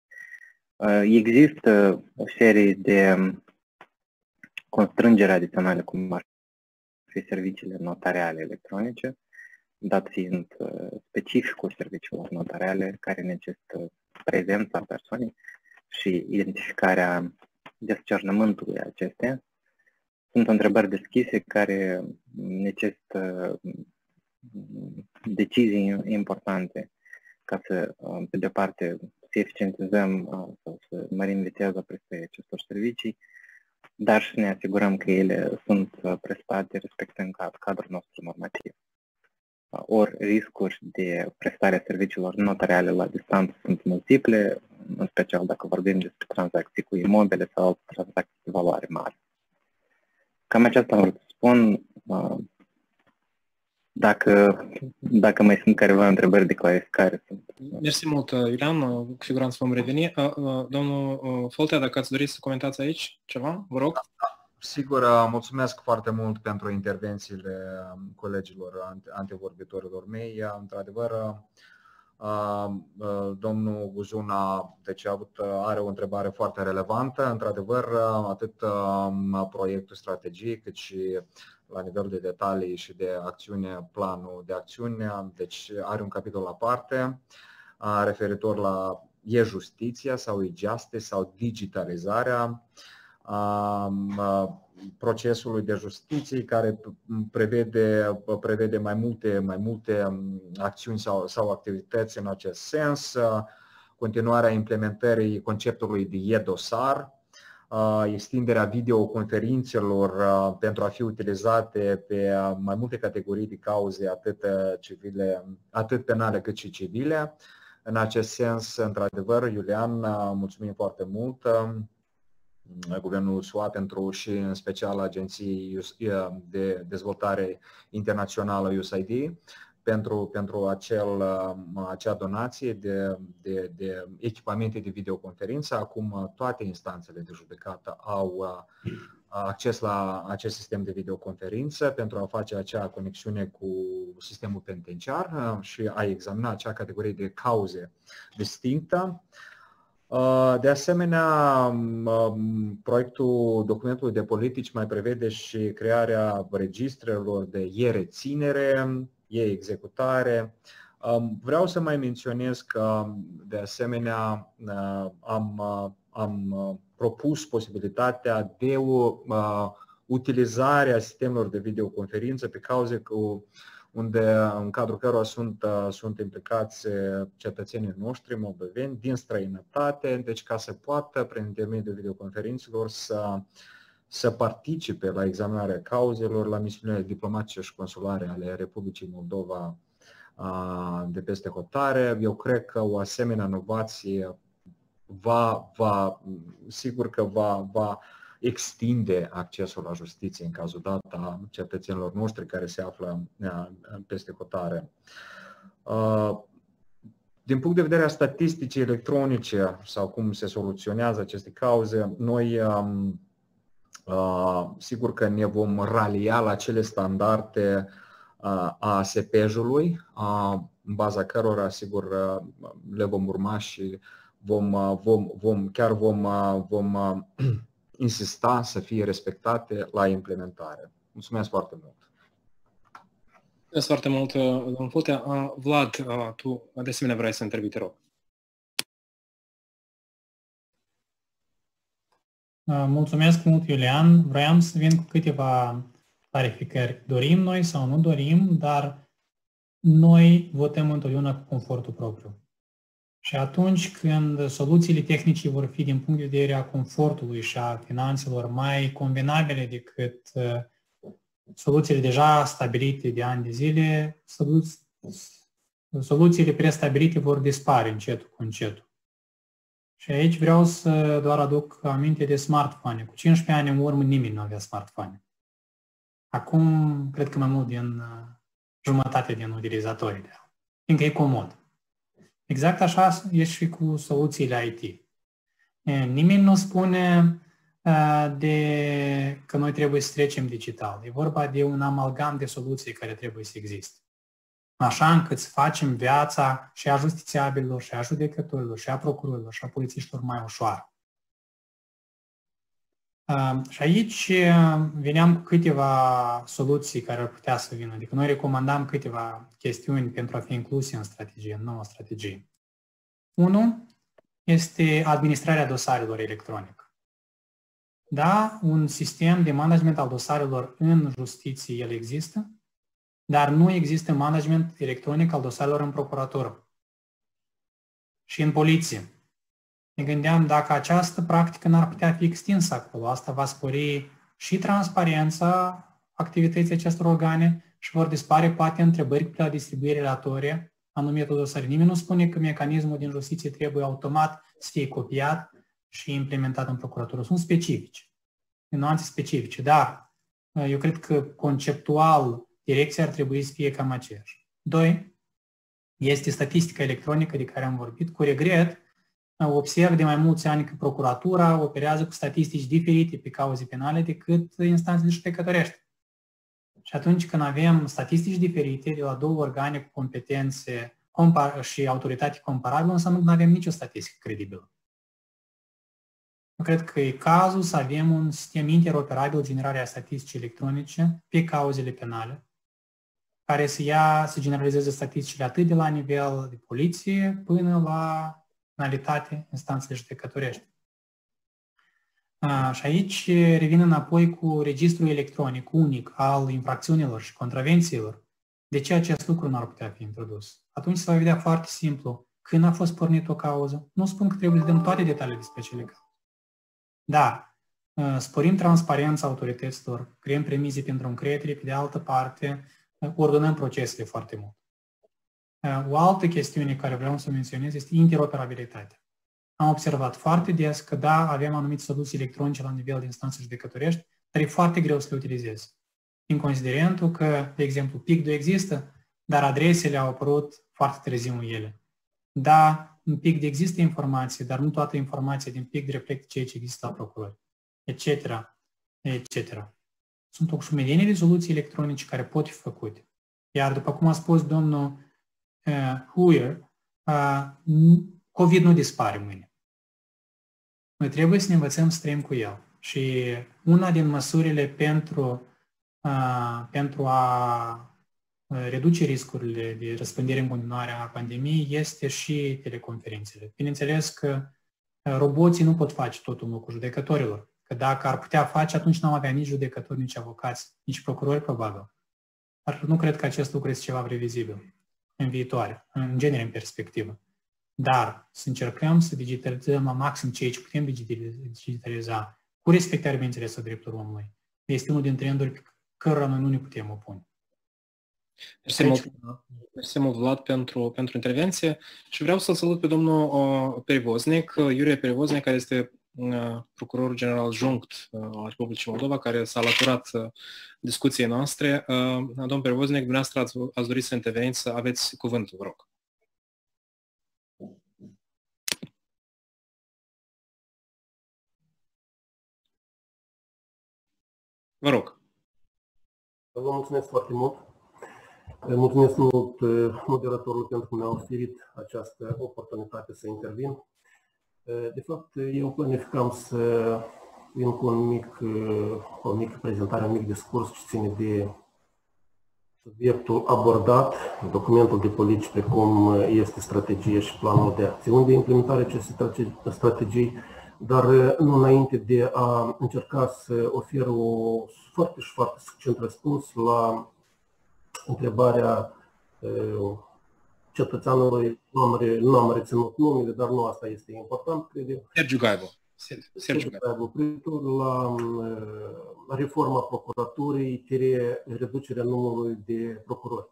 Există o serie de constrângeri adiționale, cum ar fi serviciile notariale electronice, dat fiind specificul serviciilor notariale care necesită prezența persoanei și identificarea discernământului acestea. Sunt întrebări deschise care necesită decizii importante ca să, pe de parte, să eficientizăm sau să mărim viteza prestării acestor servicii, dar și ne asigurăm că ele sunt prestate respectând cadrul nostru normativ. Ori riscuri de prestare serviciilor notariale la distanță sunt multiple, în special dacă vorbim despre tranzacții cu imobile sau tranzacții de valoare mare. Cam aceasta am vrut să spun. Dacă, dacă mai sunt careva întrebări de clarificare.
Mersi mult, Iulian, cu siguranță vom reveni. Domnul Foltea, dacă ați dori să comentați aici ceva, vă rog.
Sigur, mulțumesc foarte mult pentru intervențiile colegilor antevorbitorilor mei. Într-adevăr, domnul Guzuna deci, are o întrebare foarte relevantă. Într-adevăr, atât proiectul strategiei, cât și la nivel de detalii și de acțiune, planul de acțiune, deci are un capitol aparte referitor la e-justiția sau e-justice sau digitalizarea procesului de justiție, care prevede, prevede mai multe, mai multe acțiuni sau, sau activități în acest sens, continuarea implementării conceptului de e-dosar, extinderea videoconferințelor pentru a fi utilizate pe mai multe categorii de cauze, atât civile, atât penale cât și civile. În acest sens, într-adevăr, Iulian, mulțumim foarte mult Guvernul S U A pentru și în special Agenției de Dezvoltare Internațională U S A I D pentru, pentru acel, acea donație de, de, de echipamente de videoconferință. Acum toate instanțele de judecată au acces la acest sistem de videoconferință pentru a face acea conexiune cu sistemul penitenciar și a examina acea categorie de cauze distinctă. De asemenea, proiectul documentului de politici mai prevede și crearea registrelor de e-reținere, e-executare. Vreau să mai menționez că, de asemenea, am, am propus posibilitatea de o utilizare a sistemelor de videoconferință pe cauze cu unde, în cadrul cărora sunt, sunt implicați cetățenii noștri moldoveni din străinătate, deci ca să poată, prin intermediul videoconferințelor, să, să participe la examinarea cauzelor la misiunile diplomatice și consulare ale Republicii Moldova de peste hotare. Eu cred că o asemenea inovație va, va, sigur că va, va extinde accesul la justiție în cazul dat a cetățenilor noștri care se află peste hotare. Din punct de vedere a statisticii electronice sau cum se soluționează aceste cauze, noi sigur că ne vom ralia la cele standarde a S P J-ului, în baza cărora sigur le vom urma și vom, vom, vom, chiar vom, vom insista să fie respectate la implementare. Mulțumesc foarte mult!
Mulțumesc foarte mult, domnul Foltea. Vlad, tu de asemenea vrei să intervii, te rog.
Mulțumesc mult, Iulian. Vreau să vin cu câteva clarificări. Dorim noi sau nu dorim, dar noi votăm întotdeauna cu confortul propriu. Și atunci când soluțiile tehnice vor fi din punct de vedere a confortului și a finanțelor mai convenabile decât soluțiile deja stabilite de ani de zile, soluțiile prestabilite vor dispare încetul cu încetul. Și aici vreau să doar aduc aminte de smartphone. Cu cincisprezece ani în urmă nimeni nu avea smartphone. Acum, cred că mai mult din jumătate din utilizatorii, fiindcă e comod. Exact așa e și cu soluțiile I T. Nimeni nu spune de că noi trebuie să trecem digital. E vorba de un amalgam de soluții care trebuie să existe. Așa încât să facem viața și a justițiabililor, și a judecătorilor, și a procurorilor, și a polițiștilor mai ușoară. Și aici veneam cu câteva soluții care ar putea să vină. Adică noi recomandam câteva chestiuni pentru a fi incluse în strategie, în noua strategie. Unu este administrarea dosarelor electronic. Da, un sistem de management al dosarelor în justiție, el există, dar nu există management electronic al dosarelor în procuratură și în poliție. Ne gândeam dacă această practică n-ar putea fi extinsă acolo. Asta va spori și transparența activității acestor organe și vor dispare poate întrebări cu la distribuire aleatorie a numitor dosare. Nimeni nu spune că mecanismul din justiție trebuie automat să fie copiat și implementat în procuratură. Sunt specifice, nuanțe specifice, dar eu cred că conceptual direcția ar trebui să fie cam aceeași. Doi, este statistica electronică de care am vorbit. Cu regret, observ de mai mulți ani că procuratura operează cu statistici diferite pe cauze penale decât instanțele judecătorești. Și atunci când avem statistici diferite de la două organe cu competențe și autoritate comparabilă, înseamnă că nu avem nicio statistică credibilă. Eu cred că e cazul să avem un sistem interoperabil de generare a statisticii electronice pe cauzele penale, care să ia, să generalizeze statisticile atât de la nivel de poliție până la finalitate instanțele judecătorești. Și aici revin înapoi cu registrul electronic unic al infracțiunilor și contravențiilor. De ce acest lucru nu ar putea fi introdus? Atunci se va vedea foarte simplu când a fost pornit o cauză. Nu spun că trebuie să dăm toate detaliile despre cele cauze. Dar sporim transparența autorităților, creăm premize pentru încredere, pe de altă parte ordonăm procesele foarte mult. O altă chestiune care vreau să menționez este interoperabilitatea. Am observat foarte des că da, avem anumite soluții electronice la nivel de instanțe judecătorești, dar e foarte greu să le utilizezi. În considerentul că, de exemplu, P I C doi există, dar adresele au apărut foarte târziu în ele. Da, în P I C D există informații, dar nu toată informația din P I C D reflectă ceea ce există la procurori, et cetera, et cetera. Sunt o sumedenie de soluții electronice care pot fi făcute. Iar după cum a spus domnul uh, Huyer, uh, COVID nu dispare mâine. Noi trebuie să ne învățăm să trăim cu el. Și una din măsurile pentru, uh, pentru a reduce riscurile de răspândire în continuare a pandemiei este și teleconferințele. Bineînțeles că roboții nu pot face totul în locul judecătorilor. Că dacă ar putea face, atunci n-am avea nici judecători, nici avocați, nici procurori, probabil. Dar nu cred că acest lucru este ceva previzibil în viitoare, în genere, în perspectivă. Dar să încercăm să digitalizăm la maxim ceea ce putem digitaliza cu respectarea, bineînțeles, a drepturilor omului. Este unul din trenduri pe cărora noi nu ne putem opune.
Mersi mult, mersi mult, Vlad, pentru, pentru intervenție și vreau să-l salut pe domnul uh, Perivoznic, Iurie Perivoznic, care este uh, procuror general adjunct uh, al Republicii Moldova, care s-a alăturat uh, discuției noastre. Uh, domnul Perivoznic, dumneavoastră ați, ați dorit să interveniți, să aveți cuvântul, vă rog. Vă rog.
Vă mulțumesc foarte mult. Mulțumesc mult moderatorului pentru că mi-a oferit această oportunitate să intervin. De fapt, eu planificam să vin cu un mic, o mică prezentare, un mic discurs ce ține de subiectul abordat, documentul de politici, precum este strategie și planul de acțiuni de implementare acestei strategii, dar nu înainte de a încerca să ofer o foarte și foarte succint răspuns la întrebarea cetățeanului, nu am reținut numele, dar nu asta este important, cred eu.
Sergiu Gaibo. Sergiu
Gaibo, privitor la reforma procuraturii, tire reducerea numărului de procurori.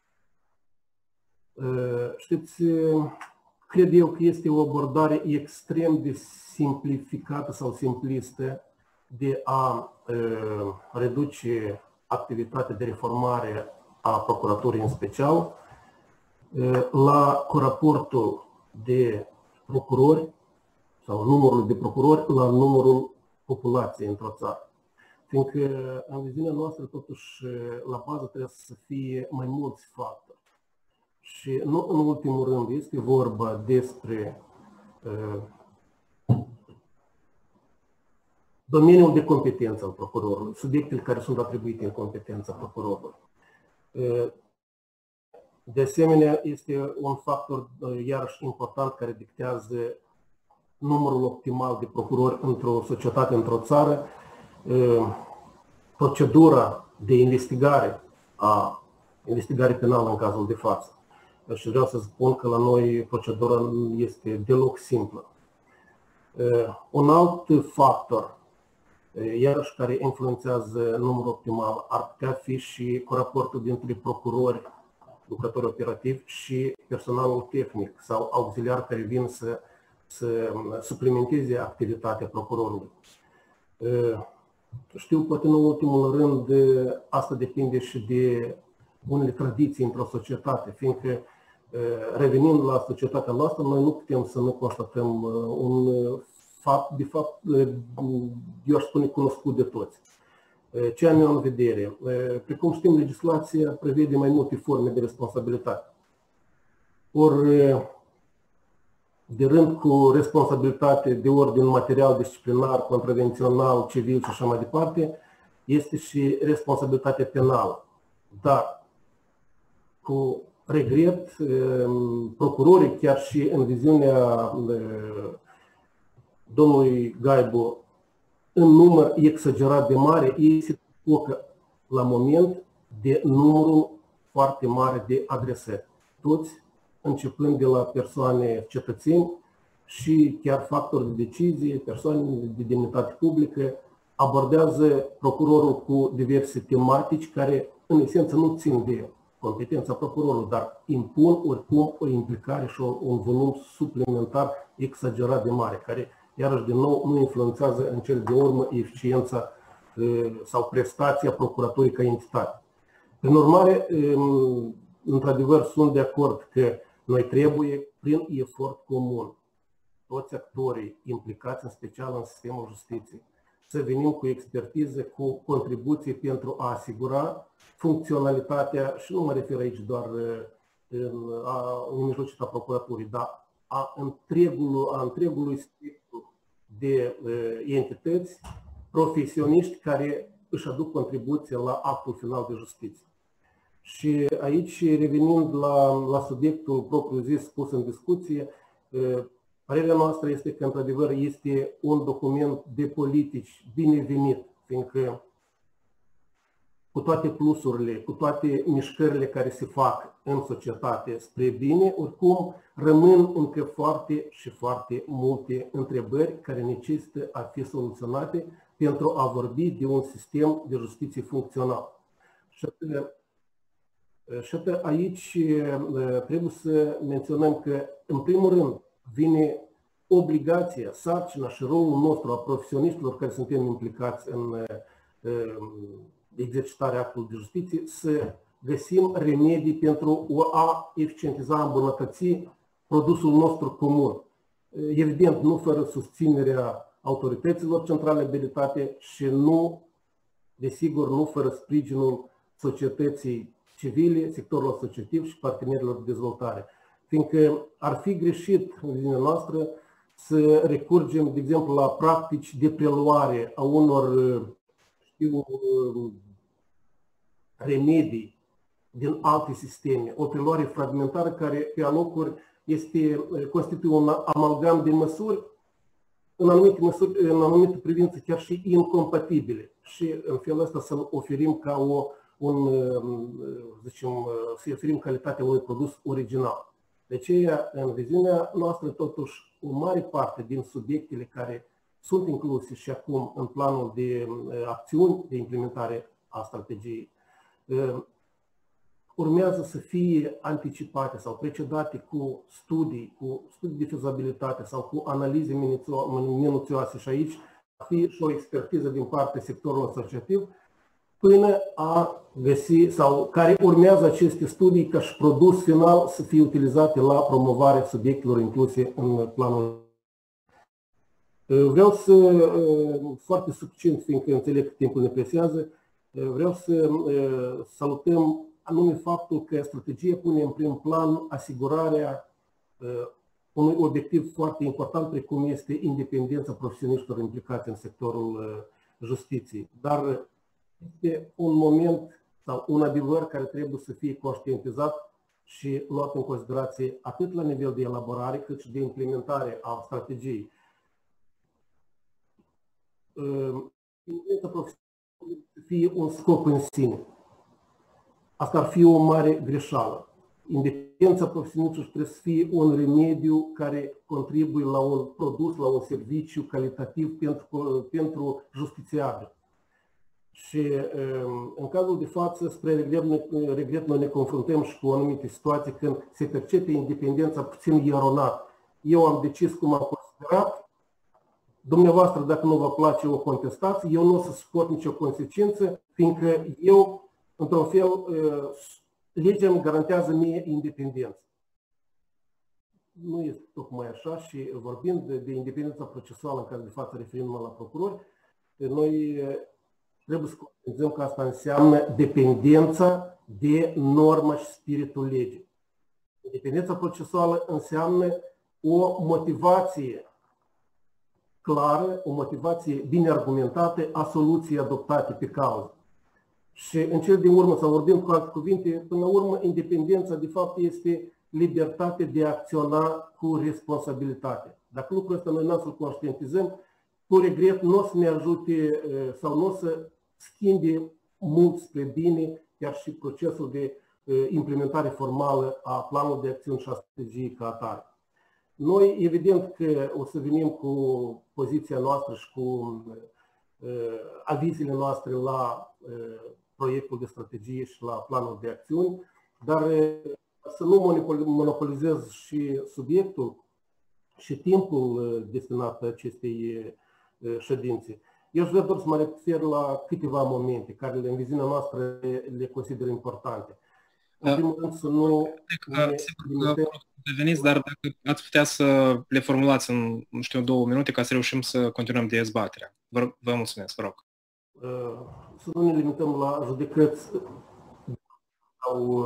Știți, cred eu că este o abordare extrem de simplificată sau simplistă de a reduce activitatea de reformare a procuraturii în special la cu raportul de procurori sau numărul de procurori la numărul populației într-o țară. Fiindcă în viziunea noastră totuși la bază trebuie să fie mai mulți factori. Și nu în ultimul rând este vorba despre domeniul de competență al procurorului, subiectele care sunt atribuite în competența procurorului. De asemenea, este un factor iarăși important care dictează numărul optimal de procurori într-o societate, într-o țară, procedura de investigare, a investigare penală în cazul de față. Și vreau să spun că la noi procedura nu este deloc simplă. Un alt factor, iarăși care influențează numărul optimal, ar putea fi și coraportul dintre procurori, lucrători operativi și personalul tehnic sau auxiliar care vin să, să suplimenteze activitatea procurorului. Știu, poate în ultimul rând, asta depinde și de unele tradiții într-o societate, fiindcă revenind la societatea noastră, noi nu putem să nu constatăm un fapt, de fapt, eu aș spune cunoscut de toți. Ce am eu în vedere? Precum știm, legislația prevede mai multe forme de responsabilitate. Ori, de rând cu responsabilitate de ordin material, disciplinar, contravențional, civil și așa mai departe, este și responsabilitatea penală. Dar, cu regret, procurorii, chiar și în viziunea domnului Gaibu, în număr exagerat de mare, ei se focă la moment de numărul foarte mare de agresări. Toți, începând de la persoane cetățeni și chiar factori de decizie, persoane de demnitate publică, abordează procurorul cu diverse tematici care, în esență, nu țin de competența procurorului, dar impun oricum o implicare și un volum suplimentar exagerat de mare, care, iarăși, din nou, nu influențează în cel de urmă eficiența sau prestația procuraturii ca entitate. Prin urmare, într-adevăr, sunt de acord că noi trebuie, prin efort comun, toți actorii implicați, în special în sistemul justiției, să venim cu expertiză, cu contribuții pentru a asigura funcționalitatea, și nu mă refer aici doar în, a, în mijlocita procuraturii, dar a întregului, a întregului spectru de uh, entități, profesioniști care își aduc contribuție la actul final de justiție. Și aici, revenind la, la subiectul propriu-zis pus în discuție, uh, părerea noastră este că, într-adevăr, este un document de politici binevenit, fiindcă cu toate plusurile, cu toate mișcările care se fac în societate spre bine, oricum rămân încă foarte și foarte multe întrebări care necesită a fi soluționate pentru a vorbi de un sistem de justiție funcțional. Și aici trebuie să menționăm că, în primul rând, vine obligația, sarcina și rolul nostru a profesioniștilor care suntem implicați în exercitarea actului de justiție, să găsim remedii pentru a eficientiza, îmbunătăți produsul nostru comun. Evident, nu fără susținerea autorităților centrale abilitate și nu, desigur, nu fără sprijinul societății civile, sectorul asociativ și partenerilor de dezvoltare. Fiindcă ar fi greșit în viziunea noastră să recurgem, de exemplu, la practici de preluare a unor, știu, remedii din alte sisteme, o preluare fragmentară care pe alocuri este, constituie un amalgam de măsuri, în anumite, măsuri, în anumite privințe chiar și incompatibile, și în felul ăsta să oferim ca o, un, zicem, să oferim calitatea unui produs original. De aceea, în viziunea noastră, totuși, o mare parte din subiectele care sunt incluse și acum în planul de acțiuni de implementare a strategiei, urmează să fie anticipate sau precedate cu studii, cu studii de fezabilitate sau cu analize minuțioase, și aici fi și o expertiză din partea sectorului asociativ, până a găsi, sau care urmează aceste studii ca și produs final să fie utilizate la promovarea subiectelor incluse în planul. Vreau să, foarte succint, fiindcă înțeleg că timpul ne presează, vreau să salutăm anume faptul că strategia pune în prim plan asigurarea unui obiectiv foarte important, precum este independența profesioniștilor implicați în sectorul justiției. Dar este un moment sau un adevăr care trebuie să fie conștientizat și luat în considerație atât la nivel de elaborare cât și de implementare a strategiei. Independența profesională să fie un scop în sine. Asta ar fi o mare greșeală. Independența profesionistă trebuie să fie un remediu care contribuie la un produs, la un serviciu calitativ pentru, pentru justițiabil. Și în cazul de față, spre regret, noi ne confruntăm și cu anumite situații când se percepe independența puțin eronat. Eu am decis cum am considerat, dumneavoastră, dacă nu vă place, o contestați, eu nu o să suport nicio consecință, fiindcă eu, într-un fel, legea îmi garantează mie independență. Nu este tocmai așa și vorbind de, de independența procesuală, în care de față referim la procurori, noi trebuie să conștientizăm că asta înseamnă dependența de normă și spiritul legii. Independența procesuală înseamnă o motivație clară, o motivație bine argumentată a soluției adoptate pe cauză. Și în cel din urmă, să vorbim cu alte cuvinte, până la urmă, independența de fapt este libertatea de a acționa cu responsabilitate. Dacă lucrul ăsta noi n-am să-l conștientizăm, cu regret nu o să ne ajute sau nu o să schimbe mult spre bine chiar și procesul de implementare formală a planului de acțiuni și a strategiei ca atare. Noi, evident că o să venim cu poziția noastră și cu uh, avizile noastre la uh, proiectul de strategie și la planul de acțiuni, dar uh, să nu monopolizez și subiectul și timpul uh, destinat acestei uh, ședințe. Eu aș vrea doar să mă refer la câteva momente care în viziunea noastră le consider importante. În primul rând să nu...
Veniți, dar dacă ați putea să le formulați în, nu știu, două minute ca să reușim să continuăm dezbaterea. Vă, vă mulțumesc, vă rog.
Să nu ne limităm la judecăți sau,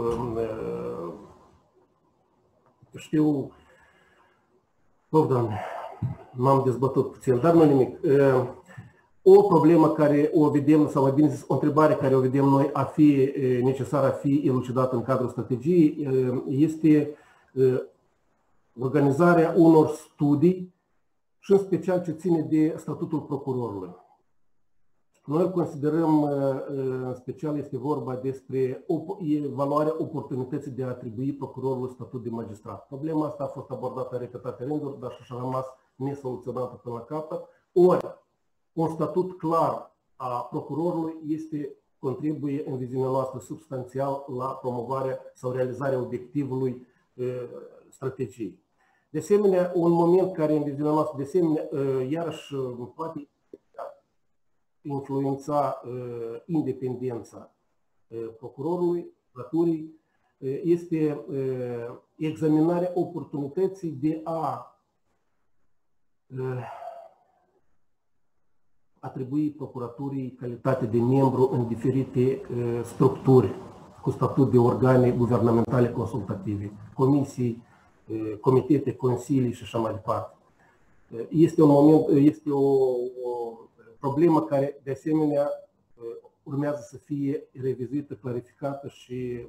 știu, oh, Doamne, m-am dezbătut puțin, dar nu nimic. O problemă care o vedem, sau mai bine zis, o întrebare care o vedem noi a fi necesară a fi elucidată în cadrul strategiei este organizarea unor studii și în special ce ține de statutul procurorului. Noi îl considerăm, în special este vorba despre evaluarea oportunității de a atribui procurorului statut de magistrat. Problema asta a fost abordată în repetate rânduri, dar și a rămas nesoluționată până la capăt. Ori, un statut clar a procurorului este, contribuie în viziunea noastră substanțial la promovarea sau realizarea obiectivului strategiei. De asemenea, un moment care în viziunea noastră, de asemenea, iarăși poate influența independența procurorului, procuraturii, este examinarea oportunității de a atribui procuraturii calitate de membru în diferite structuri cu statut de organe guvernamentale consultative, comisii, comitete, consilii și așa mai departe. Este un moment, este o, o problemă care de asemenea urmează să fie revizuită, clarificată și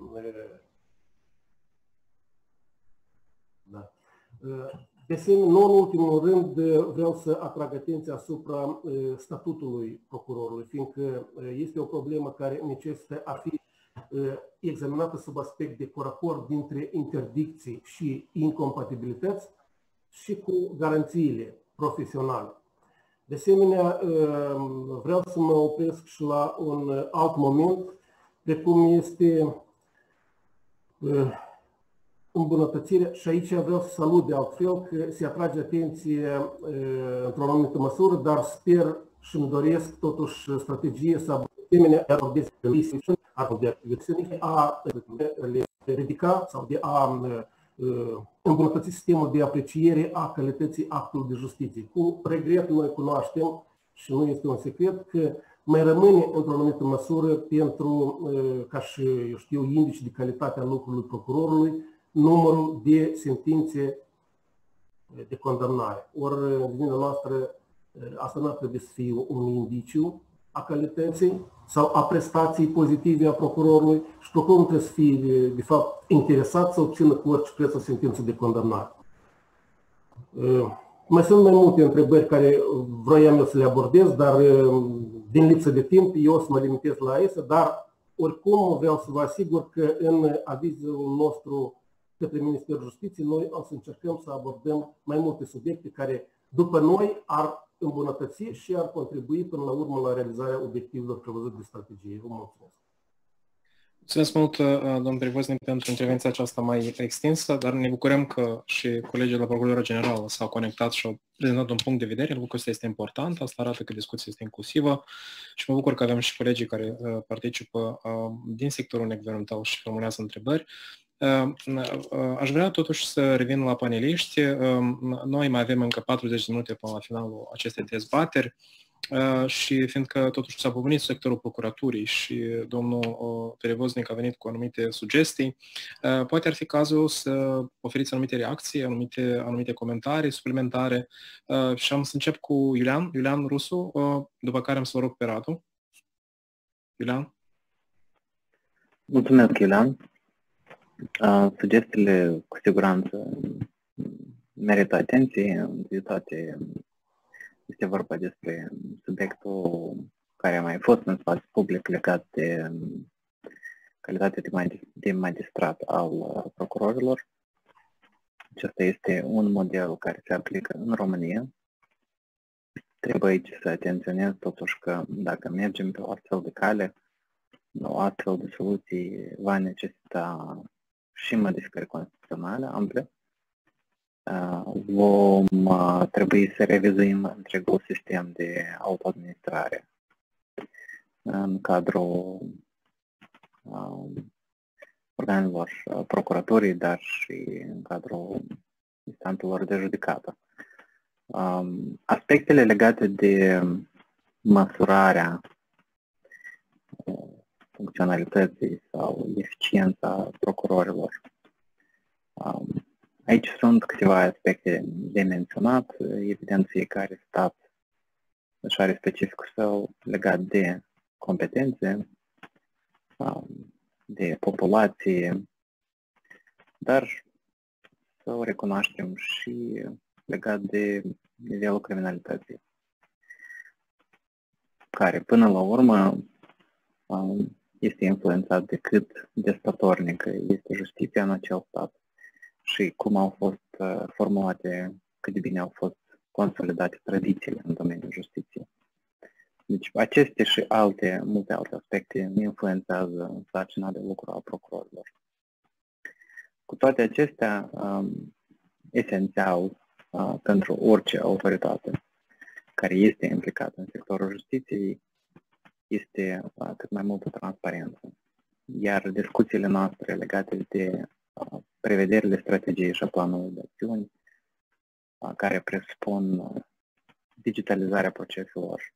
da. De asemenea, nu în ultimul rând, vreau să atrag atenția asupra statutului procurorului, fiindcă este o problemă care necesită a fi examinată sub aspect de coracord dintre interdicții și incompatibilități și cu garanțiile profesionale. De asemenea, vreau să mă opresc și la un alt moment, precum este îmbunătățirea, și aici vreau să salut de altfel că se atrage atenție într-o anumită măsură, dar sper și îmi doresc totuși strategie să asemenea a le ridica sau de a îmbunătăți sistemul de apreciere a calității actului de justiție. Cu regret noi cunoaștem, și nu este un secret, că mai rămâne într-o anumită măsură pentru, ca și, eu știu, indici de calitate a lucrului procurorului, numărul de sentințe de condamnare. Ori, în viziunea noastră, asta nu ar trebui să fie un indiciu a calității sau a prestației pozitive a procurorului și procurorul trebuie să fie, de fapt, interesat să obțină cu orice preț o sentință de condamnare. Mai sunt mai multe întrebări care vroiam eu să le abordez, dar din lipsă de timp eu o să mă limitez la acestea, dar oricum vreau să vă asigur că în avizul nostru către Ministerul Justiției noi o să încercăm să abordăm mai multe subiecte care, după noi, ar îmbunătăți și ar contribui până la urmă la realizarea obiectivelor prevăzute de strategie. Vă mulțumesc!
Mulțumesc mult, domnul Privoznic, pentru intervenția aceasta mai extinsă, dar ne bucurăm că și colegii de la Procuratura Generală s-au conectat și au prezentat un punct de vedere. Lucrul ăsta este important, asta arată că discuția este inclusivă și mă bucur că avem și colegii care participă din sectorul neguvernamental și formulează întrebări. Aș vrea totuși să revin la paneliști. Noi mai avem încă patruzeci de minute până la finalul acestei dezbateri și fiindcă totuși s-a pomenit sectorul procuraturii și domnul Perevoznic a venit cu anumite sugestii, poate ar fi cazul să oferiți anumite reacții, anumite, anumite comentarii suplimentare și am să încep cu Iulian, Iulian Rusu, după care am să vă rog pe Radu. Iulian?
Mulțumesc, Iulian. Sugestiile cu siguranță merită atenție. În viitate este vorba despre subiectul care a mai fost în spațiu public legat de calitatea de magistrat al procurorilor. Acesta este un model care se aplică în România. Trebuie aici să atenționez totuși că dacă mergem pe o astfel de cale, o astfel de soluție va necesita și modificări constituționale ample. Vom trebui să revizuim întregul sistem de autoadministrare în cadrul organelor procuraturii, dar și în cadrul instanțelor de judecată. Aspectele legate de măsurarea funcționalității sau eficiența procurorilor. Aici sunt câteva aspecte de menționat. Evident, fiecare stat își are specificul său legat de competențe, de populație, dar să o recunoaștem și legat de nivelul criminalității, care până la urmă este influențat de cât de statornică este justiția în acel stat și cum au fost formulate, cât de bine au fost consolidate tradițiile în domeniul justiției. Deci aceste și alte, multe alte aspecte influențează sarcina de lucru a procurorilor. Cu toate acestea, esențial pentru orice autoritate care este implicată în sectorul justiției este cât mai multă transparență. Iar discuțiile noastre legate de prevederile strategiei și a planului de acțiuni, care presupun digitalizarea proceselor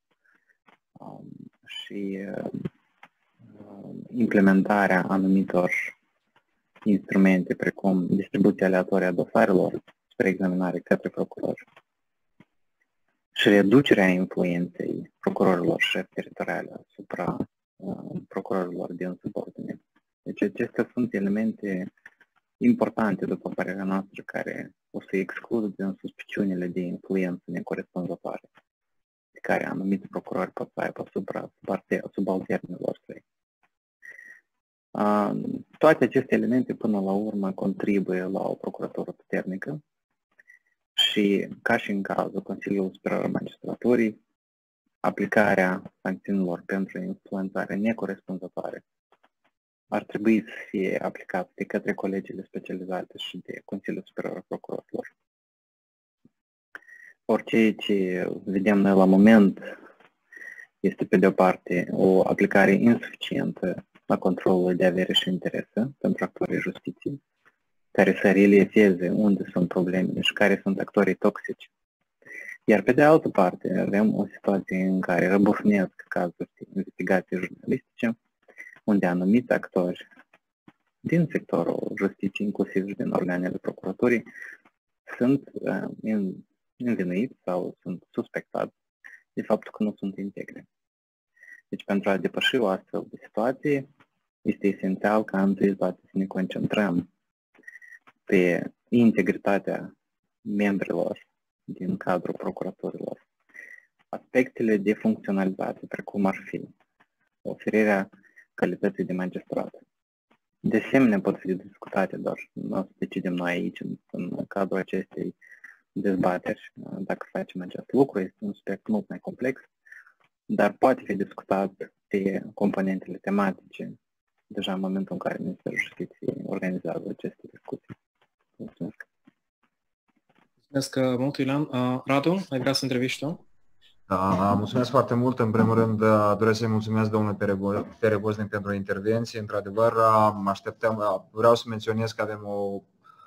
și implementarea anumitor instrumente, precum distribuția aleatorie a dosarelor spre examinare către procurori și reducerea influenței procurorilor șefi teritoriale asupra uh, procurorilor din subordine. Deci acestea sunt elemente importante, după părerea noastră, care o să excludă din suspiciunile de influență necorespunzătoare pe care anumiți procurori pot să aibă asupra subalternilor săi. Uh, toate aceste elemente, până la urmă, contribuie la o procuratură puternică și, ca și în cazul Consiliului Superior al Magistraturii, aplicarea sancțiunilor pentru influențare necorespunzătoare ar trebui să fie aplicată de către colegiile specializate și de Consiliul Superior al Procurorilor. Orice ce vedem noi la moment este, pe de o parte, o aplicare insuficientă a controlului de avere și interese pentru actorii justiției, care să reliefeze unde sunt problemele și care sunt actorii toxici. Iar pe de altă parte avem o situație în care răbufnesc cazuri de investigații jurnalistice, unde anumiți actori din sectorul justiției, inclusiv și din organele procuraturii, sunt învinuiți sau sunt suspectați de faptul că nu sunt integre. Deci pentru a depăși o astfel de situație, este esențial ca întâi de toate să ne concentrăm pe integritatea membrilor din cadrul procuraturilor, aspectele de funcționalitate, precum ar fi oferirea calității de magistrat. De asemenea, pot fi discutate, doar nu o să decidem noi aici, în, în cadrul acestei dezbateri, dacă facem acest lucru. Este un subiect mult mai complex, dar poate fi discutat pe componentele tematice deja în momentul în care Ministerul Justiției organizează aceste discuții. Mulțumesc.
Mulțumesc mult, Iulian. Radu, ai vrea să întrebi și tu?
Da, mulțumesc foarte mult. În primul rând, doresc să-i mulțumesc domnului Pereboznic pentru intervenție. Într-adevăr, așteptăm, vreau să menționez că avem o,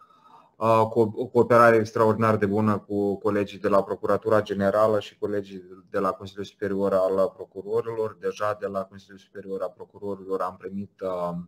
o cooperare extraordinar de bună cu colegii de la Procuratura Generală și colegii de la Consiliul Superior al Procurorilor. Deja de la Consiliul Superior al Procurorilor am primit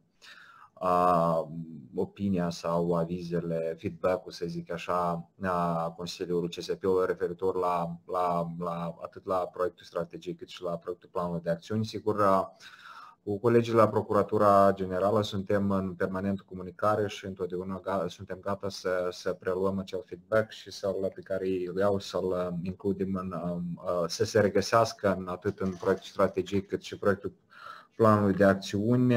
Uh, opinia sau avizele, feedback-ul, să zic așa, a Consiliului C S P-ului referitor la, la, la, atât la proiectul strategic cât și la proiectul planului de acțiuni. Sigur, cu colegii la Procuratura Generală suntem în permanentă comunicare și întotdeauna suntem gata să, să preluăm acel feedback și să-l, pe care îl iau, să-l includem în, să se regăsească în, atât în proiectul strategic cât și proiectul planului de acțiuni.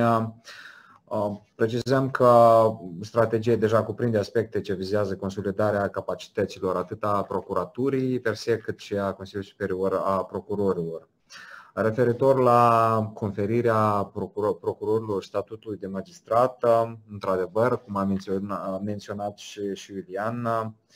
Precizăm că strategia deja cuprinde aspecte ce vizează consolidarea capacităților atât a procuraturii per se cât și a Consiliului Superior a Procurorilor. Referitor la conferirea procurorilor statutului de magistrat, într-adevăr, cum a menționat, menționat și, și Iulian,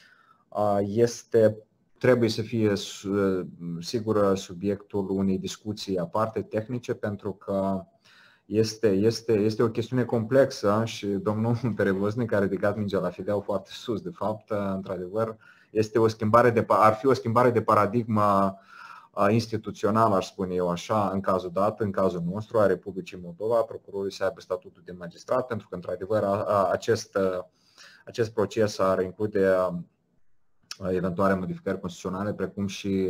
este, trebuie să fie sigur subiectul unei discuții aparte tehnice, pentru că Este, este, este o chestiune complexă și domnul Pereboznic a ridicat mingea la fideu foarte sus. De fapt, într-adevăr, este o schimbare de, ar fi o schimbare de paradigmă instituțională, aș spune eu așa, în cazul dat, în cazul nostru, a Republicii Moldova, procurorul să aibă statutul de magistrat, pentru că, într-adevăr, acest, acest proces ar include eventuale modificări constituționale, precum și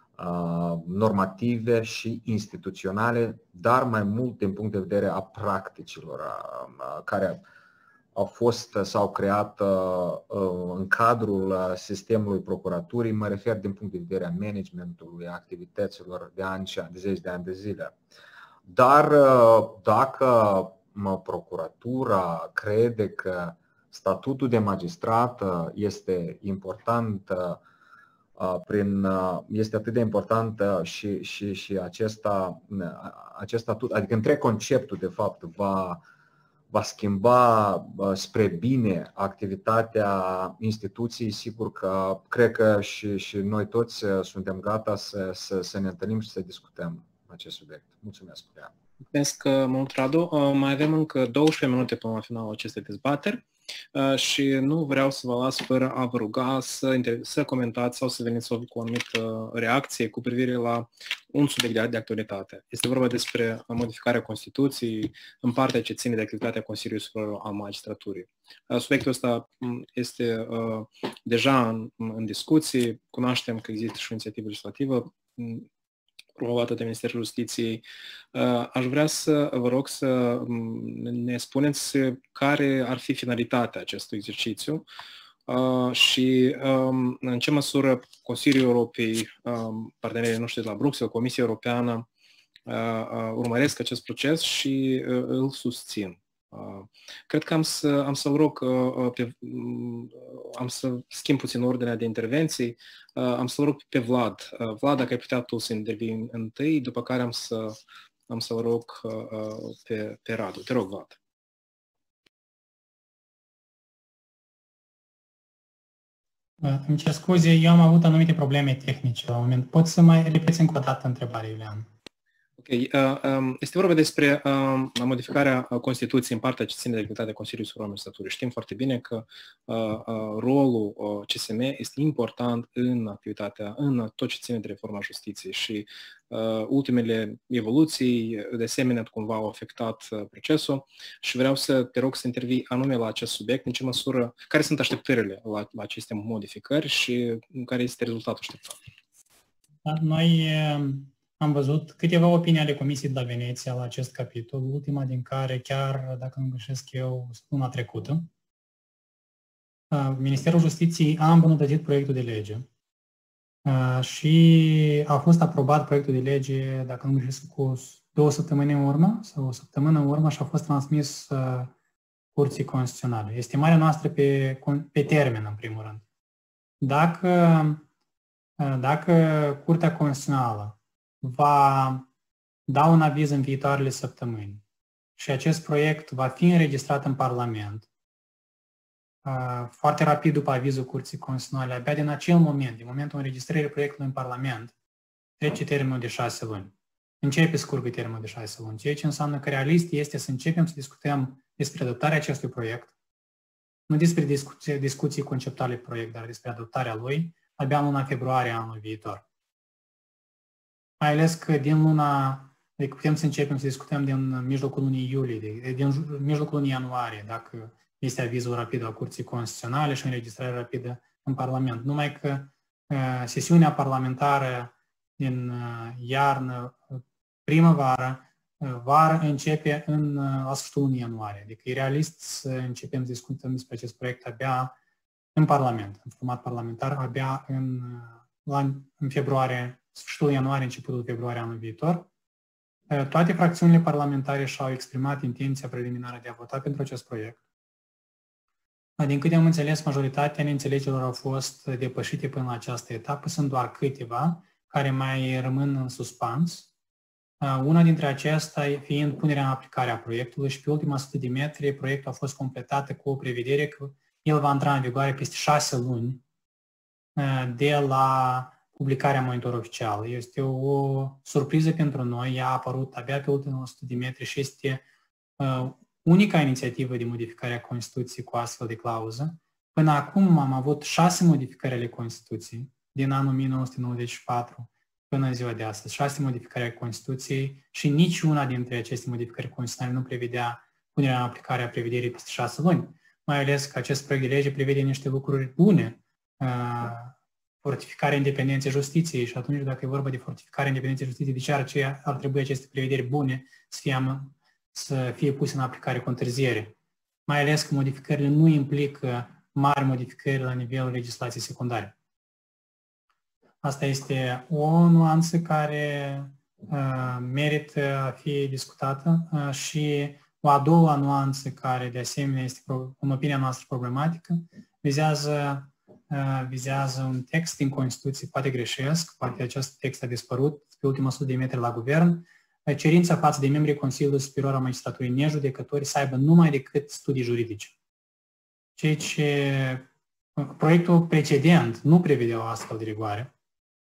normative și instituționale, dar mai mult din punct de vedere a practicilor care au fost sau creat în cadrul sistemului procuraturii. Mă refer din punct de vedere a managementului, a activităților de ani, de zeci de ani de zile. Dar dacă procuratura crede că statutul de magistrat este important, prin, este atât de important și, și, și acesta, acest statut, adică întreg conceptul de fapt va, va schimba spre bine activitatea instituției, sigur că cred că și, și noi toți suntem gata să, să, să ne întâlnim și să discutăm acest subiect. Mulțumesc!
Mulțumesc mult, Radu. Mai avem încă douăsprezece minute până la finalul acestei dezbateri și nu vreau să vă las fără a vă ruga să, să comentați sau să veniți cu o anumită reacție cu privire la un subiect de actualitate. Este vorba despre modificarea Constituției în partea ce ține de activitatea Consiliului Superior al Magistraturii. Subiectul ăsta este deja în, în discuții, cunoaștem că există și o inițiativă legislativă promovată de Ministerul Justiției. Aș vrea să vă rog să ne spuneți care ar fi finalitatea acestui exercițiu și în ce măsură Consiliul Europei, partenerii noștri de la Bruxelles, Comisia Europeană urmăresc acest proces și îl susțin. Cred că am să, am să vă rog, pe, am să schimb puțin ordinea de intervenții, am să vă rog pe Vlad. Vlad, dacă ai putea tu să intervii întâi, după care am să, am să vă rog pe, pe Radu. Te rog, Vlad.
Îmi cer scuze, eu am avut anumite probleme tehnice la moment. Pot să mai repeți încă o dată întrebarea, Iulian?
Ok. Este vorba despre modificarea Constituției în partea ce ține de activitatea Consiliului Suprem al Magistraturii. Știm foarte bine că rolul C S M este important în activitatea, în tot ce ține de reforma justiției și ultimele evoluții, de asemenea, cumva au afectat procesul și vreau să te rog să intervii anume la acest subiect, în ce măsură, care sunt așteptările la, la aceste modificări și care este rezultatul așteptat.
Noi am văzut câteva opinii ale Comisiei de la Veneția la acest capitol, ultima din care chiar, dacă nu greșesc eu, luna trecută. Ministerul Justiției a îmbunătățit proiectul de lege și a fost aprobat proiectul de lege, dacă nu greșesc, cu două săptămâni în urmă sau o săptămână în urmă și a fost transmis Curții Constituționale. Estimarea noastră pe, pe termen, în primul rând. Dacă, dacă Curtea Constituțională va da un aviz în viitoarele săptămâni și acest proiect va fi înregistrat în Parlament, foarte rapid după avizul Curții Constituționale, abia din acel moment, din momentul înregistrării proiectului în Parlament, trece termenul de șase luni. Începe scurgă termenul de șase luni, ceea ce înseamnă că realist este să începem să discutăm despre adoptarea acestui proiect, nu despre discuții, discuții conceptuale pe proiect, dar despre adoptarea lui, abia în luna februarie anul viitor. Mai ales că din luna, adică putem să începem să discutăm din mijlocul lunii iulie, din mijlocul lunii ianuarie, dacă este avizul rapid al Curții Constituționale și înregistrarea rapidă în Parlament. Numai că uh, sesiunea parlamentară din uh, iarnă, primăvară, uh, va începe în, uh, la sfârșitul lunii ianuarie. Adică e realist să începem să discutăm despre acest proiect abia în Parlament, în format parlamentar, abia în, uh, la, în februarie, sfârșitul ianuarie, începutul februarie anul viitor. Uh, toate fracțiunile parlamentare și-au exprimat intenția preliminară de a vota pentru acest proiect. Din câte am înțeles, majoritatea neînțelegerilor au fost depășite până la această etapă. Sunt doar câteva care mai rămân în suspans. Una dintre acestea fiind punerea în aplicare a proiectului și pe ultima sută de metri proiectul a fost completat cu o prevedere că el va intra în vigoare peste șase luni de la publicarea monitor oficial. Este o surpriză pentru noi, ea a apărut abia pe ultima sută de metri și este unica inițiativă de modificare a Constituției cu astfel de clauză. Până acum am avut șase modificări ale Constituției, din anul o mie nouă sute nouăzeci și patru până în ziua de astăzi. Șase modificări ale Constituției și niciuna dintre aceste modificări constituționale nu prevedea punerea în aplicare a prevederii peste șase luni. Mai ales că acest proiect de lege prevede niște lucruri bune, fortificarea independenței justiției și atunci dacă e vorba de fortificarea independenței justiției, de ce ar, ce ar trebui aceste prevederi bune să fie să fie puse în aplicare cu întârziere. Mai ales că modificările nu implică mari modificări la nivelul legislației secundare. Asta este o nuanță care uh, merită a fi discutată uh, și o a doua nuanță care de asemenea este, în opinia noastră, problematică, vizează, uh, vizează un text din Constituție, poate greșesc, poate acest text a dispărut pe ultima sută de metri la guvern, cerința față de membrii Consiliului Superior al Magistraturii nejudecători să aibă numai decât studii juridice. Ceea ce proiectul precedent nu prevedea o astfel de rigoare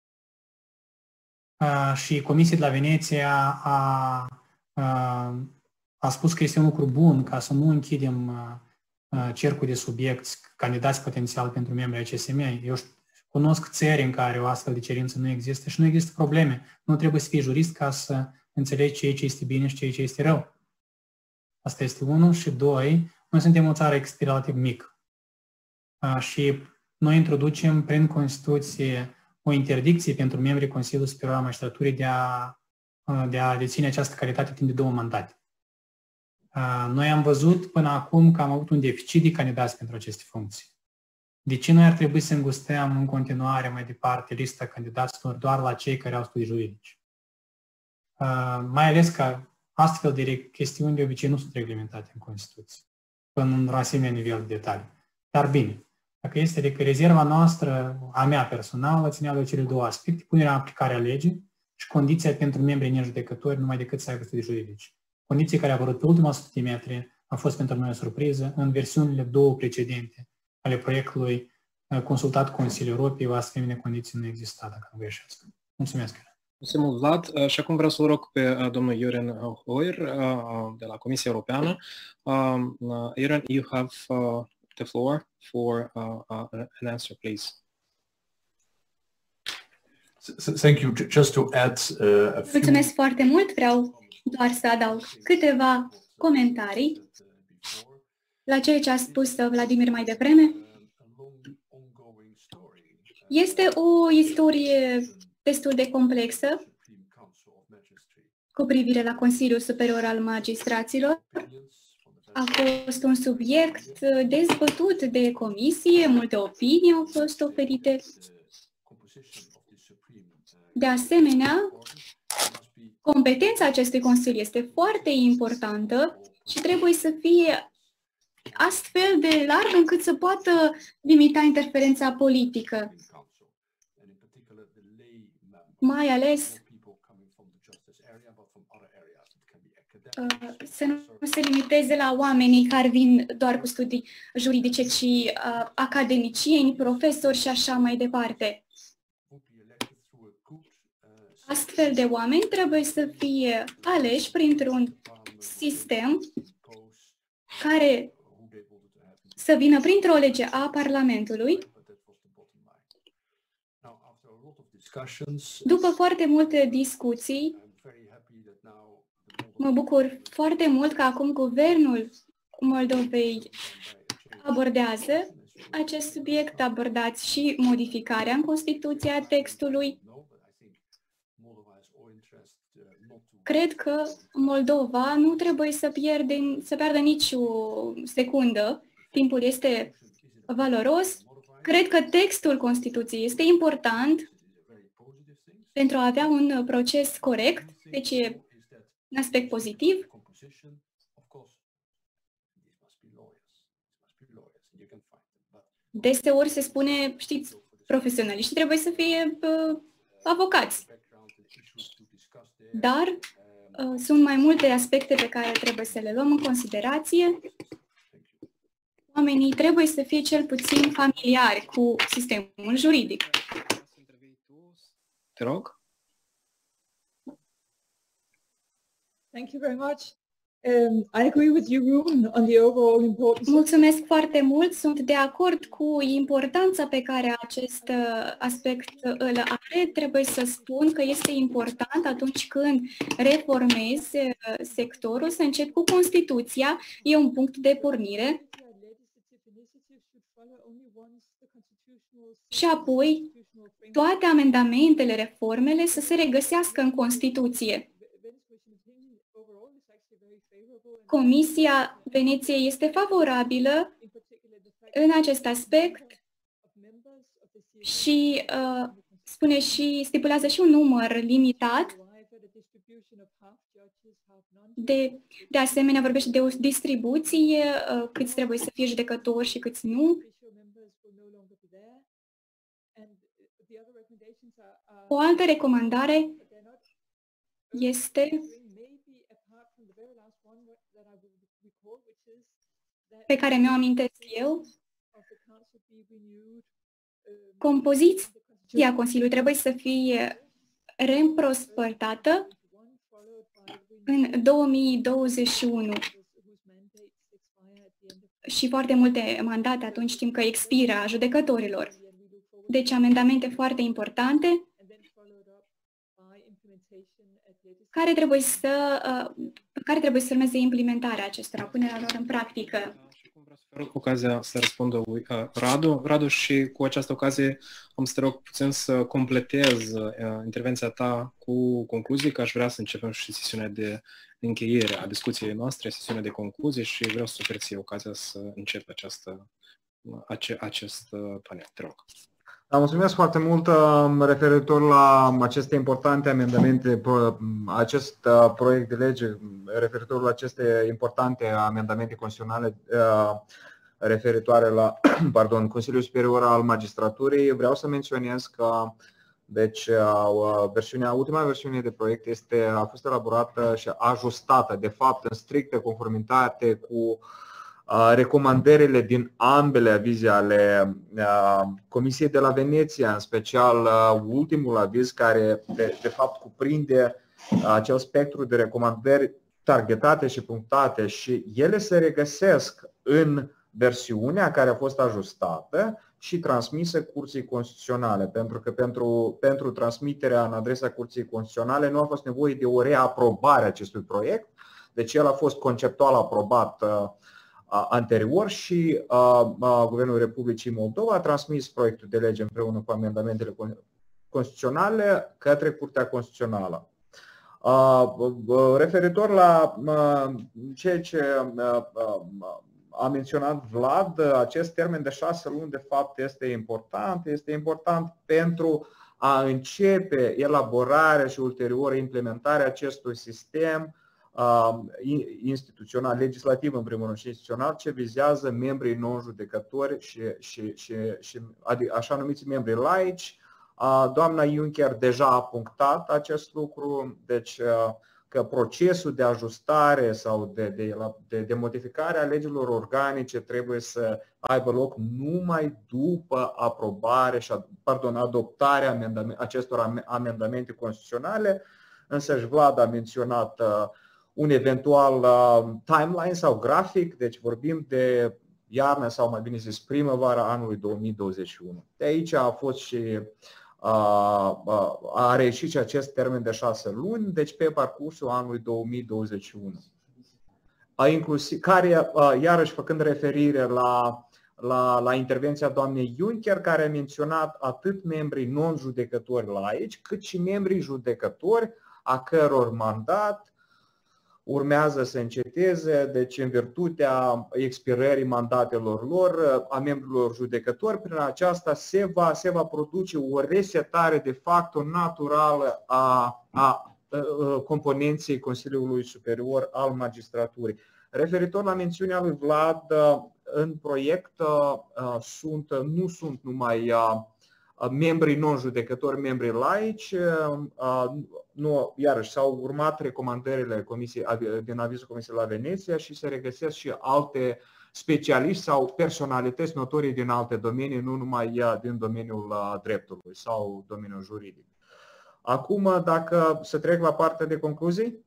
și Comisia de la Veneția a, a, a spus că este un lucru bun ca să nu închidem cercul de subiecti, candidați potențial pentru membrii C S M. Eu cunosc țări în care o astfel de cerință nu există și nu există probleme. Nu trebuie să fii jurist ca să înțelegi ceea ce este bine și ceea ce este rău. Asta este unul. Și doi, noi suntem o țară relativ mică. Și noi introducem prin Constituție o interdicție pentru membrii Consiliului Superior al Magistraturii de a, de a deține această calitate timp de două mandate. Noi am văzut până acum că am avut un deficit de candidați pentru aceste funcții. De ce noi ar trebui să îngustăm în continuare mai departe lista candidaților doar la cei care au studii juridice? Uh, mai ales că astfel de chestiuni de obicei nu sunt reglementate în Constituție, până în asemenea nivel de detaliu. Dar bine, dacă este de că rezerva noastră, a mea personală, ținea de cele două aspecte, punerea în aplicare a legii și condiția pentru membrii nejudecători numai decât să aibă studii juridice. Condiții care au apărut pe ultima sută de metri a fost pentru noi o surpriză în versiunile două precedente ale proiectului consultat Consiliul Europei, o asemenea condiții nu exista, dacă nu greșesc. Mulțumesc!
Mulțumesc mult, Vlad. Și acum vreau să-l rog pe domnul Jürgen Hoyer de la Comisia Europeană. Jürgen, you have the floor for an answer, please.
Thank you. Just to add uh, a few...
Mulțumesc foarte mult. Vreau doar să adaug câteva comentarii la ceea ce a spus Vladimir mai devreme. Este o istorie destul de complexă cu privire la Consiliul Superior al Magistraților. A fost un subiect dezbătut de comisie, multe opinii au fost oferite. De asemenea, competența acestui Consiliu este foarte importantă și trebuie să fie astfel de larg încât să poată limita interferența politică. Mai ales să nu se limiteze la oamenii care vin doar cu studii juridice, ci uh, academicieni, profesori și așa mai departe. Astfel de oameni trebuie să fie aleși printr-un sistem care să vină printr-o lege a Parlamentului. După foarte multe discuții, mă bucur foarte mult că acum Guvernul Moldovei abordează acest subiect, abordați și modificarea în Constituția textului. Cred că Moldova nu trebuie să pierde, să pierdă nici o secundă. Timpul este valoros. Cred că textul Constituției este important pentru a avea un proces corect, deci e un aspect pozitiv. Deseori se spune, știți, profesioniștii trebuie să fie uh, avocați. Dar uh, sunt mai multe aspecte pe care trebuie să le luăm în considerație. Oamenii trebuie să fie cel puțin familiari cu sistemul juridic.
Te rog.
Thank you very much. Um, I agree with you, Ruben, on the overall importance.
Mulțumesc foarte mult. Sunt de acord cu importanța pe care acest aspect îl are. Trebuie să spun că este important atunci când reformezi sectorul să începi cu Constituția. E un punct de pornire. Și apoi toate amendamentele, reformele să se regăsească în Constituție. Comisia Veneției este favorabilă în acest aspect și uh, spune și stipulează și un număr limitat. De, de asemenea, vorbește de o distribuție, uh, câți trebuie să fie judecători și câți nu. O altă recomandare este pe care mi-o amintesc eu, compoziția Consiliului trebuie să fie reîmprospătată în două mii douăzeci și unu și foarte multe mandate atunci știm că expiră a judecătorilor. Deci amendamente foarte importante care trebuie să, care trebuie să urmeze implementarea acestora, punerea lor în practică.
Rog ocazia să răspundă uh, Radu. Radu, și cu această ocazie am să te rog puțin să completez uh, intervenția ta cu concluzii, că aș vrea să începem și sesiunea de încheiere a discuției noastre, sesiunea de concluzii și vreau să oferi ție ocazia să încep această, ace, acest panel. Te rog.
Da, mulțumesc foarte mult referitor la aceste importante amendamente, acest proiect de lege, referitor la aceste importante amendamente constituționale referitoare la pardon, Consiliul Superior al Magistraturii. Vreau să menționez că deci, versiunea, ultima versiune de proiect este, a fost elaborată și ajustată, de fapt, în strictă conformitate cu recomandările din ambele avize ale Comisiei de la Veneția, în special ultimul aviz care de, de fapt cuprinde acel spectru de recomandări targetate și punctate și ele se regăsesc în versiunea care a fost ajustată și transmisă Curții Constituționale, pentru că pentru, pentru transmiterea în adresa Curții Constituționale nu a fost nevoie de o reaprobare a acestui proiect, deci el a fost conceptual aprobat uh, anterior și uh, uh, Guvernul Republicii Moldova a transmis proiectul de lege împreună cu amendamentele constituționale către Curtea Constituțională. Uh, uh, referitor la uh, ceea ce uh, uh, a menționat Vlad, acest termen de șase luni de fapt este important. Este important pentru a începe elaborarea și ulterior implementarea acestui sistem uh, instituțional, legislativ în primul rând și instituțional, ce vizează membrii non-judecători și, și, și, și așa numiți membri laici. Uh, doamna Juncker deja a punctat acest lucru, deci uh, că procesul de ajustare sau de, de, de, de modificare a legilor organice trebuie să aibă loc numai după aprobare și pardon, adoptarea amendament, acestor amendamente constituționale. Însă Vlad a menționat uh, un eventual uh, timeline sau grafic, deci vorbim de iarnă sau mai bine zis primăvara anului două mii douăzeci și unu. De aici a fost și a reieșit și acest termen de șase luni, deci pe parcursul anului două mii douăzeci și unu. A inclusiv, care, iarăși făcând referire la, la, la intervenția doamnei Juncker, care a menționat atât membrii non-judecători laici, cât și membrii judecători a căror mandat urmează să înceteze, deci în virtutea expirării mandatelor lor, a membrilor judecători. Prin aceasta se va, se va produce o resetare de facto naturală a, a, a componenței Consiliului Superior al Magistraturii. Referitor la mențiunea lui Vlad, în proiect sunt, nu sunt numai membrii non-judecători, membrii laici. Nu, iarăși s-au urmat recomandările comisiei, din avizul Comisiei la Veneția și se regăsesc și alte specialiști sau personalități notorii din alte domenii, nu numai din domeniul dreptului sau domeniul juridic. Acum, dacă să trec la partea de concluzii?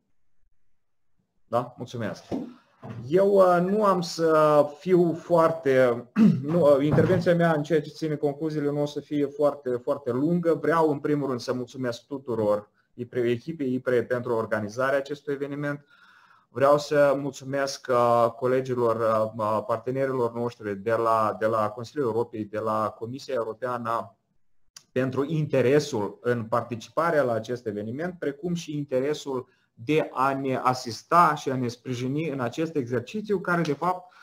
Da? Mulțumesc. Eu nu am să fiu foarte, nu, intervenția mea în ceea ce ține concluziile nu o să fie foarte, foarte lungă. Vreau în primul rând să mulțumesc tuturor echipei I P R E pentru organizarea acestui eveniment. Vreau să mulțumesc colegilor, partenerilor noștri de la, de la Consiliul Europei, de la Comisia Europeană pentru interesul în participarea la acest eveniment, precum și interesul de a ne asista și a ne sprijini în acest exercițiu care de fapt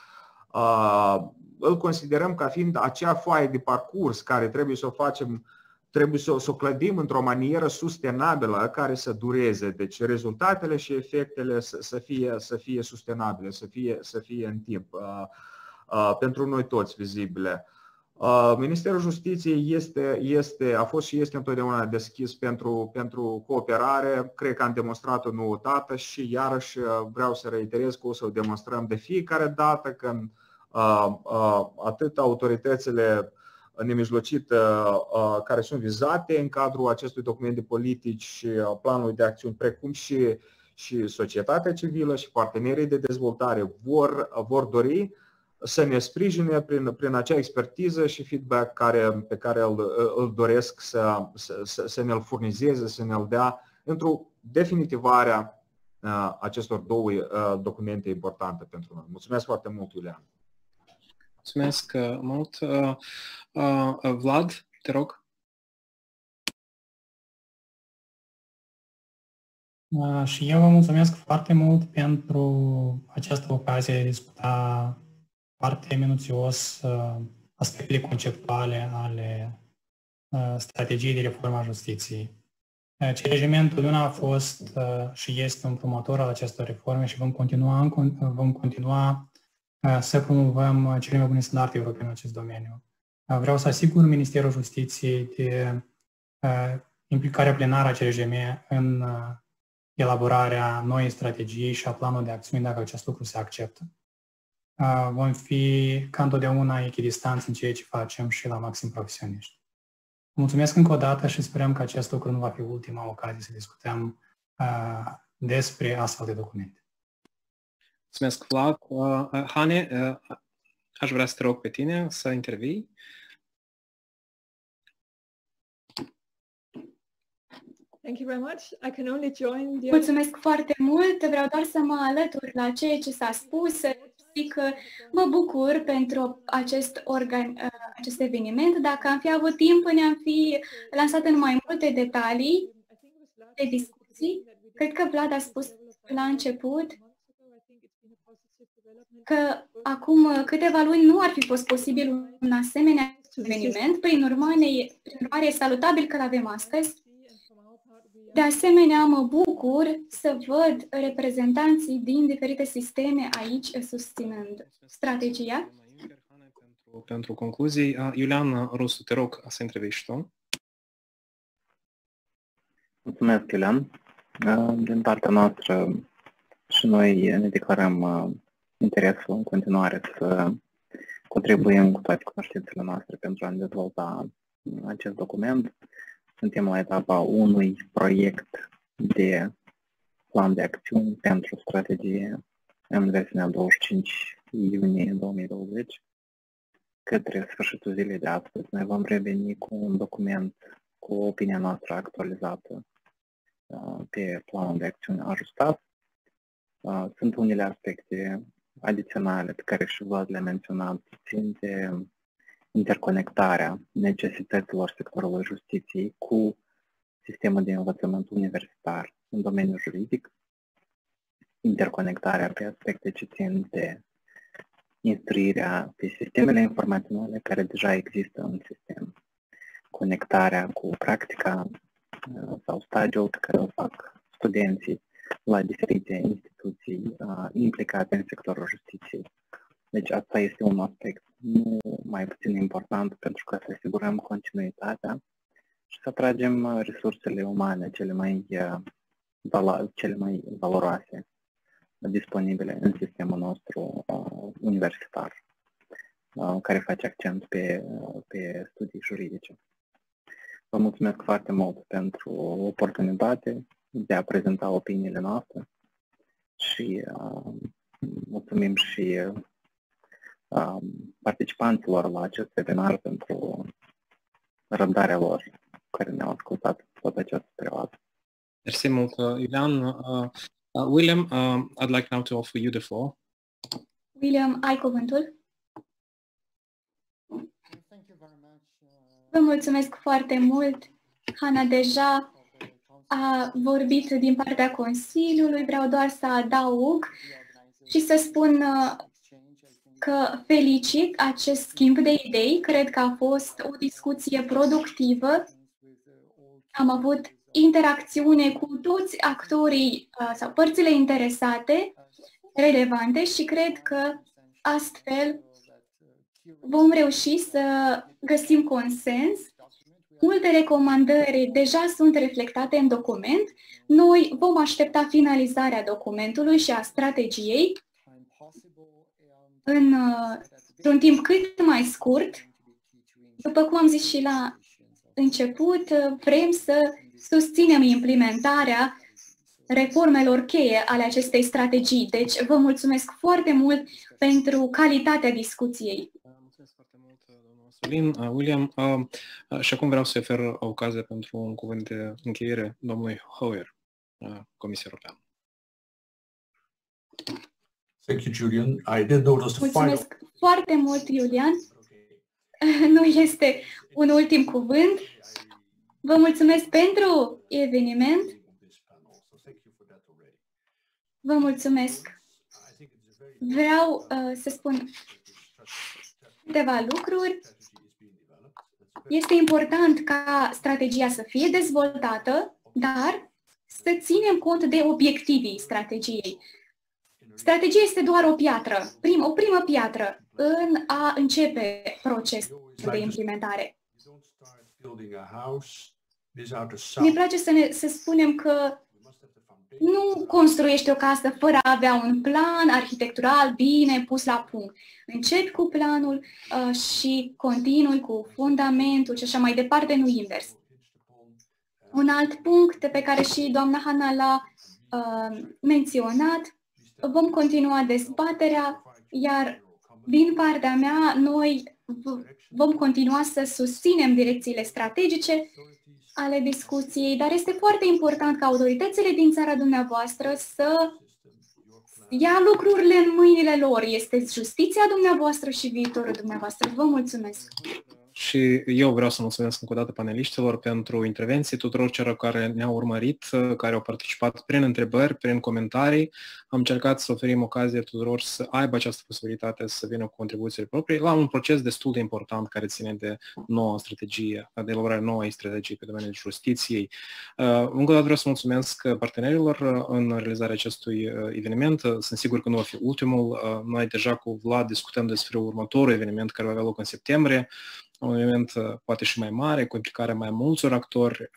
îl considerăm ca fiind acea foaie de parcurs care trebuie să o facem, trebuie să o, să o clădim într-o manieră sustenabilă care să dureze. Deci rezultatele și efectele să, să, fie, să fie sustenabile, să fie, să fie în timp pentru noi toți vizibile. Ministerul Justiției este, este, a fost și este întotdeauna deschis pentru, pentru cooperare. Cred că am demonstrat-o nouătate și iarăși vreau să reiterez că o să o demonstrăm de fiecare dată când uh, uh, atât autoritățile nemijlocite uh, care sunt vizate în cadrul acestui document de politici și planului de acțiuni, precum și, și societatea civilă și partenerii de dezvoltare vor, vor dori să ne sprijine prin, prin acea expertiză și feedback care, pe care îl, îl doresc să, să, să ne-l furnizeze, să ne-l dea într-o definitivare a acestor două documente importante pentru noi. Mulțumesc foarte mult, Iulian.
Mulțumesc mult. Vlad, te rog.
Și eu vă mulțumesc foarte mult pentru această ocazie de a discuta foarte minuțios aspectele conceptuale ale strategiei de reformă a justiției. C R J M întotdeauna a fost și este un promotor al acestor reforme și vom continua, vom continua să promovăm cele mai bune standarde europene în acest domeniu. Vreau să asigur Ministerul Justiției de implicarea plenară a C R J M în elaborarea noii strategii și a planului de acțiuni dacă acest lucru se acceptă. vom fi ca întotdeauna echidistanți în ceea ce facem și la maxim profesioniști. Mulțumesc încă o dată și sperăm că acest lucru nu va fi ultima ocazie să discutăm uh, despre astfel de documente.
Mulțumesc, Vlad. Uh, Hane, uh, aș vrea să te rog pe tine să intervii.
Thank you very much. I can only join the...
Mulțumesc foarte mult. Vreau doar să mă alătur la ceea ce s-a spus. Zic că mă bucur pentru acest, organ, acest eveniment. Dacă am fi avut timp, ne-am fi lansat în mai multe detalii de discuții. Cred că Vlad a spus la început că acum câteva luni nu ar fi fost posibil un asemenea eveniment. Prin urmare, prin urmare e salutabil că l-avem astăzi. De asemenea, mă bucur să văd reprezentanții din diferite sisteme aici susținând strategia.
Pentru, pentru concluzii, Iulian Rusu, te rog să întrebești tu.
Mulțumesc, Iulian. Din partea noastră și noi ne declarăm interesul în continuare să contribuim cu toate cunoștințele noastre pentru a dezvolta acest document. Suntem la etapa unui proiect de plan de acțiuni pentru strategie în versiunea douăzeci și cinci iunie două mii douăzeci. Către sfârșitul zilei de astăzi noi vom reveni cu un document cu opinia noastră actualizată pe planul de acțiune ajustat. Sunt unele aspecte adiționale pe care și Vlad le-a menționat, țin de interconectarea necesităților sectorului justiției cu sistemul de învățământ universitar în domeniul juridic, interconectarea pe aspecte ce țin de instruirea pe sistemele informaționale care deja există în sistem, conectarea cu practica sau stagiul pe care o fac studenții la diferite instituții implicate în sectorul justiției. Deci asta este un aspect nu mai puțin important pentru că să asigurăm continuitatea și să atragem resursele umane cele mai, cele mai valoroase disponibile în sistemul nostru uh, universitar, uh, care face accent pe, uh, pe studii juridice. Vă mulțumesc foarte mult pentru oportunitate de a prezenta opiniile noastre și uh, mulțumim și uh, participanților la acest webinar pentru răbdarea lor care ne-au ascultat toată această perioadă.
Mersi mult, Iulian. Uh, uh, William, uh, I'd like now to offer you the floor.
William, ai cuvântul. Vă mulțumesc foarte mult. Hana deja a vorbit din partea Consiliului. Vreau doar să adaug și să spun că felicit acest schimb de idei. Cred că a fost o discuție productivă. Am avut interacțiune cu toți actorii sau părțile interesate, relevante și cred că astfel vom reuși să găsim consens. Multe recomandări deja sunt reflectate în document. Noi vom aștepta finalizarea documentului și a strategiei în, într-un timp cât mai scurt. După cum am zis și la început, vrem să susținem implementarea reformelor cheie ale acestei strategii. Deci vă mulțumesc foarte mult pentru calitatea discuției.
Mulțumesc foarte mult, domnul Solin. William, uh, și acum vreau să ofer ocazia pentru un cuvânt de încheiere domnului Hoyer, uh, Comisia Europeană.
Thank you, Julian. I did notice the
Mulțumesc
final...
foarte mult, Iulian. Nu este un ultim cuvânt. Vă mulțumesc pentru eveniment. Vă mulțumesc. Vreau uh, să spun câteva lucruri. Este important ca strategia să fie dezvoltată, dar să ținem cont de obiectivii strategiei. Strategia este doar o piatră, prim, o primă piatră în a începe procesul de implementare. Ne place să, ne, să spunem că nu construiești o casă fără a avea un plan arhitectural bine pus la punct. Începi cu planul uh, și continui cu fundamentul și așa mai departe, nu invers. Un alt punct pe care și doamna Hanna l-a uh, menționat, vom continua dezbaterea, iar din partea mea, noi vom continua să susținem direcțiile strategice ale discuției, dar este foarte important ca autoritățile din țara dumneavoastră să ia lucrurile în mâinile lor. Este justiția dumneavoastră și viitorul dumneavoastră. Vă mulțumesc!
Și eu vreau să mulțumesc încă o dată paneliștilor pentru intervenții, tuturor celor care ne-au urmărit, care au participat prin întrebări, prin comentarii. Am încercat să oferim ocazie tuturor să aibă această posibilitate să vină cu contribuțiile proprii la un proces destul de important care ține de noua strategie, de elaborarea noii strategii pe domeniul justiției. Încă o dată vreau să mulțumesc partenerilor în realizarea acestui eveniment. Sunt sigur că nu va fi ultimul. Noi deja cu Vlad discutăm despre următorul eveniment care va avea loc în septembrie. Un eveniment poate și mai mare, cu implicarea mai multor actori.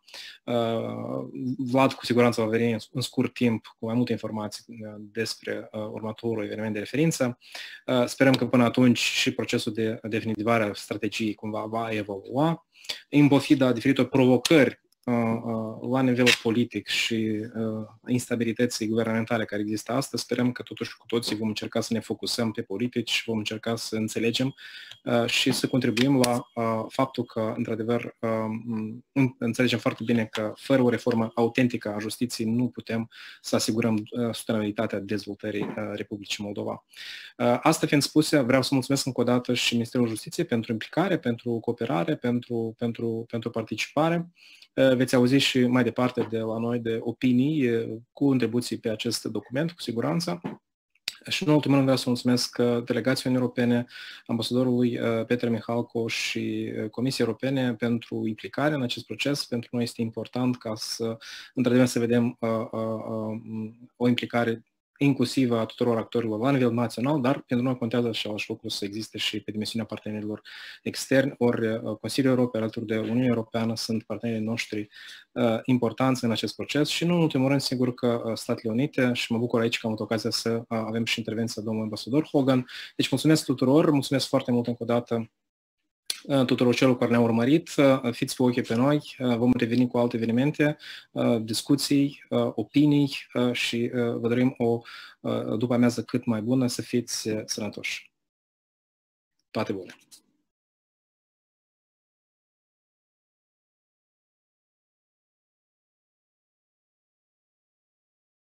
Vlad cu siguranță va veni în scurt timp cu mai multe informații despre următorul eveniment de referință. Sperăm că până atunci și procesul de definitivare a strategiei cumva va evolua. În pofida diferitor provocări la nivel politic și instabilității guvernamentale care există astăzi, sperăm că totuși cu toții vom încerca să ne focusăm pe politici, vom încerca să înțelegem și să contribuim la faptul că, într-adevăr, înțelegem foarte bine că fără o reformă autentică a justiției nu putem să asigurăm sustenabilitatea dezvoltării Republicii Moldova. Asta fiind spuse, vreau să mulțumesc încă o dată și Ministerul Justiției pentru implicare, pentru cooperare, pentru, pentru, pentru participare. Veți auzi și mai departe de la noi de opinii cu contribuții pe acest document, cu siguranță. Și în ultimul rând vreau să mulțumesc delegației Uniunii Europene, ambasadorului Petre Mihalco și Comisiei Europene pentru implicare în acest proces. Pentru noi este important ca să, într-adevăr, să vedem o implicare inclusivă a tuturor actorilor la nivel național, dar pentru noi contează același lucru să existe și pe dimensiunea partenerilor externi, ori Consiliul Europei, alături de Uniunea Europeană, sunt partenerii noștri uh, importanți în acest proces și, nu în ultimul rând, sigur că Statele Unite, și mă bucur aici că am avut ocazia să uh, avem și intervenția domnului ambasador Hogan. Deci mulțumesc tuturor, mulțumesc foarte mult încă o dată tuturor celor care ne-au urmărit. Fiți pe ochii pe noi, vom reveni cu alte evenimente, discuții, opinii și vă dorim o după amiază cât mai bună, să fiți sănătoși. Toate bune!